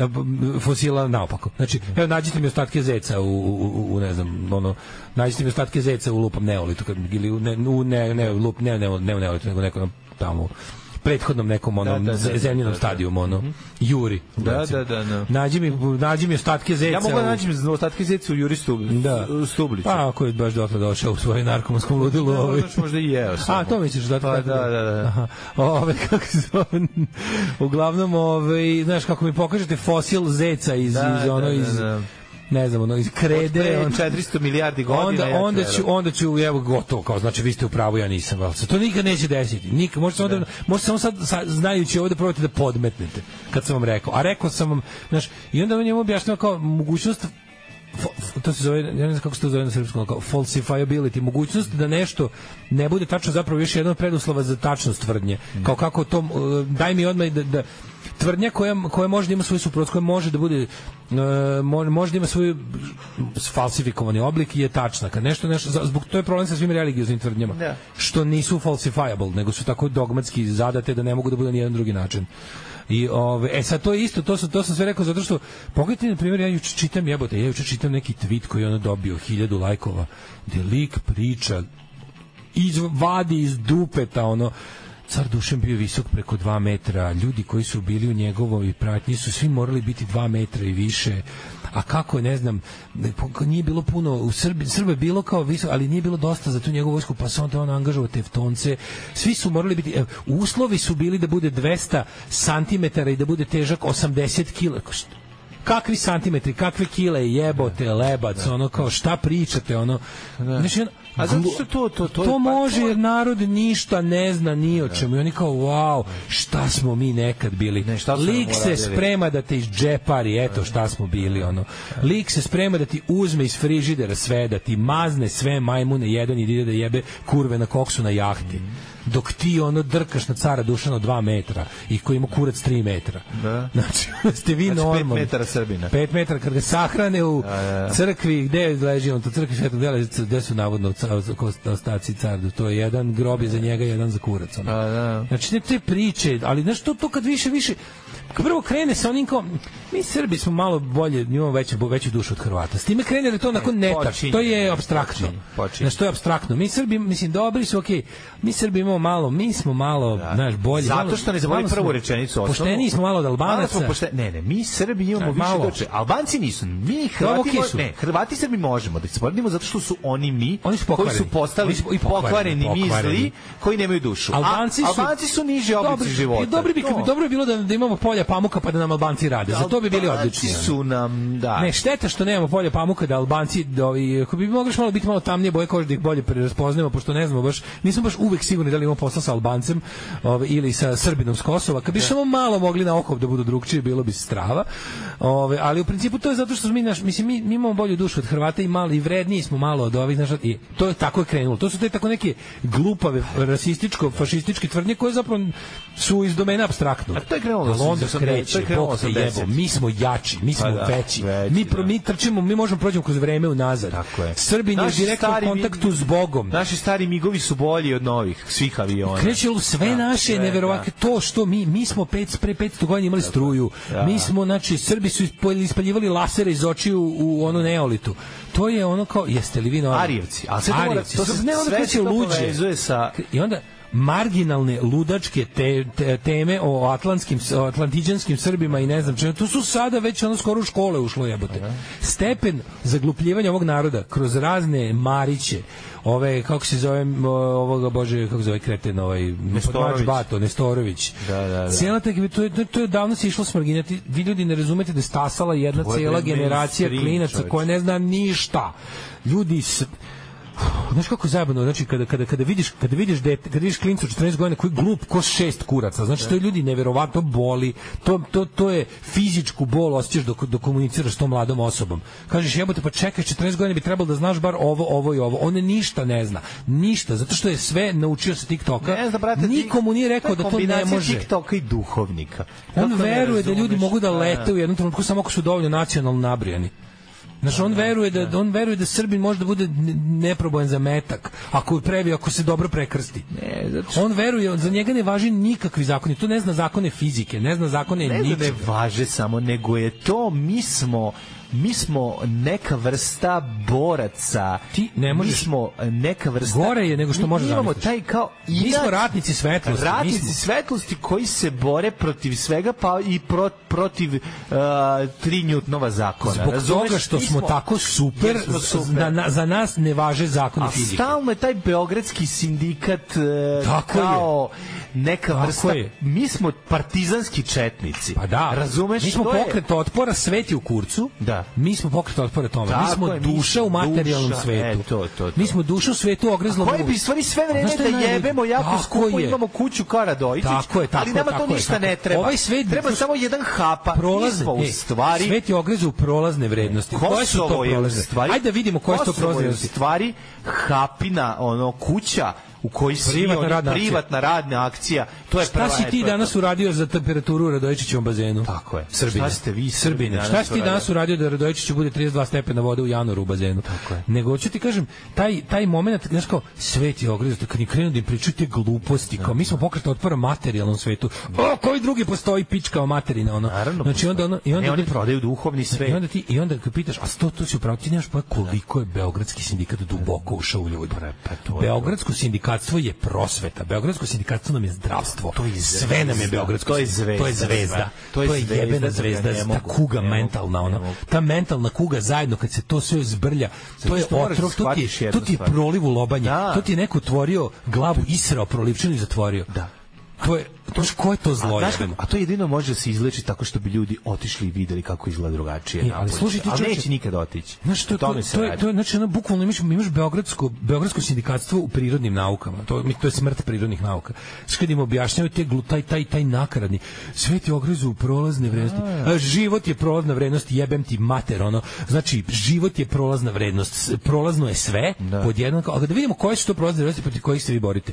fosila naopako. Znači, evo, nađite mi ostatke zeca u, u, u ne znam, ono, nađite mi ostatke zeca u lupom neolitu, ili u ne, u ne, ne, lup, ne, ne, ne, neolitu, nego neko tamo, prethodnom nekom onom da, da, da, zemljenom da, da, stadijumu ono mm-hmm. Juri da da da da nađi mi nađi mi ostatke zeca ja mogu da nađem ostatke zeca u Juri Stubliću da Stubliću pa ako je baš dotle došao u svoj narkomanskom ludilu no, ovaj možda i jeo sam a to misliš da pa, da da da aha ove kako se zove uglavnom ovaj znaš kako mi pokažete fosil zeca iz da, iz ono da, iz da, da. ne znam, ono, iz krede, on četiristo milijardi godina. Onda, ja onda ću, onda ću, evo, gotovo, kao, znači, vi ste u pravu, ja nisam, valca. To nikad neće desiti. Nikad, možete samo, da, možete samo sad, sad, znajući ovo da probate da podmetnete, kad sam vam rekao. A rekao sam vam, znaš, i onda vam njemu objašnjava kao mogućnost to se zove, ja ne znam kako se to zove na srpskom, kao falsifiability, mogućnost da nešto ne bude tačno, zapravo još jedan od preduslova za tačnost tvrdnje. Kao kako to, daj mi odmah da, da tvrdnja koja, koja može da ima svoj suprotnost, koja može da bude uh, može da ima svoj falsifikovani oblik je tačna. Kad nešto, nešto, zbog to je problem sa svim religioznim tvrdnjama, da. Što nisu falsifiable, nego su tako dogmatski zadate da ne mogu da bude ni jedan drugi način. I ove, e sad to je isto, to sam, to sam sve rekao zato što pogledajte, na primjer, ja juče čitam jebote, ja juče čitam neki tweet koji je ono dobio hiljadu lajkova, gde lik priča iz, vadi iz dupeta ono, car Dušan bio visok preko dva metra, ljudi koji su bili u njegovoj pratnji su svi morali biti dva metra i više, a kako, ne znam, nije bilo puno, u Srbiji, Srbije je bilo kao visok, ali nije bilo dosta za tu njegovu vojsku, pa se onda on angažovao Tevtonce, svi su morali biti, ev, uslovi su bili da bude dvesta santimetara i da bude težak osamdeset kila, kakvi santimetri, kakve kile, jebote, lebac, ono kao šta pričate, ono, znači, ono, a zato što to to to, to može jer narod ništa ne zna ni o čemu i oni kao wow, šta smo mi nekad bili. Ne, lik se sprema da te izđepari, eto šta smo bili ono. Lik se sprema da ti uzme iz frižidera sve, da ti mazne sve majmune jedan i ide da jebe kurve na koksu na jahti. Dok ti ono drkaš na cara Dušana dva metra i koji ima kurac tri metra. Da. Znači, ste vi znači, normalni. pet metara Srbina. pet metara kad ga sahrane u da, da. crkvi, gde leži on, to crkvi Svetog Dela, gde su navodno ostaci cara, to je jedan grob je za njega, jedan za kurac. Ono. Da, da. Znači, ne te priče, ali znaš, to, to kad više, više, kad prvo krene sa onim kao, mi Srbi smo malo bolje, imamo veću, veću dušu od Hrvata. S time krene da to onako netač, to je apstraktno. Znači, to je apstraktno. Mi Srbi, mislim, dobri su, okej, okay. Mi Srbi imamo malo, mi smo malo, da. Znaš, bolje. Zato što ne zaboravi prvu rečenicu osnovnu. Pošteni smo malo od Albanaca. Pošte... Ne, ne, mi Srbi imamo više doče. Albanci nisu. Mi Hrvati, okay mo... ne, Hrvati Srbi možemo da se sporedimo zato što su oni mi, oni su koji su postali i pokvareni, mi zli, koji nemaju dušu. Albanci su, Albanci su niži oblici života. Dobri bi, no. Dobro bi bilo da, da imamo polja pamuka pa da nam Albanci rade. Za to bi bili odlični. Su nam, da. Ne, šteta što nemamo polja pamuka da Albanci, da ovi, ako bi mogli malo biti malo tamnije boje kože da ih bolje preraspoznajemo, pošto ne znamo baš, nismo baš uvek sigurni da li imamo posla sa Albancem ove, ili sa Srbinom s Kosova. Kad bi samo malo mogli na oko da budu drugčiji, bilo bi strava. Ove, ali u principu to je zato što smo mi, naš, mislim, mi, mi imamo bolju dušu od Hrvata i malo i vredniji smo malo od ovih, znaš, i to je tako je krenulo. To su te tako neke glupave rasističko fašističke tvrdnje koje zapravo su iz domena apstraktnog. A to je krenulo da onda kreće, Bog te jebo, mi smo jači, mi smo pa da, veći. veći. Mi, pro, mi trčimo, mi možemo prođemo kroz vreme unazad. Srbin je direktno u kontaktu s Bogom. Naši stari migovi su bolji od novih, svih aviona. Krećelo sve da, naše neverovatno to što mi mi smo pet pre petsto godina imali struju. Da. Mi smo, znači, Srbi su ispaljivali lasere iz očiju u, u ono neolitu. To je ono kao, jeste li vi no Arijevci, a sve Arijevci, to, to, ne, sve se to povezuje sa i onda marginalne ludačke te, te, teme o atlantskim o atlantiđanskim Srbima i ne znam čemu, to su sada već ono skoro u škole ušlo jebote. Stepen zaglupljivanja ovog naroda kroz razne Mariće, ove, kako se zove ovoga, bože, kako se zove kreten, ovaj Nestorović, Bato, Nestorović. Da, da, da. Cijela ta, to, je, to je davno se išlo smrginjati. Vi ljudi ne razumete da je stasala jedna cijela generacija klinaca koja ne zna ništa. Ljudi s... Znaš kako je zajebano, znači kada kada kada vidiš kada vidiš dete, kada vidiš klinca od četrnaest godina koji glup ko šest kuraca, znači to je ljudi neverovatno boli, to to to je fizičku bol osjećaš dok dok komuniciraš s tom mladom osobom. Kažeš jebote, pa čekaj, četrnaest godina bi trebalo da znaš bar ovo, ovo i ovo. On ništa ne zna. Ništa, zato što je sve naučio sa TikToka. Ne zna, brate, nikomu nije rekao da to ne može. TikToka i duhovnika. On veruje da ljudi mogu da lete u jednom trenutku samo ako su dovoljno nacionalno nabrijani. Znači, on veruje da on veruje da Srbin može da bude neprobojan za metak ako previ, ako se dobro prekrsti. Ne, zato... On veruje, za njega ne važi nikakvi zakoni. To ne zna zakone fizike, ne zna zakone ne ničega. Ne važe samo, nego je to mi smo mi smo neka vrsta boraca. Ti ne možeš. Mi smo neka vrsta. Gore je nego što možeš zamisliti. Imamo taj kao mi smo ratnici svetlosti. Ratnici svetlosti koji se bore protiv svega, pa i pro, protiv uh, tri Newtonova zakona. Zbog Razumeš, toga što smo, smo tako super, smo super. Na, na, za nas ne važe zakoni fizike. A stalno je taj beogradski sindikat uh, kao... Je. neka vrsta, mi smo partizanski četnici. Pa da, razumeš? Mi smo pokret otpora, svet je u kurcu. Da. Mi smo pokret otpora tome. Tako mi smo je, duša u materijalnom duša, svetu. E, to, to, to. Mi smo duša u svetu ogrezlo. Koji bi stvari sve vreme da jebemo jako skupo, imamo kuću kao Radojičić, tako je, tako ali nama to ništa ne treba. Ovaj svet treba samo jedan hapa. Prolazne, u stvari. Svet je ogrezao u prolazne vrednosti. Koje su to prolazne stvari? Ajde da vidimo koje su to prolazne stvari. Hapina, ono, kuća u kojoj si privatna, radna, privatna radna akcija. To je šta si ti je, danas uradio za temperaturu u Radojičićevom bazenu? Tako je. Srbine. Šta ste vi Srbine? Šta si ti danas uradio da Radojičiću bude trideset dva stepena vode u januaru u bazenu? Tako je. Nego hoću ti kažem, taj taj momenat, znaš kao, svet je ogrezao, kad ni krenu da im pričaju te gluposti, kao mi smo pokret otpora materijalnom svetu. O, koji drugi postoji pička o materina, ono. Naravno, znači onda ono, i onda ne, oni prodaju duhovni svet. I onda ti i onda kad pitaš, a to to se upravo ti nemaš pojma koliko je beogradski sindikat duboko ušao u ljude. Beogradsko sindikatstvo je prosveta. Beogradsko sindikatstvo nam je zdravstvo. To je sve nam je beogradsko. To je zvezda. To je zvezda. To je, to je jebena zvezda. Ta kuga mentalna, ona. Ta mentalna kuga zajedno kad se to sve zbrlja, to je otrov, to ti je, to ti je proliv u lobanje. To ti je neko otvorio glavu, israo prolivčinu i zatvorio. Da. To je, to je, ko je to zlo? A, a to jedino može da se izleči tako što bi ljudi otišli i videli kako izgleda drugačije. E, ali slušaj ti, ali neće nikad otići. Znaš, to, to, to, to, je, to je, znači, ono, bukvalno imaš, imaš beogradsko, beogradsko sindikatstvo u prirodnim naukama. To, to je smrt prirodnih nauka. Znači, kad im objašnjaju te, taj, taj, taj nakaradni, svet je ogrezu u prolazne vrednosti. A, život je prolazna vrednost, jebem ti mater, ono. Znači, život je prolazna vrednost. Prolazno je sve, da. Pod jednako. Ali da vidimo koje su to prolazne vrednosti protiv kojih se vi borite.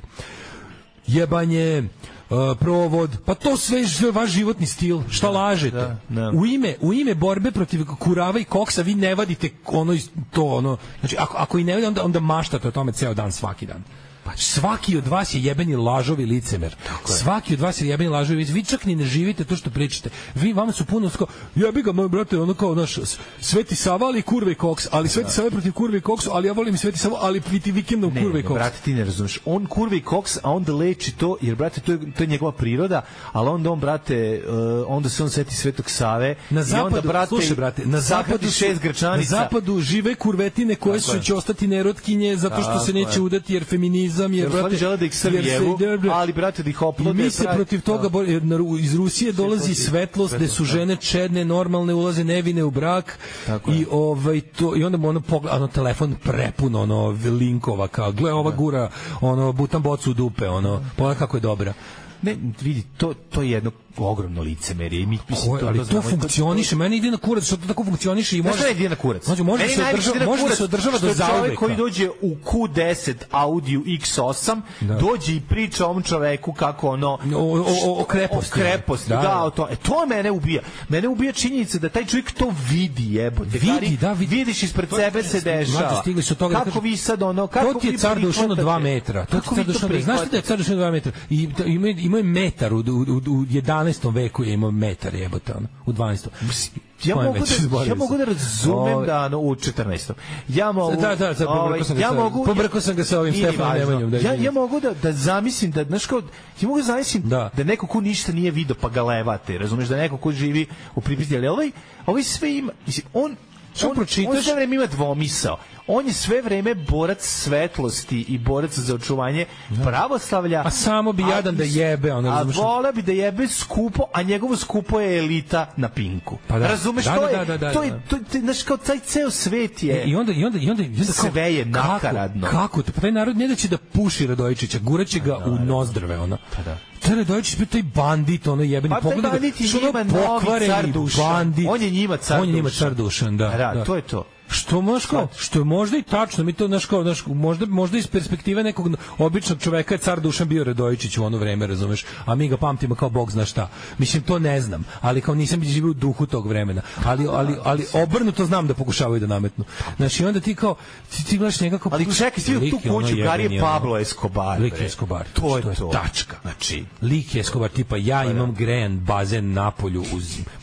Jebanje, uh, provod, pa to sve je vaš životni stil. Šta da, lažete? Da, da. U ime u ime borbe protiv kurava i koksa vi ne vadite ono to ono. Znači ako ako i ne vadite onda onda maštate o tome ceo dan svaki dan. Pa svaki od vas je jebeni lažovi licemer. Svaki od vas je jebeni lažovi licemer. Vi čak ni ne živite to što pričate. Vi vama su puno sko jebi ga moj brate, ono kao naš Sveti Sava ali kurve i koks, ali Sveti Sava protiv kurve i koksu, ali ja volim Sveti Sava, ali piti vikendom kurve i koks. Brate, ti ne razumeš. On kurve i koks, a onda leči to, jer brate to je to je njegova priroda, ali onda on brate uh, onda se on seti Svetog Save na zapadu, i onda brate, slušaj, brate, na zapadu šest grčanica. Na zapadu žive kurvetine koje su će ostati nerotkinje zato što se neće udati jer feminizam jer brate žele da ih Srbijevu, ali brate da ih oplode. Mi se protiv toga iz Rusije dolazi svetlost gde su žene čedne, normalne, ulaze nevine u brak i ovaj to i onda mu ono pogleda, ono telefon prepun ono linkova kao gle ova gura ono butan bocu u dupe ono pogledaj kako je dobra. Ne, vidi, to, to je jedno ogromno licemerje. Mi, mislim, to, ali to, to funkcioniše, meni ide na kurac, što to tako funkcioniše i može... Znaš ide na kurac? Znači, može se održava, može se održava do zauveka. Čovjek koji dođe u Q deset Audi X osam, da. Dođe i priča ovom čoveku kako ono... O, o, o, o kreposti. O kreposti, da, da, o to. E, to mene ubija. Mene ubija činjenica da taj čovjek to vidi, jebote. Vidi, da, vidi. Vidiš ispred sebe se dešava. Stigli su toga kako vi sad ono... Kako to ti je car Dušan od dva metra. To ti je car Dušan. Znaš da je car Dušan od dva metra? I ima je metar u, u, u jedanaestom veku je imao metar jebote ono, u dvanaestom. Ja mogu, da, ja mogu da razumem o, da no, u četrnaestom. Ja mogu da da da ovaj, sam ja mogu pobrkao sam ga sa ovim Stefanom Nemanjom. Da ja ja mogu da da zamislim da znaš kao ja mogu da zamislim da, da neko ko ništa nije video pa ga levate, razumeš da neko ko živi u Pripiti, ali ovaj ovaj sve ima, mislim on on pročitaš, on sve vreme ima dvomisao. On je sve vreme borac svetlosti i borac za očuvanje no. pravoslavlja. A samo bi jadan a, da jebe, ono razumeš. A vola bi da jebe skupo, a njegovo skupo je elita na Pinku. Pa da. Razumeš da, to da, je, da, da, da, to je, to je, znaš kao taj ceo svet je. I onda i onda i onda, i onda sve je nakaradno. Kako? kako? Pa taj narod ne da će da puši Radojičića, guraće ga da, u nozdrve, ona. Pa da. Taj Radojičić je taj bandit, ono jebeni pa pogled. Pa bandit je njima novi car Dušan. On je njima car Dušan. On je njima car Dušan, da. Da, da. To je to. Što možda, što je možda i tačno, mi to znaš kao, znaš, možda, možda iz perspektive nekog običnog čoveka je car Dušan bio Radojičić u ono vreme, razumeš, a mi ga pamtimo kao bog zna šta. Mislim, to ne znam, ali kao nisam živio u duhu tog vremena, ali, ali, ali obrnuto znam da pokušavaju da nametnu. Znači, onda ti kao, ti, ti gledaš njega kao... Ali čekaj, svi u tu kuću, kar je Pablo Escobar. Lik je Escobar, to, to je to. to. Tačka. Znači, lik je Escobar, tipa, ja imam grejan bazen na polju uz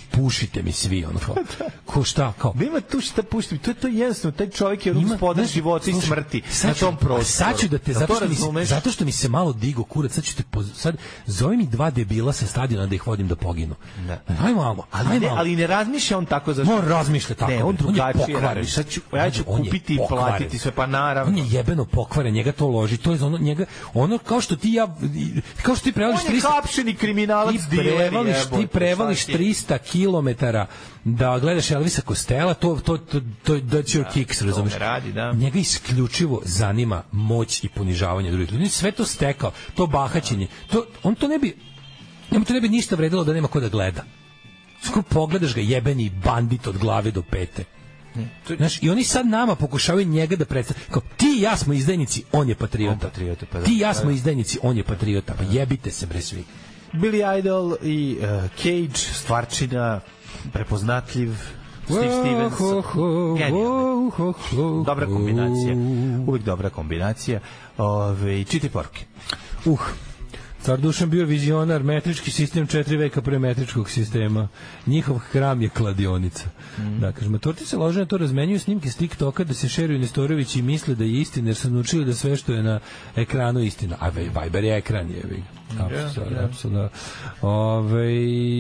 pušite mi svi, ono kao, ko šta, kao. Nema tu šta pušiti, to je to jednostavno, taj čovjek je gospodar života i smrti na tom prostoru. Sad ću da te, zato što, mi, zato što mi se malo digo kurac, sad ću te, sad, zove mi dva debila sa stadiona da ih vodim da poginu. Da. Aj malo, ali, aj ne, malo. ali ne razmišlja on tako zašto. On razmišlja tako. Ne, on drugačije on radi. Sad ću, ja ću kupiti i platiti sve, pa naravno. On je jebeno pokvaren, njega to loži, to je ono, njega, ono kao što ti ja, kao što ti prevališ trista... On je hapšeni kriminalac, ti prevališ, ti prevališ trista kilometara da gledaš Elvisa Costello, to, to, to, to that's your kicks, razumiješ? Radi, da. Njega isključivo zanima moć i ponižavanje drugih ljudi. Sve to stekao, to bahaćenje, to, on to ne bi, njemu to ne bi ništa vredilo da nema ko da gleda. Skoro pogledaš ga, jebeni bandit od glave do pete. Znaš, i oni sad nama pokušavaju njega da predstavljaju, kao, ti i ja smo izdajnici, on je patriota. On patriota pa da. Ti i ja smo izdajnici, on je patriota, pa jebite se bre svi. Billy Idol i uh, Cage, stvarčina, prepoznatljiv, Steve Stevens, genijalno. Dobra kombinacija, uvijek dobra kombinacija. Ove, čitaj poruke. Uh, Car Dušan bio vizionar, metrički sistem četiri veka pre metričkog sistema. Njihov hram je kladionica. Mm. Da, kažem, matorci se lože na to, razmenjuju snimke s TikToka da se šeruju Nestorović i misle da je istina, jer su naučili da sve što je na ekranu istina. A Viber je ekran, je. Apsolutno, apsolutno. Ove,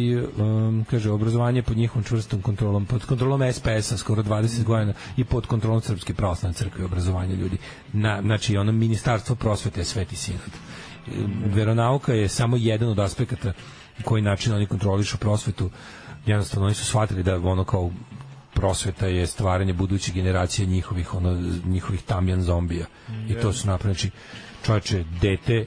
um, kaže, obrazovanje pod njihovom čvrstom kontrolom, pod kontrolom es pe es-a skoro dvadeset godina i pod kontrolom Srpske pravoslavne crkve obrazovanje ljudi. Na, znači, ono ministarstvo prosvete je Sveti Sinod. Veronauka je samo jedan od aspekata koji način oni kontrolišu prosvetu. Jednostavno oni su shvatili da ono kao prosveta je stvaranje buduće generacije njihovih ono njihovih tamjan zombija. I to su napravili, znači čovječe, dete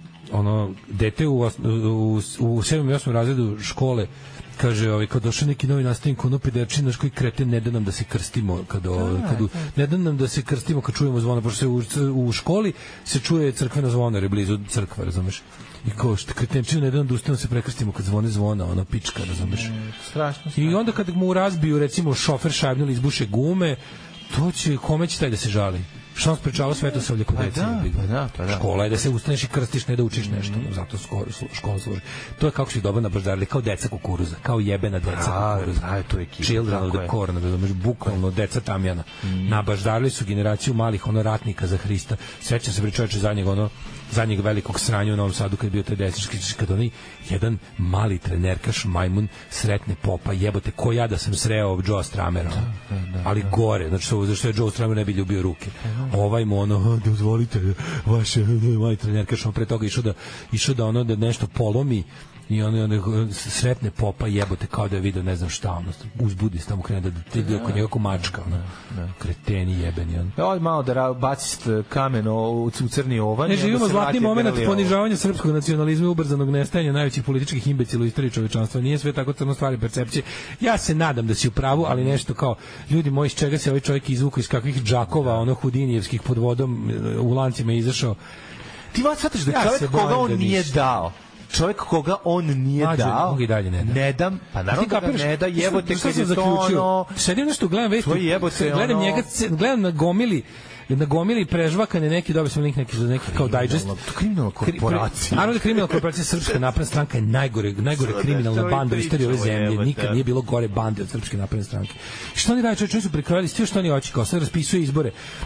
ono dete u u, u sedmom i osmom razredu škole kaže, ovaj, kad došao neki novi nastavnik, ono pederčin, naš koji kreten, ne da nam da se krstimo, kad, ovaj, kad u, ne da nam da se krstimo kad čujemo zvona, pošto se u, u školi se čuje crkveno zvono, jer je blizu crkva, razumeš? I kao što kretenčinu, ne da nam da ustavimo se prekrstimo kad zvone zvona, ono pička, razumeš? Strašno, strašno. I onda kad mu razbiju, recimo, šofer šajbnul izbuše gume, to će, kome će taj da se žali? Što on sprečava Svetosavlje kod dece? Pa da, pa da. Škola je da se ustaneš i krstiš, ne da učiš nešto, mm. zato škola služi. To je kako su dobro nabaždarili, kao deca kukuruza, kao jebena deca a, kukuruza. A, to je ekipa. Children of the Corn, bukvalno deca tamjana. Mm. Nabaždarili su generaciju malih ono ratnika za Hrista. Sećam se pričače zadnjeg ono zadnjeg velikog sranja u Novom Sadu kad je bio taj desnički, kad onaj jedan mali trenerkaš majmun sretne popa, jebote, ko ja da sam sreo Joe Stramera, da, da, da, ali gore, znači što, zašto je Joe Stramer ne bi ljubio ruke. Ovaj mu ono, dozvolite, vaše mali trenerkaš, on pre toga išao da, išao da ono da nešto polomi i on, on sretne popa, jebote, kao da je vidio ne znam šta, ono, uzbudi se tamo krene da ti ide oko njega ko mačka, ono, kreteni jebeni. On. Ja, ovdje malo da baci kamen u, u crni ovan. Ne, živimo zlatni moment ponižavanja srpskog nacionalizma i ubrzanog nestajanja najvećih političkih imbecila u istoriji čovečanstva. Nije sve tako crno stvari percepcije. Ja se nadam da si u pravu, ali nešto kao, ljudi moji, iz čega se ovaj čovjek izvukao, iz kakvih džakova, ono hudinijevskih pod vodom u lancima izašao. Ti vas shvataš da čovjek koga on nije dao, čovjek koga on nije Mađu, dao, i dalje ne, da. ne dam, pa naravno da ga ne da, jebote kad je to ono... Sedim nešto, gledam već, gledam ono... njega, gledam na gomili, na gomili prežvakane neki, dobio sam link neki za neki kao digest. To kriminalna korporacija. Naravno da kriminalna korporacija, Srpska napredna stranka je najgore, najgore kriminalna banda u istoriji ove zemlje. Nikad nije bilo gore bande od Srpske napredne stranke. Što oni rade, čovječe, oni su prekrojali sve što oni hoće, kao sad raspisuje izbore.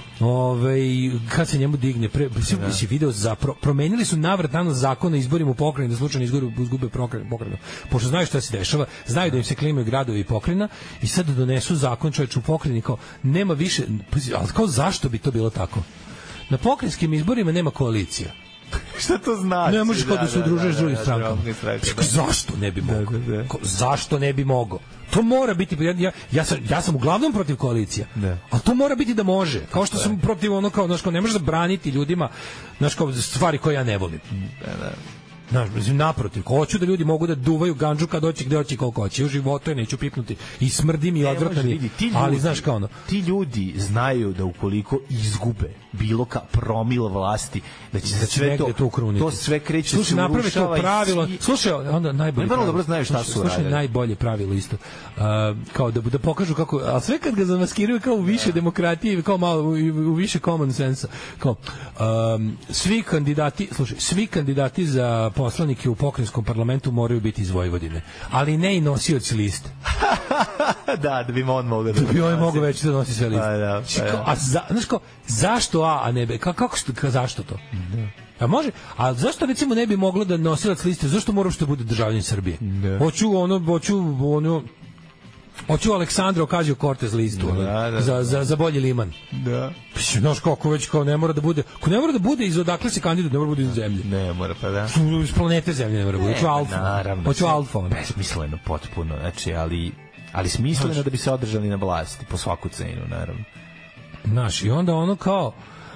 Ove, kad se njemu digne, pre, da. si video za, pro, promenili su navrat nano zakon o izborima u pokrajini, da slučajno izgore, izgube pokrajinu. Pošto znaju šta se dešava, znaju da im se klimaju gradovi i pokrajina i sad donesu zakon, čovječe, u pokrajini, kao, nema više, ali kao zašto bi to bilo tako? Na pokrajinskim izborima nema koalicija. Šta to znači? Ne možeš kao da, da se udružuješ s drugim strankama. Zašto ne bi mogao? Da, da, da. Zašto ne bi mogao? To mora biti, ja, ja, sam, ja sam uglavnom protiv koalicija, da. Ali to mora biti da može. Kao što sam protiv ono kao, znaš, kao ne možeš zabraniti ljudima, znaš, kao stvari koje ja ne volim. Da, da. Znaš, naprotiv, hoću da ljudi mogu da duvaju gandžu kad hoće, gde hoće, koliko hoće. U životu je neću pipnuti i smrdim i odvratno, ali znaš kao ono. Ti ljudi znaju da ukoliko izgube bilo ka promil vlasti, da će se sve to, to, to sve kreće, slušaj, se naprave to pravilo. I... Slušaj, onda najbolje. Vrlo dobro znaju šta su slušaj, slušaj, najbolje pravilo isto. Uh, kao da da pokažu kako, a sve kad ga zamaskiraju kao u više demokratije, kao malo u, u više common sense. Kao um, svi kandidati, slušaj, svi kandidati za poslanike u pokrajinskom parlamentu moraju biti iz Vojvodine, ali ne i nosioci liste. Da, da bi on mogao da, da bi on mogao već da nosi sve liste. Pa da, pa da. A za, znaš kao, zašto A, a ne B? Ka, kako što, ka, zašto to? Da. A može? A zašto recimo ne bi moglo da nosilac liste, zašto mora što bude državljanin Srbije? Da. Hoću ono, hoću ono Hoću Aleksandra Ocasio-Cortez listu da, da, za, za, za bolji liman. Da. Znaš kako već kao ne mora da bude, ko ne mora da bude iz odakle se kandidat, ne mora da bude iz zemlje. Ne mora, pa da. Iz planete zemlje ne mora da bude. Hoću Alfa. Naravno. Hoću Alfa. Besmisleno potpuno, znači, ali ali smisleno da bi se održali na vlasti po svaku cenu, naravno. Znaš, i onda ono kao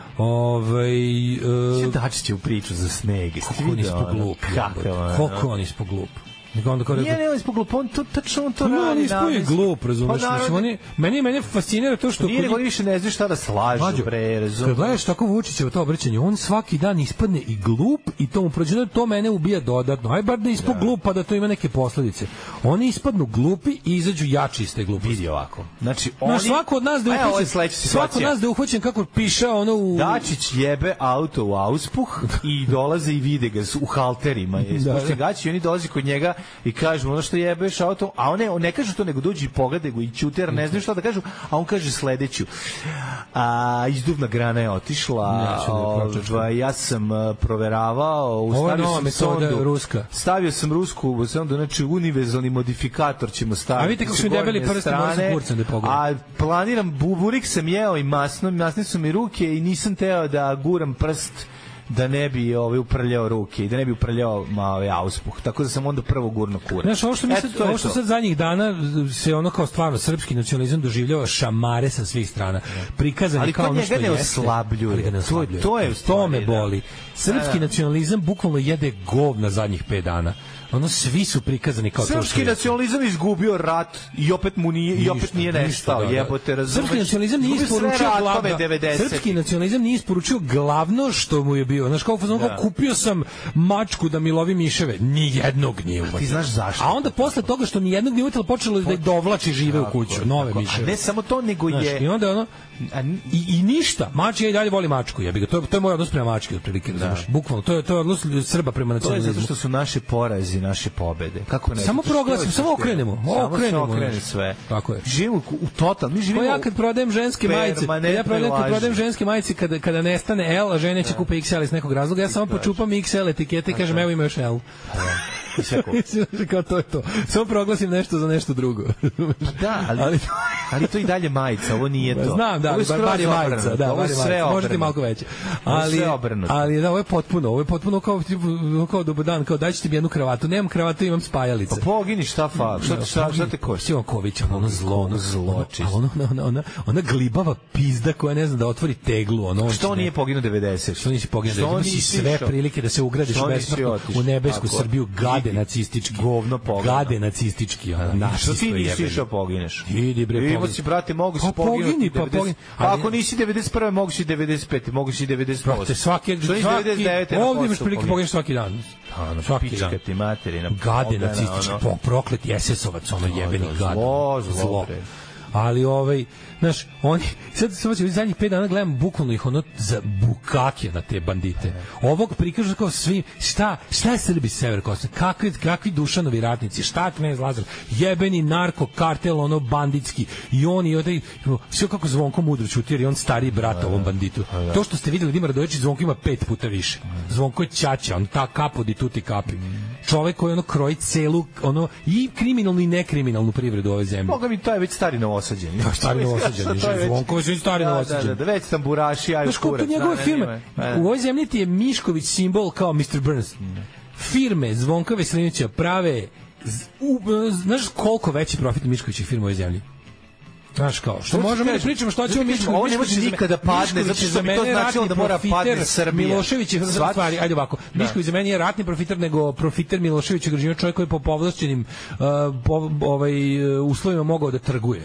ovaj uh, Dačić će u priču za sneg. Kako on ispod glup. Kako on ispod glup. Onda kao nije, ne, ispod glup, on to, tačno on to no, radi. No, on je glup, razumiješ. Pa, oni, meni, meni fascinira to što... Nije, nego oni više ne znaš šta da slažu, Mađo, bre, razumiješ. Kad gledaš tako Vučićevo to obraćanje, on svaki dan ispadne i glup i to mu prođe, to mene ubija dodatno. Aj bar da ispod ja. glup, pa da to ima neke posledice. Oni ispadnu glupi i izađu jači iz te gluposti. Vidi ovako. Znači, oni... No, svako od nas da je uhvaćen, svako od nas da je uhvaćen kako piše ono u... Dačić jebe auto u auspuh i dolaze i vide ga u halterima. Je spušten gaći i oni dolazi kod njega i kažu što jebeš auto, a one ne kažu to, nego dođu i pogledaju go i ćute, jer ne znaju šta da kažu, a on kaže sledeću. A, izduvna grana je otišla, ova, ja sam uh, proveravao, stavio sam sondu, ruska. stavio sam rusku sondu, znači univerzalni modifikator ćemo staviti. A vidite kako su debeli prsti, mora sam kurcem da pogledam. A planiram, buburik sam jeo i masno, masne su mi ruke i nisam teo da guram prst da ne bi ovaj uprljao ruke i da ne bi uprljao ovaj auspuh. Tako da sam onda prvo gurno kurac. Znaš, ovo što, mi sad, ovo što sad zadnjih dana se ono kao stvarno srpski nacionalizam doživljava šamare sa svih strana. Prikazan je kao ono što jeste. Ali to njega ne oslabljuje. To, to, je, to me boli. Srpski da. nacionalizam bukvalno jede govna zadnjih pet dana. Ono svi su prikazani kao to što srpski nacionalizam izgubio rat i opet mu nije ništa, i opet nije nestao. Jebote, razumeš? Srpski nacionalizam nije isporučio glavno. Srpski nacionalizam nije isporučio glavno što mu je bio. Znaš, kao fazon, da. kupio sam mačku da mi lovi miševe. Ni jednog nije uvatio. Ti znaš zašto? A onda posle toga što ni jednog nije uvatilo, počelo da dovlači žive u kuću, nove miševe. A ne samo to, nego znaš, je i onda ono i, i ništa. Mač ja i dalje voli mačku. Ja bih ga to to je moj odnos prema mački otprilike, razumeš? Bukvalno to je to je odnos Srba prema nacionalizmu. To je zato što su naši porazi, naše pobede. Kako ne? Samo proglasimo, samo okrenemo. Okrenemo okrene sve. Tako je. Živimo u total, mi živimo. Ja kad prodajem ženske majice, ja prodajem kad prodajem ženske majice kada kada nestane L, a žene će kupe X L iz nekog razloga, ja samo počupam X L etikete i kažem evo ima još L. Kao to je to. Samo proglasim nešto za nešto drugo. Da, ali, ali, ali to i dalje majica, ovo nije to. Znam, da, bar, bar je majica, da, ovo je sve majica. Možete malko veće. Ali, ali da, ovo je potpuno, ovo je potpuno kao, kao dobodan, kao dajte mi jednu kravatu, nemam kravatu, imam spajalice. Pa pogini, šta fa, šta, šta, šta te košta? Sivan Ković, ono zlo, ono zlo, čisto. Ona, ona, ona, ona glibava pizda koja ne zna da otvori teglu. Ono, što on nije poginuo devedeset? Što nisi poginuo devedeset? Imaš sve prilike da se ugradiš u nebesku Srbiju, gade nacistički. Govno pogledno. Gade nacistički. Što ti nisi išao pogineš? Idi bre, pogini. Evo si, brate, mogu si poginuti. Pa pogini. Pa ako nisi devedeset prve, mogu si devedeset pete, mogu si devedeset osme. Brate, svaki, svaki, ovdje imaš prilike pogineš svaki dan. Ano, svaki dan. Ti materina. Gade nacistički, prokleti es es ovac, ono jebeni gad. Zlo, zlo. Ali ovaj, znaš, oni sad se hoće zadnjih pet dana gledam bukvalno ih ono za bukake na te bandite. Ovog prikažu kao svi, šta, šta je Srbi s Sever Kosova? Kakvi kakvi Dušanovi ratnici? Šta knez Lazar? Jebeni narko kartel ono banditski. I oni odaj sve kako Zvonko mudro ćuti jer je on stariji brat ovom banditu. To što ste videli Dima Radojičić, Zvonko ima pet puta više. Zvonko je ćaća, on ta kapo di tuti kapi. Čovek koji ono kroji celu ono i kriminalnu i nekriminalnu privredu ove zemlje. Boga mi to je već stari Novosađeni. Pa stari Novosađeni, Zvonković je stari Novosađeni. Da, da, da, već tamburaši, aj kurac. Njegove firme. U ovoj zemlji ti je Mišković simbol kao mister Burns. Firme Zvonka Veselinovića prave znaš koliko veći profit Miškovićih firma u ovoj zemlji? Znaš kao, što možemo da pričamo što ćemo Mišković, ovo ne može nikada padne, zato što bi to značilo da mora padne Srbija. Milošević je stvari, ajde ovako, Mišković za meni je ratni profiter nego profiter Miloševića režima, čovjek koji je po povlašćenim ovaj uslovima mogao da trguje.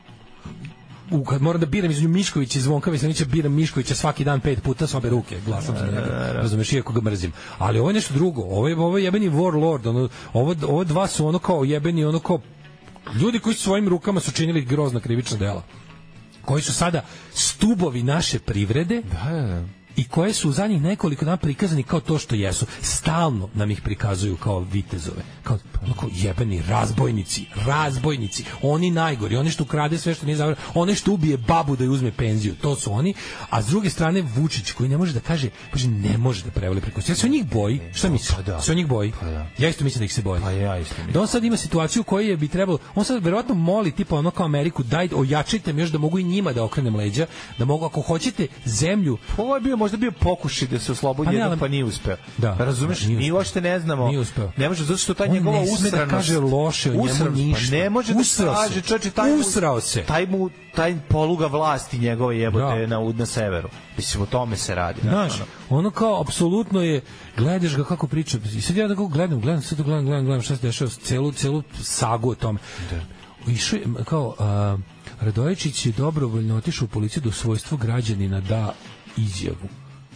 U, kad moram da biram između Miškovića i Zvonka Veselinovića, biram Miškovića svaki dan pet puta s obe ruke, glasam za njega, razumeš, iako ga mrzim. Ali ovo je nešto drugo, ovo je, ovo je jebeni warlord, ono, ovo, ovo dva su ono kao jebeni, ono kao ljudi koji su svojim rukama su činili grozna krivična dela, koji su sada stubovi naše privrede. Da, da. i koje su u zadnjih nekoliko dana prikazani kao to što jesu. Stalno nam ih prikazuju kao vitezove, kao, kao jebeni razbojnici, razbojnici, oni najgori, oni što ukrade sve što nije zavrano, oni što ubije babu da je uzme penziju, to su oni, a s druge strane Vučić koji ne može da kaže, kaže ne može da prevali preko sve, sve njih boji, šta misliš? Pa da. Sve njih boji. Pa da. Ja isto mislim da ih se boji. Pa ja isto mislim. Da on sad ima situaciju koju je bi trebalo, on sad verovatno moli tipa ono kao Ameriku, daj ojačajte me još da mogu i njima da okrenem leđa, da mogu ako hoćete zemlju. Ovo je bio možda bio pokušaj da se oslobodi pa jedno, pa nije uspeo. Da. Razumeš? Mi uopšte ne znamo. Nije uspeo. Ne može zato što ta njegova usranost. Da kaže loše o njemu usranost, ništa. Pa ne može da kaže, čoveče, taj usrao se. Taj mu taj poluga vlasti njegove jebote na na severu. Mislim o tome se radi. Znaš, ono kao apsolutno je, gledaš ga kako priča. I sad ja da ga gledam, gledam, sad gledam, gledam, gledam šta se dešava, celu celu sagu o tome. Da. Išao kao a, Radojičić je dobrovoljno otišao u policiju do svojstva građanina da izjavu.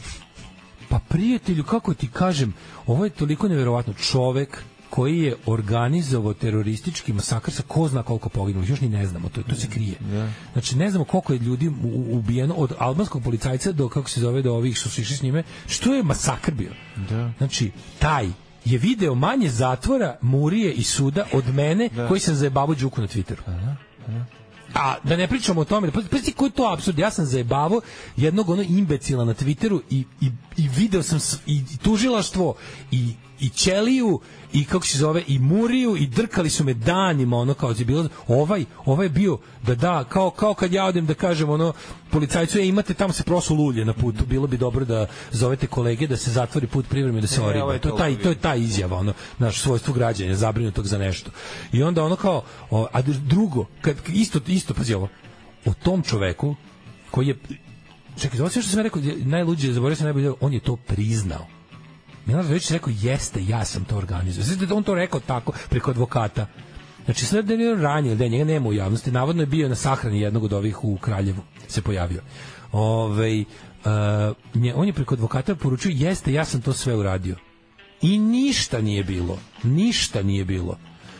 Pa prijatelju, kako ti kažem, ovo je toliko neverovatno. Čovek koji je organizovao teroristički masakr sa ko zna koliko poginulih, još ni ne znamo, to, to se krije. Znači, ne znamo koliko je ljudi ubijeno od albanskog policajca do, kako se zove, do ovih što su išli s njime, što je masakr bio. Da. Znači, taj je video manje zatvora, murije i suda od mene da. Koji sam zajebavao Đuku na Twitteru. Aha, aha. A da ne pričamo o tome, pa pa koji je to apsurd, ja sam zajebavao jednog ono imbecila na Twitteru i, i, i video sam i, i tužilaštvo i i Ćeliju i kako se zove i Muriju i drkali su me danima ono kao je bilo ovaj ovaj je bio da da kao kao kad ja odem da kažem ono policajcu je imate tamo se prosu lulje na putu, bilo bi dobro da zovete kolege da se zatvori put privremeno da se oriba. To je taj to je ta izjava ono naš svojstvo građana zabrinutog za nešto. I onda ono kao o, a drugo kad isto isto pazi ovo o tom čoveku koji je čekaj, ovo sve što sam rekao najluđe zaboravio sam najbolje, on je to priznao. Milan Radojičić rekao, jeste, ja sam to organizovao. Znači da on to rekao tako, preko advokata. Znači sve da je ranije, da njega nema u javnosti, navodno je bio na sahrani jednog od ovih u Kraljevu, se pojavio. Ove, uh, nje, on je preko advokata poručio, jeste, ja sam to sve uradio. I ništa nije bilo. Ništa nije bilo.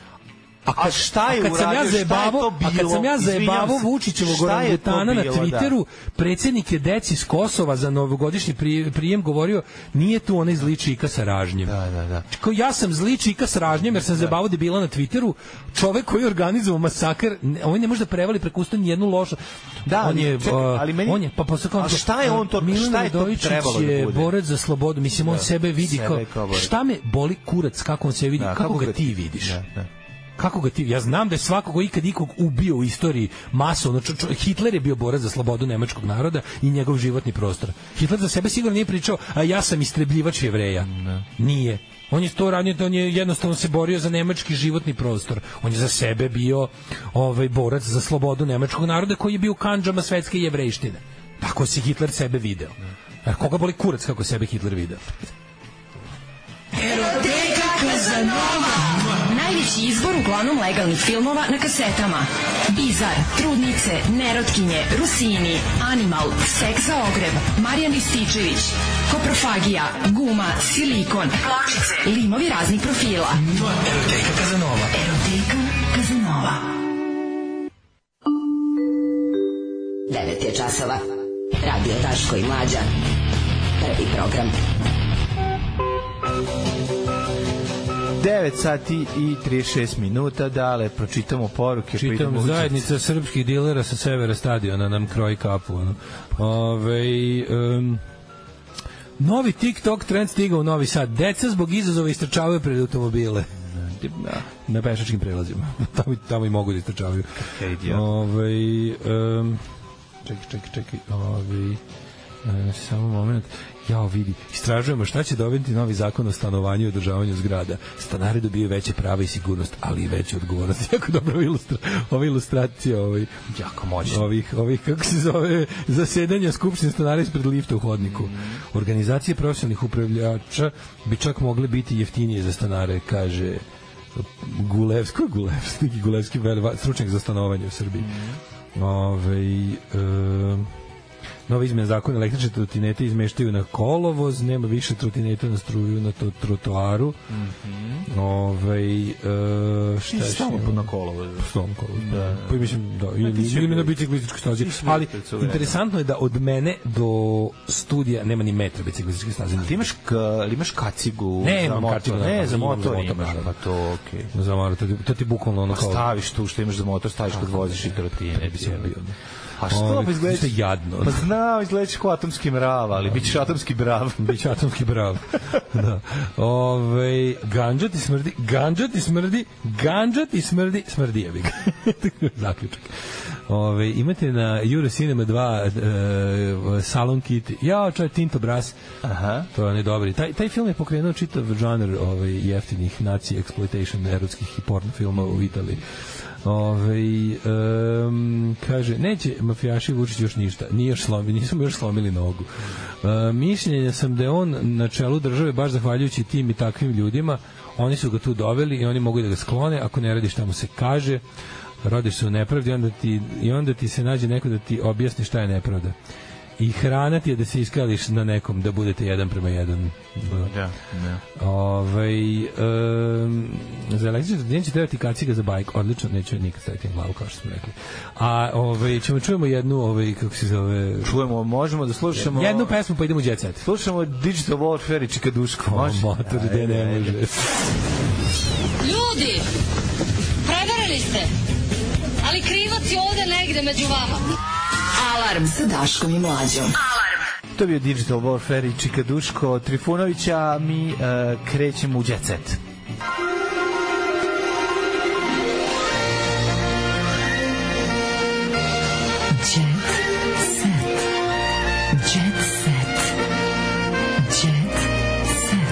A, kad, a šta je a kad uradio, sam ja zajebavo, bilo, a kad sam ja zajebavo Vučićevog orangutana na Twitteru, da. Predsjednik je deci s Kosova za novogodišnji prijem govorio, nije tu ona iz Ličika sa ražnjem. Da, da, da. Kao ja sam z Ličika sa ražnjem jer sam zajebavo debila na Twitteru, čovek koji je organizovao masakr, on ne može da prevali preko usta ni jednu lošu. Da, on je, čekaj, ali meni, on je, pa posle a šta je on to, šta je to trebalo da bude? Borac za slobodu, mislim, on da, sebe vidi sebe kao, kao šta me boli kurac, kako on se vidi, da, kako, kako ga ti vidiš? Da, da. Kako ga ti, ja znam da je svakog ikad ikog ubio u istoriji masovno. Hitler je bio borac za slobodu nemačkog naroda i njegov životni prostor. Hitler za sebe sigurno nije pričao, a ja sam istrebljivač Jevreja. Ne. Nije. On je to radio, on je jednostavno se borio za nemački životni prostor. On je za sebe bio ovaj borac za slobodu nemačkog naroda koji je bio u kandžama svetske jevrejštine. Tako se Hitler sebe video. A koga boli kurac kako sebe Hitler video? Eroteka Kazanova. Najveći izbor uglavnom legalnih filmova na kasetama. Bizar, Trudnice, Nerotkinje, Rusini, Animal, Seks za ogreb, Marijan Rističević, Koprofagija, Guma, Silikon, Pločice, limovi raznih profila. Eroteka Kazanova. Eroteka Kazanova. devet je časova. Radio Daško i Mlađa. Prvi program. devet sati i trideset šest minuta, dale, pročitamo poruke. Čitam, zajednica srpskih dilera sa severa stadiona nam kroji kapu. Ono. Ove, um, novi TikTok trend stigao u Novi Sad. Deca zbog izazova istrčavaju pred automobile. Na, na pešačkim prelazima. tamo, tamo i mogu da istrčavaju. Ove, um, čekaj, čekaj, čekaj. Ove, um, samo moment. Jao, vidi, istražujemo šta će dobiti novi zakon o stanovanju i održavanju zgrada. Stanari dobiju veće prava i sigurnost, ali i veće odgovornosti. Jako dobro ilustra, ova ilustracija, ovaj, jako moćno. Ovih, ovih, kako se zove, zasedanja skupštine stanara ispred lifta u hodniku. Organizacije profesionalnih upravljača bi čak mogle biti jeftinije za stanare, kaže Gulevski, Gulevski, Gulevski stručnjak za stanovanje u Srbiji. Ove, um, nova izmena zakona, električne trotinete izmeštaju na kolovoz, nema više trotineta na struju na to trotoaru. Mhm. Ovaj e, šta je samo na kolovoz. Stalno kolovoz. Da. Pa mislim da ili, ili na biciklističkoj stazi, ali interesantno je da od mene do studija nema ni metra biciklističke staze. Ti imaš imaš kacigu ne, za motor, ne, za motor imaš, pa to okej. Za motor, to ti bukvalno ono kao staviš tu što imaš za motor, staviš kad voziš i trotine, ne bi se bio. A što pa izgledaš jadno? Pa znao, izgledaš kao atomski mrav, ali bit ćeš atomski brav. Biće atomski brav. Da. Ove, ganđa ti smrdi, ganđa ti smrdi, ganđa ti smrdi, smrdi jebi ga. Zaključak. Ove, imate na Eurocinema dva uh, Salon Kit. Ja, čaj, Tinto Brass. Aha. To je nedobri. Taj, taj film je pokrenuo čitav žanr ovaj, jeftinih naci exploitation erotskih i porno filma u Italiji. Ove, um, kaže, neće mafijaši Vučić još ništa, nije još slomi, nismo još slomili nogu. Uh, mišljenja sam da je on na čelu države baš zahvaljujući tim i takvim ljudima, oni su ga tu doveli i oni mogu da ga sklone, ako ne radiš šta mu se kaže, rodiš se u nepravdi i onda ti, i onda ti se nađe neko da ti objasni šta je nepravda. I hrana ti je da se iskališ na nekom, da budete jedan prema jedan. Da, da. Ovaj, um, za električni trotinet će trebati kaciga za bajk. Odlično, neću nikad staviti na glavu, kao što smo rekli. A ovaj, ćemo čujemo jednu, ovaj, kako se zove... Čujemo, možemo da slušamo... Jednu pesmu, pa idemo u Jet Set. Slušamo Digital Warfare i Čikaduško. Može? Motor, gde ne može. Ljudi, prevarili ste, ali krivac je ovde negde među vama. Alarm sa Daškom i Mlađom. Alarm. To je bio Digital Warfare i Čikaduško Trifunovića. Mi uh, krećemo u Jet Set. Jet Set. Jet Set. Jet Set.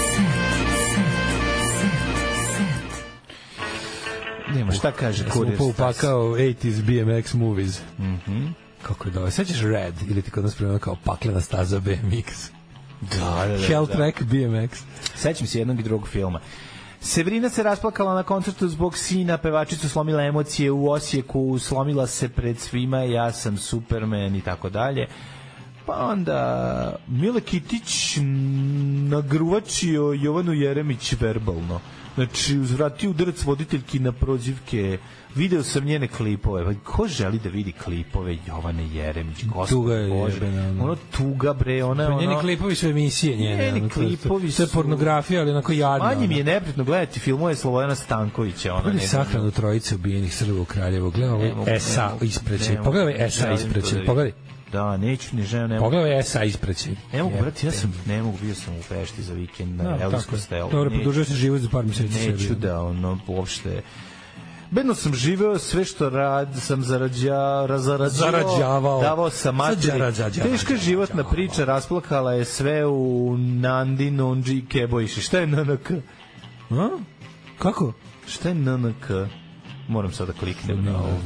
Set. Set. Nemo, šta kaže ja Kurir? Sam upakao osamdesetih B M X movies. Mhm. Mm kako je dobro. Sećaš Red ili ti kod nas prema kao paklena staza B M X? Da, da, da. Hell da. Track B M X. Sećam se jednog i drugog filma. Severina se rasplakala na koncertu zbog sina, pevačicu slomila emocije u Osijeku, slomila se pred svima, ja sam Superman i tako dalje. Pa onda Mile Kitić nagruvačio Jovanu Jeremić verbalno. Znači, uzvratio udarac voditeljki na prozivke. Video sam njene klipove. Pa ko želi da vidi klipove Jovane Jeremić? Tuga je jebena. Ono tuga, bre, ona je ono... Njeni klipovi su emisije njene. Njeni klipovi su... To je pornografija, ali onako jadna. Manje mi je neprijatno gledati filmove Slobodana Stankovića. Pogledaj sahranu trojice ubijenih Srba u Kraljevu. Gledaj ovaj S A isprećaj. Pogledaj ovaj S A isprećaj. Pogledaj. Da, neću, ni želim, ne mogu. Pogledaj ovaj S A isprećaj. Ne mogu, brati, ja sam, ne mogu, bio sam u Pešti za vikend na Elvis Costello. Dobro, produžio se život za par mjeseci. Neću da, ono, uopšte... Bedno sam živeo, sve što rad sam zarađa, zarađavao, davao sam materi. Teška životna priča, rasplakala je sve u Nandi, Nonđi i Kebojši. Šta je N N K? A? Kako? Šta je N N K? Moram sad da kliknem na ovo.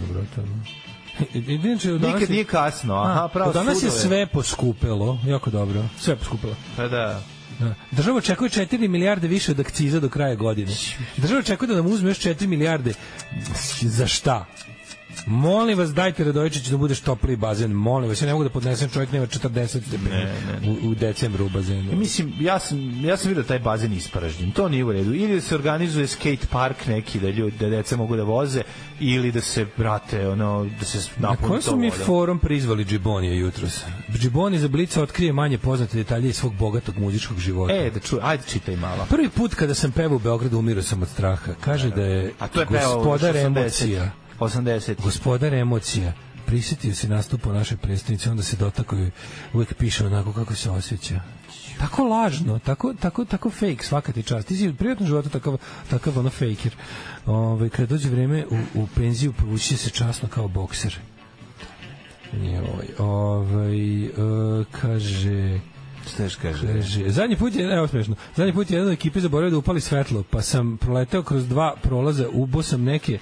Nikad nije kasno. Aha, pravo, danas je sve poskupelo, jako dobro. Sve poskupelo. Pa da. Država očekuje četiri milijarde više od akciza do kraja godine. Država očekuje da nam uzme još četiri milijarde. Za šta? Molim vas, dajte Radojičić da budeš topliji bazen. Molim vas, ja ne mogu da podnesem, čovjek nema četrdeset stepeni u, u decembru u bazenu. Ja, mislim, ja sam, ja sam vidio taj bazen ispražnjen. To nije u redu. Ili da se organizuje skate park neki da ljudi, da deca mogu da voze, ili da se brate, ono, da se napuni to. Na kojem su mi forum prizvali Džibonija jutros? Džiboni za Blica otkrije manje poznate detalje iz svog bogatog muzičkog života. E, da čuj, ajde čitaj malo. Prvi put kada sam pevao u Beogradu umirao sam od straha. Kaže da je, a to je gospodar emocija. osamdeset. Gospodar emocija. Prisjetio se nastupa u našoj predstavnici, onda se dotakao i uvijek piše onako kako se osjeća. Tako lažno, tako, tako, tako fake, svaka ti čast. Ti si u privatnom životu takav, takav ono faker. Ove, kada dođe vreme u, u penziju, povući se časno kao bokser. Nije ovaj. Ovaj, uh, kaže... Šta kaže? kaže? Zadnji put je, evo smešno, zadnji put je jedan od ekipe zaboravio da upali svetlo, pa sam proleteo kroz dva prolaza, ubo sam neke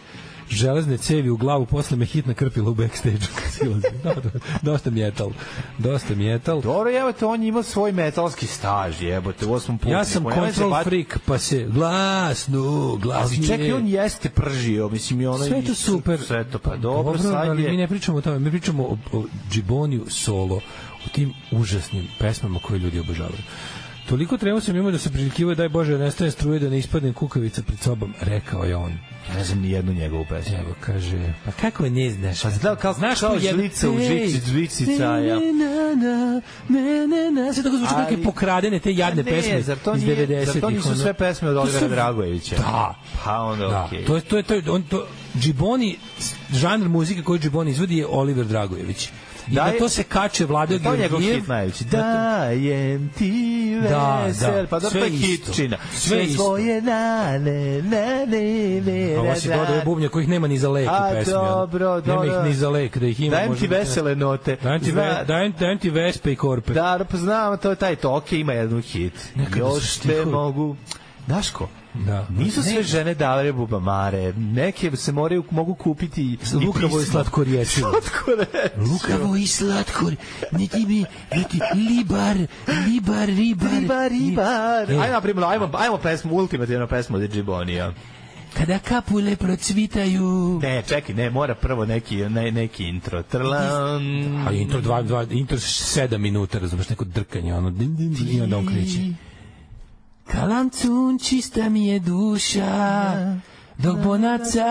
železne cevi u glavu, posle me hitna krpila u backstage-u. Dosta metal. Dosta metal. Dobro, evo te, on ima svoj metalski staž, jebote, u osmom putu. Ja sam control bat... freak, pa se glasno, glasnije. Ali čekaj, on jeste pržio, mislim i ono... Sve to super. Sve to, pa dobro, dobro sad ali je... mi ne pričamo o tome, mi pričamo o, o Džiboniju solo, o tim užasnim pesmama koje ljudi obožavaju. Toliko treba sam imao da se prilikivaju, daj Bože, da nestaje struje, da ne ispadnem kukavica pred sobom, rekao je on. Ja ne znam ni jednu njegovu pesmu. Evo, kaže, pa kako je ne znaš? Pa znao kao, znaš kao žlica u žici, žvicica, ja. Ne, ne, ne, ne, ne, sve tako zvuče kao neke pokradene, te jadne ne, pesme iz devedesetih. Zar to nisu sve pesme od Olivera Dragojevića? Da. Pa onda da. okej. Okay. To je, to je, to je, on, to, Džiboni, žanr muzike koji Džiboni izvodi je Oliver Dragojević. I da, da to se kače Vlado Georgijev. To je njegov hit najveći. Dajem ti vesel. Da, da. Pa dobro je hitčina. Sve svoje nane, nane, ne. Ovo si dodao bubnja kojih nema ni za lek u pesmi. A dobro, dobro. Nema ih ni za lek da ih ima. Dajem ti vesele note. Dajem ti, ve, dajem, dajem ti vespe i korpe. Da, pa znam, to je taj toke, ima jednu hit. Još te mogu... Daško, da. Nisu sve žene davale bubamare, neke se moraju, mogu kupiti lukavo i slatkorječivo. Lukavo i slatkor, ne ti mi, ne ti, libar, libar, ribar. Ribar, ribar. Ajmo, naprimjer, ajmo, ajmo pesmu, ultimativno pesmu od Džibonija. Kada kapule procvitaju. Ne, čekaj, ne, mora prvo neki, ne, neki intro. Trlan. A intro dva, dva, intro sedam minuta, razumeš, neko drkanje, ono, i onda on kreće. Kalancun, čista mi je duša, dok bonaca,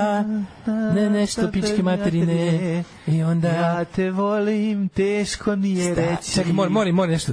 ne nešto pičke materine, i onda... Ja te volim, teško mi je reći. Čekaj, mora, mora, mora nešto.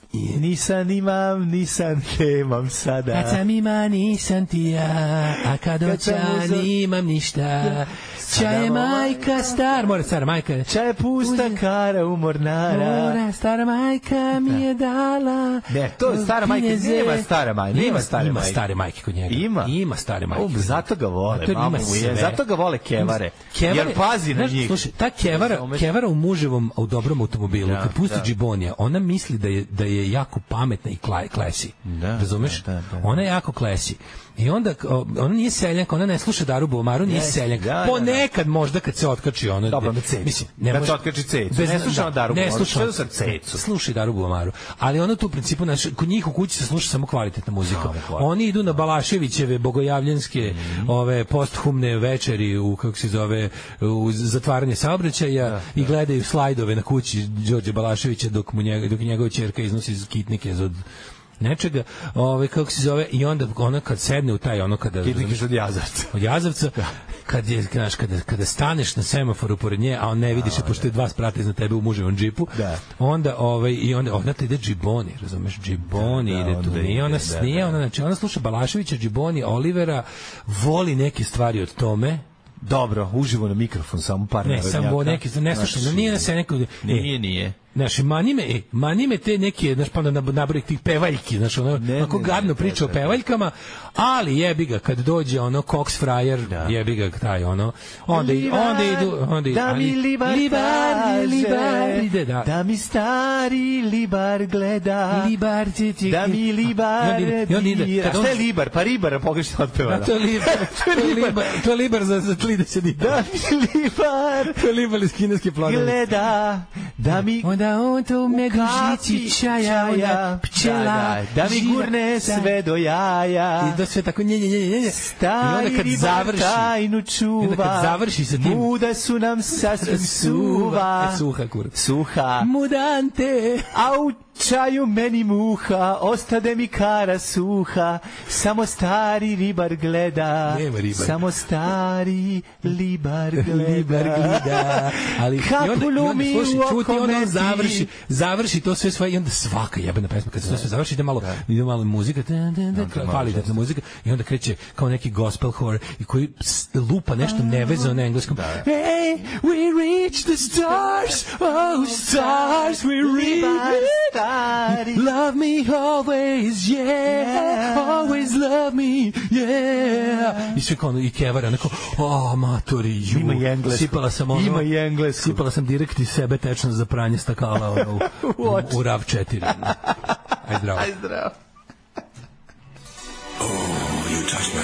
Nisam imam, nisam kemam sada. Kad sam ima, nisam ti ja, a kad oća nimam ništa. Čaje majka star, mora stara majka. Čaje pusta kara umornara. Mora, stara majka mi je dala. Ne, to je stara majka, nema stara majka. Nema stare ima majke. stare majke kod njega. Ima. Ima stare majke. O, zato ga vole, mamu je. Zato ga vole kevare. Kevare, jer pazi na njih. Slušaj, ta kevara, kevara u muževom, u dobrom automobilu, da, kad pusti da. Džibonija, ona misli da je, da je jako pametna i klesi. Da, razumeš? Da, da, da. Ona je jako klesi. I onda, ona nije seljanka, ona ne sluša Daru Bubamaru, nije yes, seljanka. Da, ponekad možda kad se otkači ona... Dobro, na cecu. Mislim, ne kad može, se otkači cecu. Bez, ne sluša da, Daru Bubamaru, ne sluša, sam cecu. Slušaj Daru Bubamaru. Ali ona tu u principu, naš, kod njih u kući se sluša samo kvalitetna muzika. No, oni idu na Balaševićeve, bogojavljanske, mm. ove posthumne večeri u, kako se zove, u zatvaranje saobraćaja da, i gledaju slajdove na kući Đorđe Balaševića dok mu njega, dok njegova ćerka iznosi kitnike od nečega, ovaj kako se zove, i onda ona kad sedne u taj ono kada kitnike od Jazavca. Od Jazavca. Da. Kad je, znaš, kada, kada staneš na semaforu pored nje, a on ne vidiš, a, pošto je dva sprata iznad tebe u muževom džipu, da. onda, ovaj, i onda, onda ide Džiboni, razumeš, Džiboni da, ide tu, nije ona, da, nije da, ona, znači, ona sluša Balaševića, Džiboni, Olivera, voli neke stvari od tome, dobro, uživo na mikrofon, samo par ne, samo neki, ne slušaj, no, nije se neko... Nije, nije. Znaš, mani me, e, mani me te neke, znaš, pa onda nabroj tih pevaljki, znaš, ono, ne, ako ne, gadno ne, priča ne, o pevaljkama, ali jebi ga, kad dođe, ono, Cox Frajer, da. jebi ga, taj, ono, onda, libar, onda idu, onda idu, da mi libar, libar, libar, ide, da. Da mi stari libar gleda, libar, ti, ti, da mi libar dira. A šta je libar? Pa ribar, pogrešno otpevala. To je libar, to je libar, to je libar za, za trideset dinara. Da mi libar, to je libar iz kineske plodove. Gleda, da mi... Da on to me dužici čaja, ona pčela, da, da, da mi gurne sve do jaja. I da sve tako nje, nje, nje, nje. Stari ribar tajnu čuva. I onda kad završi sa tim. Muda su nam sasvim suva. E, suha, kur. Suha. Mudante. Au čaju meni muha, ostade mi kara suha, samo stari ribar gleda. Nema ribar. Samo stari libar gleda. Libar gleda. Ali kapulu mi u oko meti. Završi, završi to sve svoje i onda svaka jebena pesma, kad se to sve završi, ide malo, ide malo muzika, kvalitetna muzika i onda kreće kao neki gospel hor i koji lupa nešto nevezano na engleskom. Hey, we reach the stars, oh stars, we reach it. Love me always, yeah, yeah. Always love me, yeah. I sve kao, i kevara, neko, oh, matori, ju. Ima i englesko. Sipala sam ono, ima i englesko. Sipala sam direkt iz sebe tečno za pranje stakala ono, u, u, u rav četiri. Aj zdravo. Aj zdravo. Oh, you touch my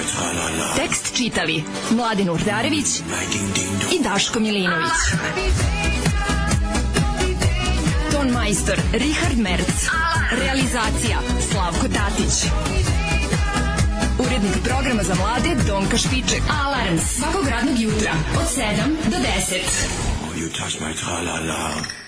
Tekst čitali Mladin Urdarević i Daško Milinović. Ton majstor Richard Merc. Realizacija Slavko Tatić. Urednik programa za mlade Donka Špiček. Alarms svakog radnog jutra od sedam do deset. You touch my tra-la-la.